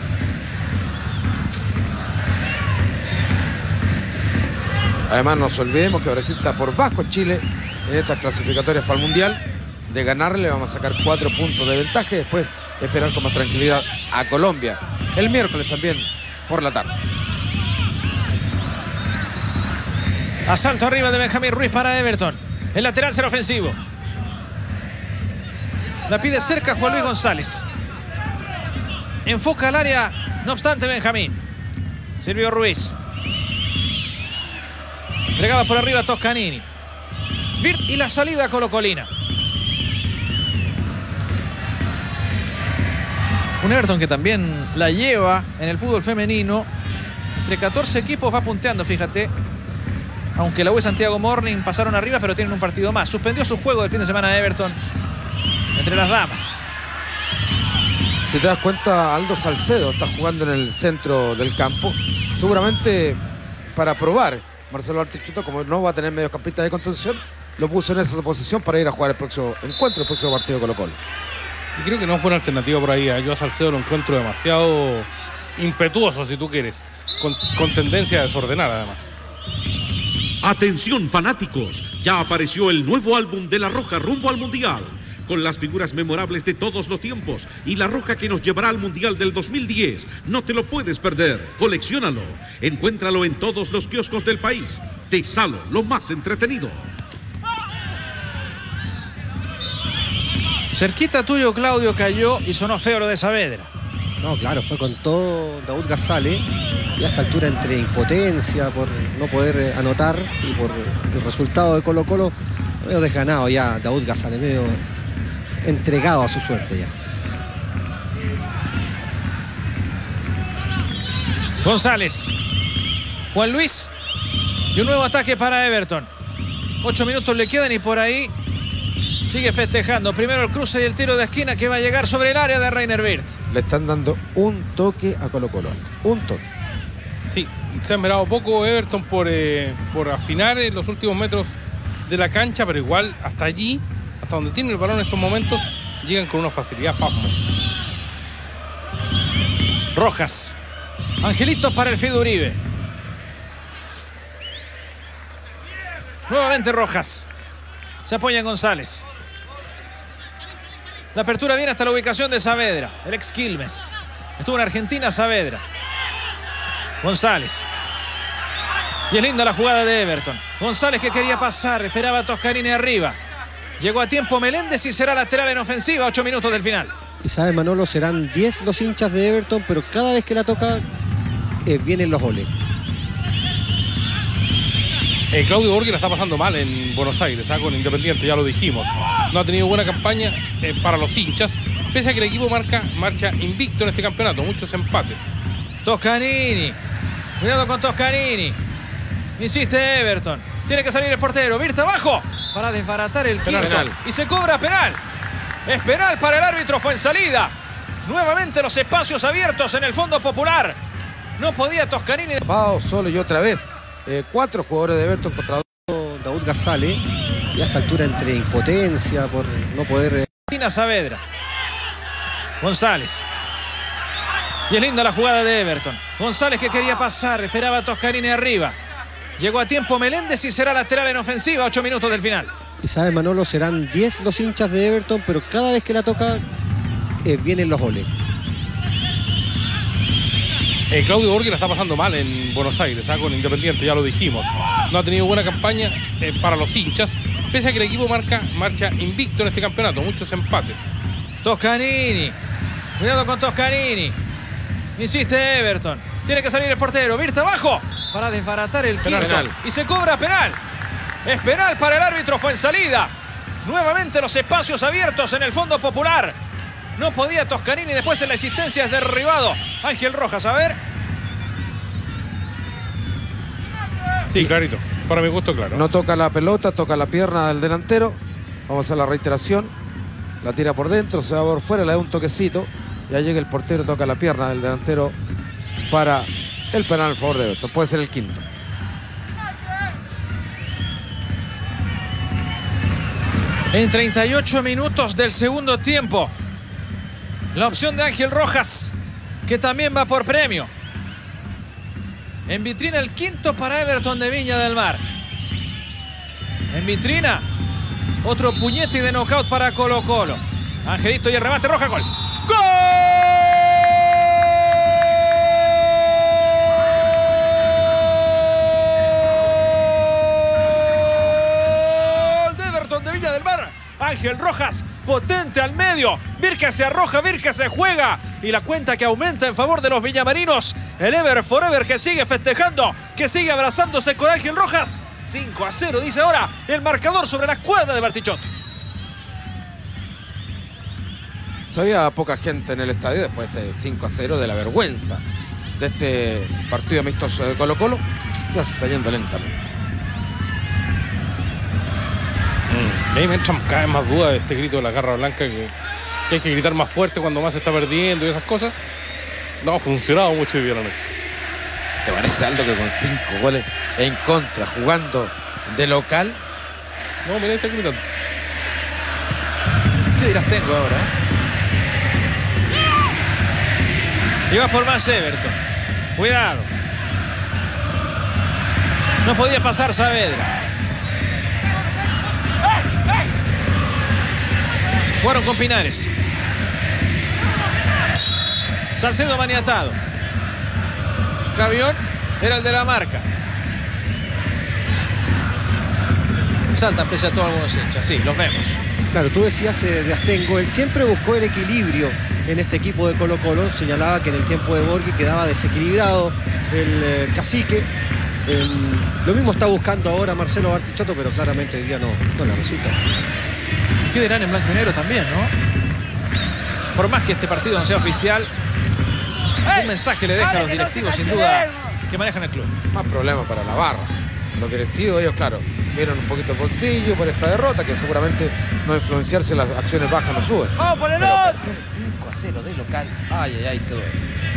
Además, no nos olvidemos que Brasil está por bajo Chile en estas clasificatorias para el Mundial. De ganarle vamos a sacar cuatro puntos de ventaja y después esperar con más tranquilidad a Colombia el miércoles también por la tarde. Asalto arriba de Benjamín Ruiz para Everton. El lateral será ofensivo. La pide cerca Juan Luis González. Enfoca al área, no obstante Benjamín. Silvio Ruiz. Bregaba por arriba Toscanini. Virt y la salida colocolina. Un Everton que también la lleva en el fútbol femenino. Entre catorce equipos va punteando, fíjate. Aunque la U de Santiago Morning pasaron arriba, pero tienen un partido más. Suspendió su juego del fin de semana de Everton entre las damas. Si te das cuenta, Aldo Salcedo está jugando en el centro del campo. Seguramente para probar. Marcelo Bartichotto, como no va a tener mediocampista de contención, lo puso en esa posición para ir a jugar el próximo encuentro, el próximo partido de Colo Colo. Y creo que no fue una alternativa por ahí. Yo a Salcedo lo encuentro demasiado impetuoso, si tú quieres, con, con tendencia a desordenar además. Atención fanáticos, ya apareció el nuevo álbum de La Roja rumbo al Mundial, con las figuras memorables de todos los tiempos y La Roja que nos llevará al Mundial del dos mil diez. No te lo puedes perder, colecciónalo, encuéntralo en todos los kioscos del país. Tesalo, lo más entretenido. Cerquita tuyo, Claudio, cayó y sonó feo lo de Saavedra. No, claro, fue con todo Daud Gazale. Y a esta altura, entre impotencia por no poder anotar y por el resultado de Colo Colo, medio desganado ya Daud Gazale, medio entregado a su suerte ya. González, Juan Luis y un nuevo ataque para Everton. Ocho minutos le quedan y por ahí sigue festejando. Primero el cruce y el tiro de esquina que va a llegar sobre el área de Reiner Wirtz. Le están dando un toque a Colo Colo. Un toque. Sí, se ha mirado poco Everton por, eh, por afinar en los últimos metros de la cancha, pero igual hasta allí, hasta donde tiene el balón en estos momentos, llegan con una facilidad pasmosa. Rojas. Angelito para el Fido Uribe. Nuevamente Rojas. Se apoya en González. La apertura viene hasta la ubicación de Saavedra, el ex Quilmes. Estuvo en Argentina Saavedra. González. Y es linda la jugada de Everton. González que quería pasar, esperaba a Toscanini arriba. Llegó a tiempo Meléndez y será lateral en ofensiva, ocho minutos del final. Y sabe Manolo, serán diez los hinchas de Everton, pero cada vez que la toca eh, vienen los goles. Eh, Claudio Borghi la está pasando mal en Buenos Aires, ¿eh? Con Independiente, ya lo dijimos. No ha tenido buena campaña eh, para los hinchas, pese a que el equipo marca, marcha invicto en este campeonato, muchos empates. Toscanini. Cuidado con Toscanini. Insiste Everton. Tiene que salir el portero. Virta abajo para desbaratar el quinto. Penal. Y se cobra penal. Es penal para el árbitro. Fue en salida. Nuevamente los espacios abiertos en el fondo popular. No podía Toscanini. Pau solo y otra vez. Eh, cuatro jugadores de Everton contra Daud Gazale. Y a esta altura, entre impotencia por no poder... Tina Saavedra. González. Y es linda la jugada de Everton. González que quería pasar, esperaba a Toscanini arriba. Llegó a tiempo Meléndez y será lateral en ofensiva, ocho minutos del final. Y sabe Manolo, serán diez los hinchas de Everton, pero cada vez que la toca eh, vienen los goles. Eh, Claudio Borghi la está pasando mal en Buenos Aires, ¿eh? Con Independiente, ya lo dijimos. No ha tenido buena campaña eh, para los hinchas, pese a que el equipo marca, marcha invicto en este campeonato, muchos empates. Toscanini, cuidado con Toscanini. Insiste Everton, tiene que salir el portero. Virta abajo para desbaratar el quinto. Penal. Y se cobra penal. Es penal para el árbitro, fue en salida. Nuevamente los espacios abiertos en el fondo popular. No podía Toscanini, después en la existencia es derribado Ángel Rojas, a ver. Sí, clarito, para mi gusto, claro. No toca la pelota, toca la pierna del delantero. Vamos a la reiteración. La tira por dentro, se va por fuera, le da un toquecito. Ya llega el portero, toca la pierna del delantero para el penal a favor de Everton. Puede ser el quinto. En treinta y ocho minutos del segundo tiempo, la opción de Ángel Rojas, que también va por premio. En vitrina el quinto para Everton de Viña del Mar. En vitrina otro puñete de knockout para Colo Colo. Angelito y el remate, Roja, gol. ¡Gol! De Everton de Viña del Mar. Ángel Rojas, potente al medio. Virca se arroja, Virca se juega. Y la cuenta que aumenta en favor de los villamarinos. El Ever Forever que sigue festejando, que sigue abrazándose con Ángel Rojas. cinco a cero, dice ahora el marcador sobre la escuadra de Bartichotto. Había poca gente en el estadio después de este cinco a cero, de la vergüenza de este partido amistoso de Colo Colo. Ya se está yendo lentamente. Mm. Ahí me entran cada vez más dudas de este grito de la garra blanca, que, que hay que gritar más fuerte cuando más se está perdiendo y esas cosas. No ha funcionado mucho hoy día la noche. ¿Te parece, Aldo, que con cinco goles en contra, jugando de local? No, mira, ahí está gritando. ¿Qué dirás tengo ahora, eh? Y va por más Everton. Cuidado. No podía pasar Saavedra. Jugaron con Pinares. Salcedo maniatado. Cavión era el de la marca. Saltan pese a todos algunos hinchas. Sí, los vemos. Claro, tú decías eh, de Astengo, él siempre buscó el equilibrio en este equipo de Colo Colo. Señalaba que en el tiempo de Borghi quedaba desequilibrado el eh, cacique. Eh, lo mismo está buscando ahora Marcelo Bartichotto, pero claramente hoy día no, no le resulta. ¿Qué dirán en blanco y negro también, no? Por más que este partido no sea oficial, un mensaje le deja a los directivos, sin duda, que manejan el club. Más problema para la barra. Los directivos, ellos, claro, vieron un poquito el bolsillo por esta derrota, que seguramente no influenciarse las acciones bajas no suben. ¡Vamos por el Pero otro! perder cinco a cero de local, ay, ay, ay, qué duele.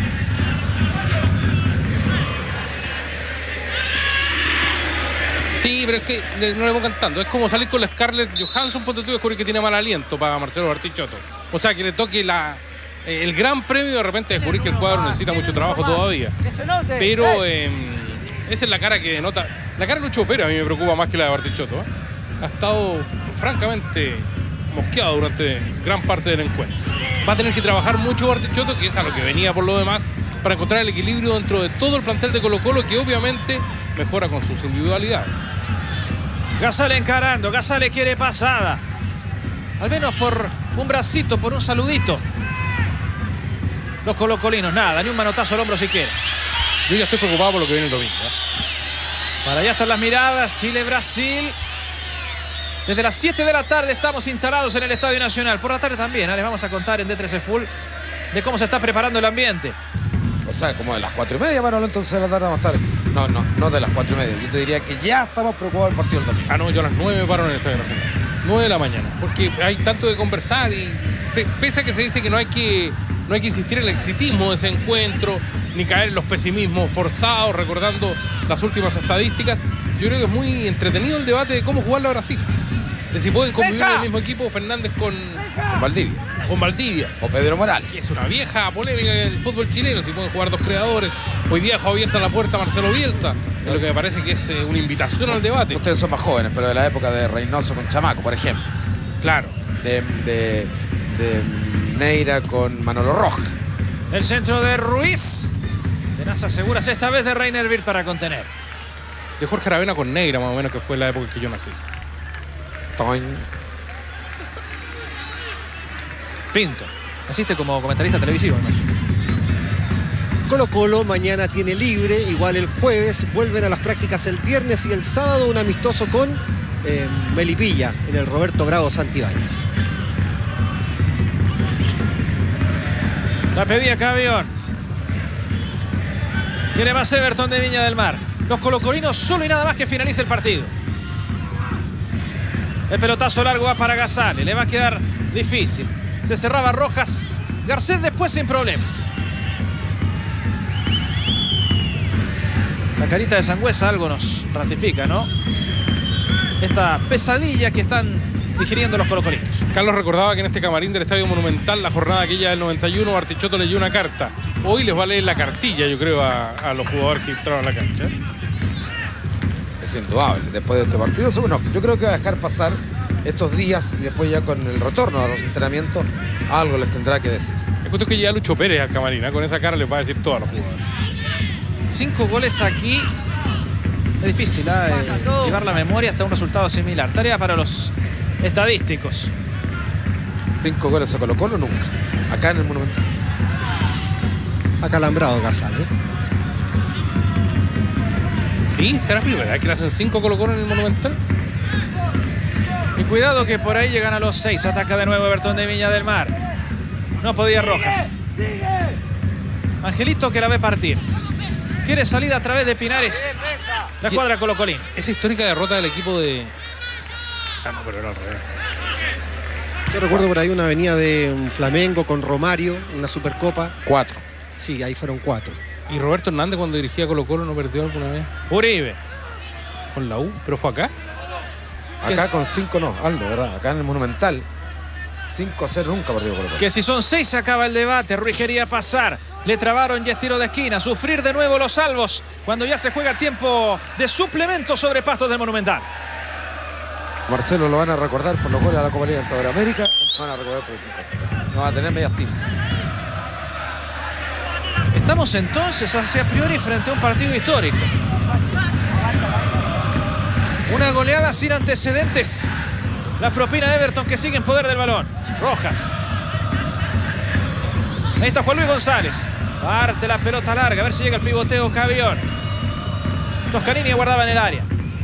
Sí, pero es que no le pongan tanto. Es como salir con la Scarlett Johansson, ponte tú, y descubrir que tiene mal aliento para Marcelo Bartichotto. O sea, que le toque la, eh, el gran premio, de repente descubrir que el cuadro necesita mucho trabajo todavía. Que se note. Pero eh, esa es la cara que denota. La cara de Lucho Pérez a mí me preocupa más que la de Bartichotto, ¿eh? Ha estado francamente mosqueado durante gran parte del encuentro. Va a tener que trabajar mucho Bartichotto, que es a lo que venía por lo demás, para encontrar el equilibrio dentro de todo el plantel de Colo Colo, que obviamente mejora con sus individualidades. Gasale encarando, Gasale quiere pasada. Al menos por un bracito, por un saludito. Los colocolinos, nada, ni un manotazo al hombro siquiera. Yo ya estoy preocupado por lo que viene el domingo, ¿eh? Para allá están las miradas, Chile-Brasil. Desde las siete de la tarde estamos instalados en el Estadio Nacional. Por la tarde también, ¿eh? Les vamos a contar en D trece Full de cómo se está preparando el ambiente. O sea, como de las cuatro y media, Manolo, entonces de la tarde vamos a estar. No, no, no de las cuatro y media. Yo te diría que ya estamos preocupados del partido del domingo. Ah, no, yo a las nueve me paro en el Estadio Nacional. nueve de la mañana. Porque hay tanto de conversar y pe pese a que se dice que no hay que, no hay que insistir en el exitismo de ese encuentro, ni caer en los pesimismos forzados, recordando las últimas estadísticas, yo creo que es muy entretenido el debate de cómo jugarlo a Brasil. De si pueden convivir en el mismo equipo Fernández con, Con Valdivia. con Valdivia. O Pedro Morales. Que es una vieja polémica del fútbol chileno, si pueden jugar dos creadores. Hoy día dejó abierta la puerta a Marcelo Bielsa Es lo que me parece que es eh, una invitación al debate. Ustedes son más jóvenes, pero de la época de Reynoso con Chamaco, por ejemplo. Claro. De, de, de Neira con Manolo Roja. El centro de Ruiz. Tenaza seguras esta vez de Reiner Bird para contener. De Jorge Aravena con Neira, más o menos, que fue la época en que yo nací. Toin. Pinto. Asiste como comentarista televisivo, imagino. Colo Colo mañana tiene libre, igual el jueves, vuelven a las prácticas el viernes y el sábado un amistoso con eh, Melipilla en el Roberto Bravo Santibáñez. La pedía Cavión. Tiene más Everton de Viña del Mar. Los colocolinos solo y nada más que finalice el partido. El pelotazo largo va para Gazale. Le va a quedar difícil. Se cerraba Rojas. Garcés después sin problemas. La carita de Sangüesa algo nos ratifica, ¿no? Esta pesadilla que están digiriendo los colocolinos. Carlos recordaba que en este camarín del Estadio Monumental, la jornada aquella del noventa y uno, Bartichotto leyó una carta. Hoy les va a leer la cartilla, yo creo, a, a los jugadores que entraron a la cancha. Es indudable. Después de este partido, bueno, yo creo que va a dejar pasar estos días y después ya con el retorno a los entrenamientos, algo les tendrá que decir. El punto es que llega Lucho Pérez al camarín, ¿eh? Con esa cara les va a decir todo a los jugadores. Cinco goles aquí. Es difícil ¿eh? llevar la memoria hasta un resultado similar. Tarea para los estadísticos. Cinco goles a Colo Colo nunca. Acá en el Monumental. Acalambrado Gazale. Sí, será primera vez que le hacen cinco Colo Colo en el Monumental. Y cuidado que por ahí llegan a los seis. Ataca de nuevo Everton de Viña del Mar. No podía Rojas. Angelito que la ve partir. Quiere salida a través de Pinares. La escuadra colocolín. Esa histórica derrota del equipo de... Ah, no, pero era al revés. Yo recuerdo por ahí una avenida de un Flamengo con Romario, una Supercopa. Cuatro. Sí, ahí fueron cuatro. ¿Y Roberto Hernández cuando dirigía Colo Colo no perdió alguna vez? Uribe. Con la U, pero fue acá. Acá con cinco no, Aldo, ¿verdad? Acá en el Monumental. cinco a cero nunca perdió Colo Colo. Que si son seis se acaba el debate. Ruiz quería pasar. Le trabaron y es tiro de esquina. Sufrir de nuevo los salvos cuando ya se juega tiempo de suplemento sobre pastos del Monumental. Marcelo lo van a recordar por los goles a la Copa Libertadores de América. Lo van a recordar por el cinco a cero. No va a tener medias tintas. Estamos entonces hacia priori frente a un partido histórico. Una goleada sin antecedentes. La propina de Everton que sigue en poder del balón. Rojas. Ahí está Juan Luis González. Parte la pelota larga. A ver si llega el pivoteo Cavión. Toscanini guardaba en el área.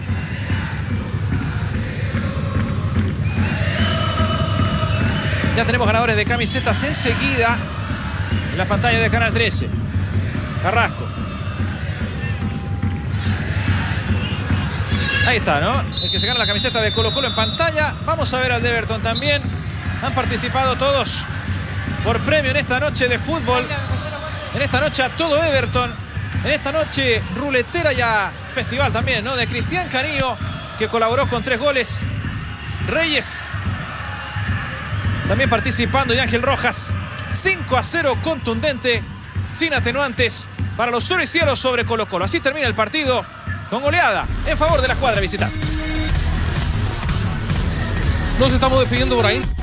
Ya tenemos ganadores de camisetas enseguida en la pantalla de Canal trece. Carrasco. Ahí está, ¿no? El que se gana la camiseta de Colo Colo en pantalla. Vamos a ver al de Everton también. Han participado todos por premio en esta noche de fútbol. En esta noche a todo Everton. En esta noche ruletera y a festival también, ¿no? De Cristian Canillo, que colaboró con tres goles. Reyes también participando y Ángel Rojas. cinco a cero contundente, sin atenuantes para los sur y cielos sobre Colo Colo. Así termina el partido con goleada en favor de la escuadra visitante. Nos estamos despidiendo por ahí.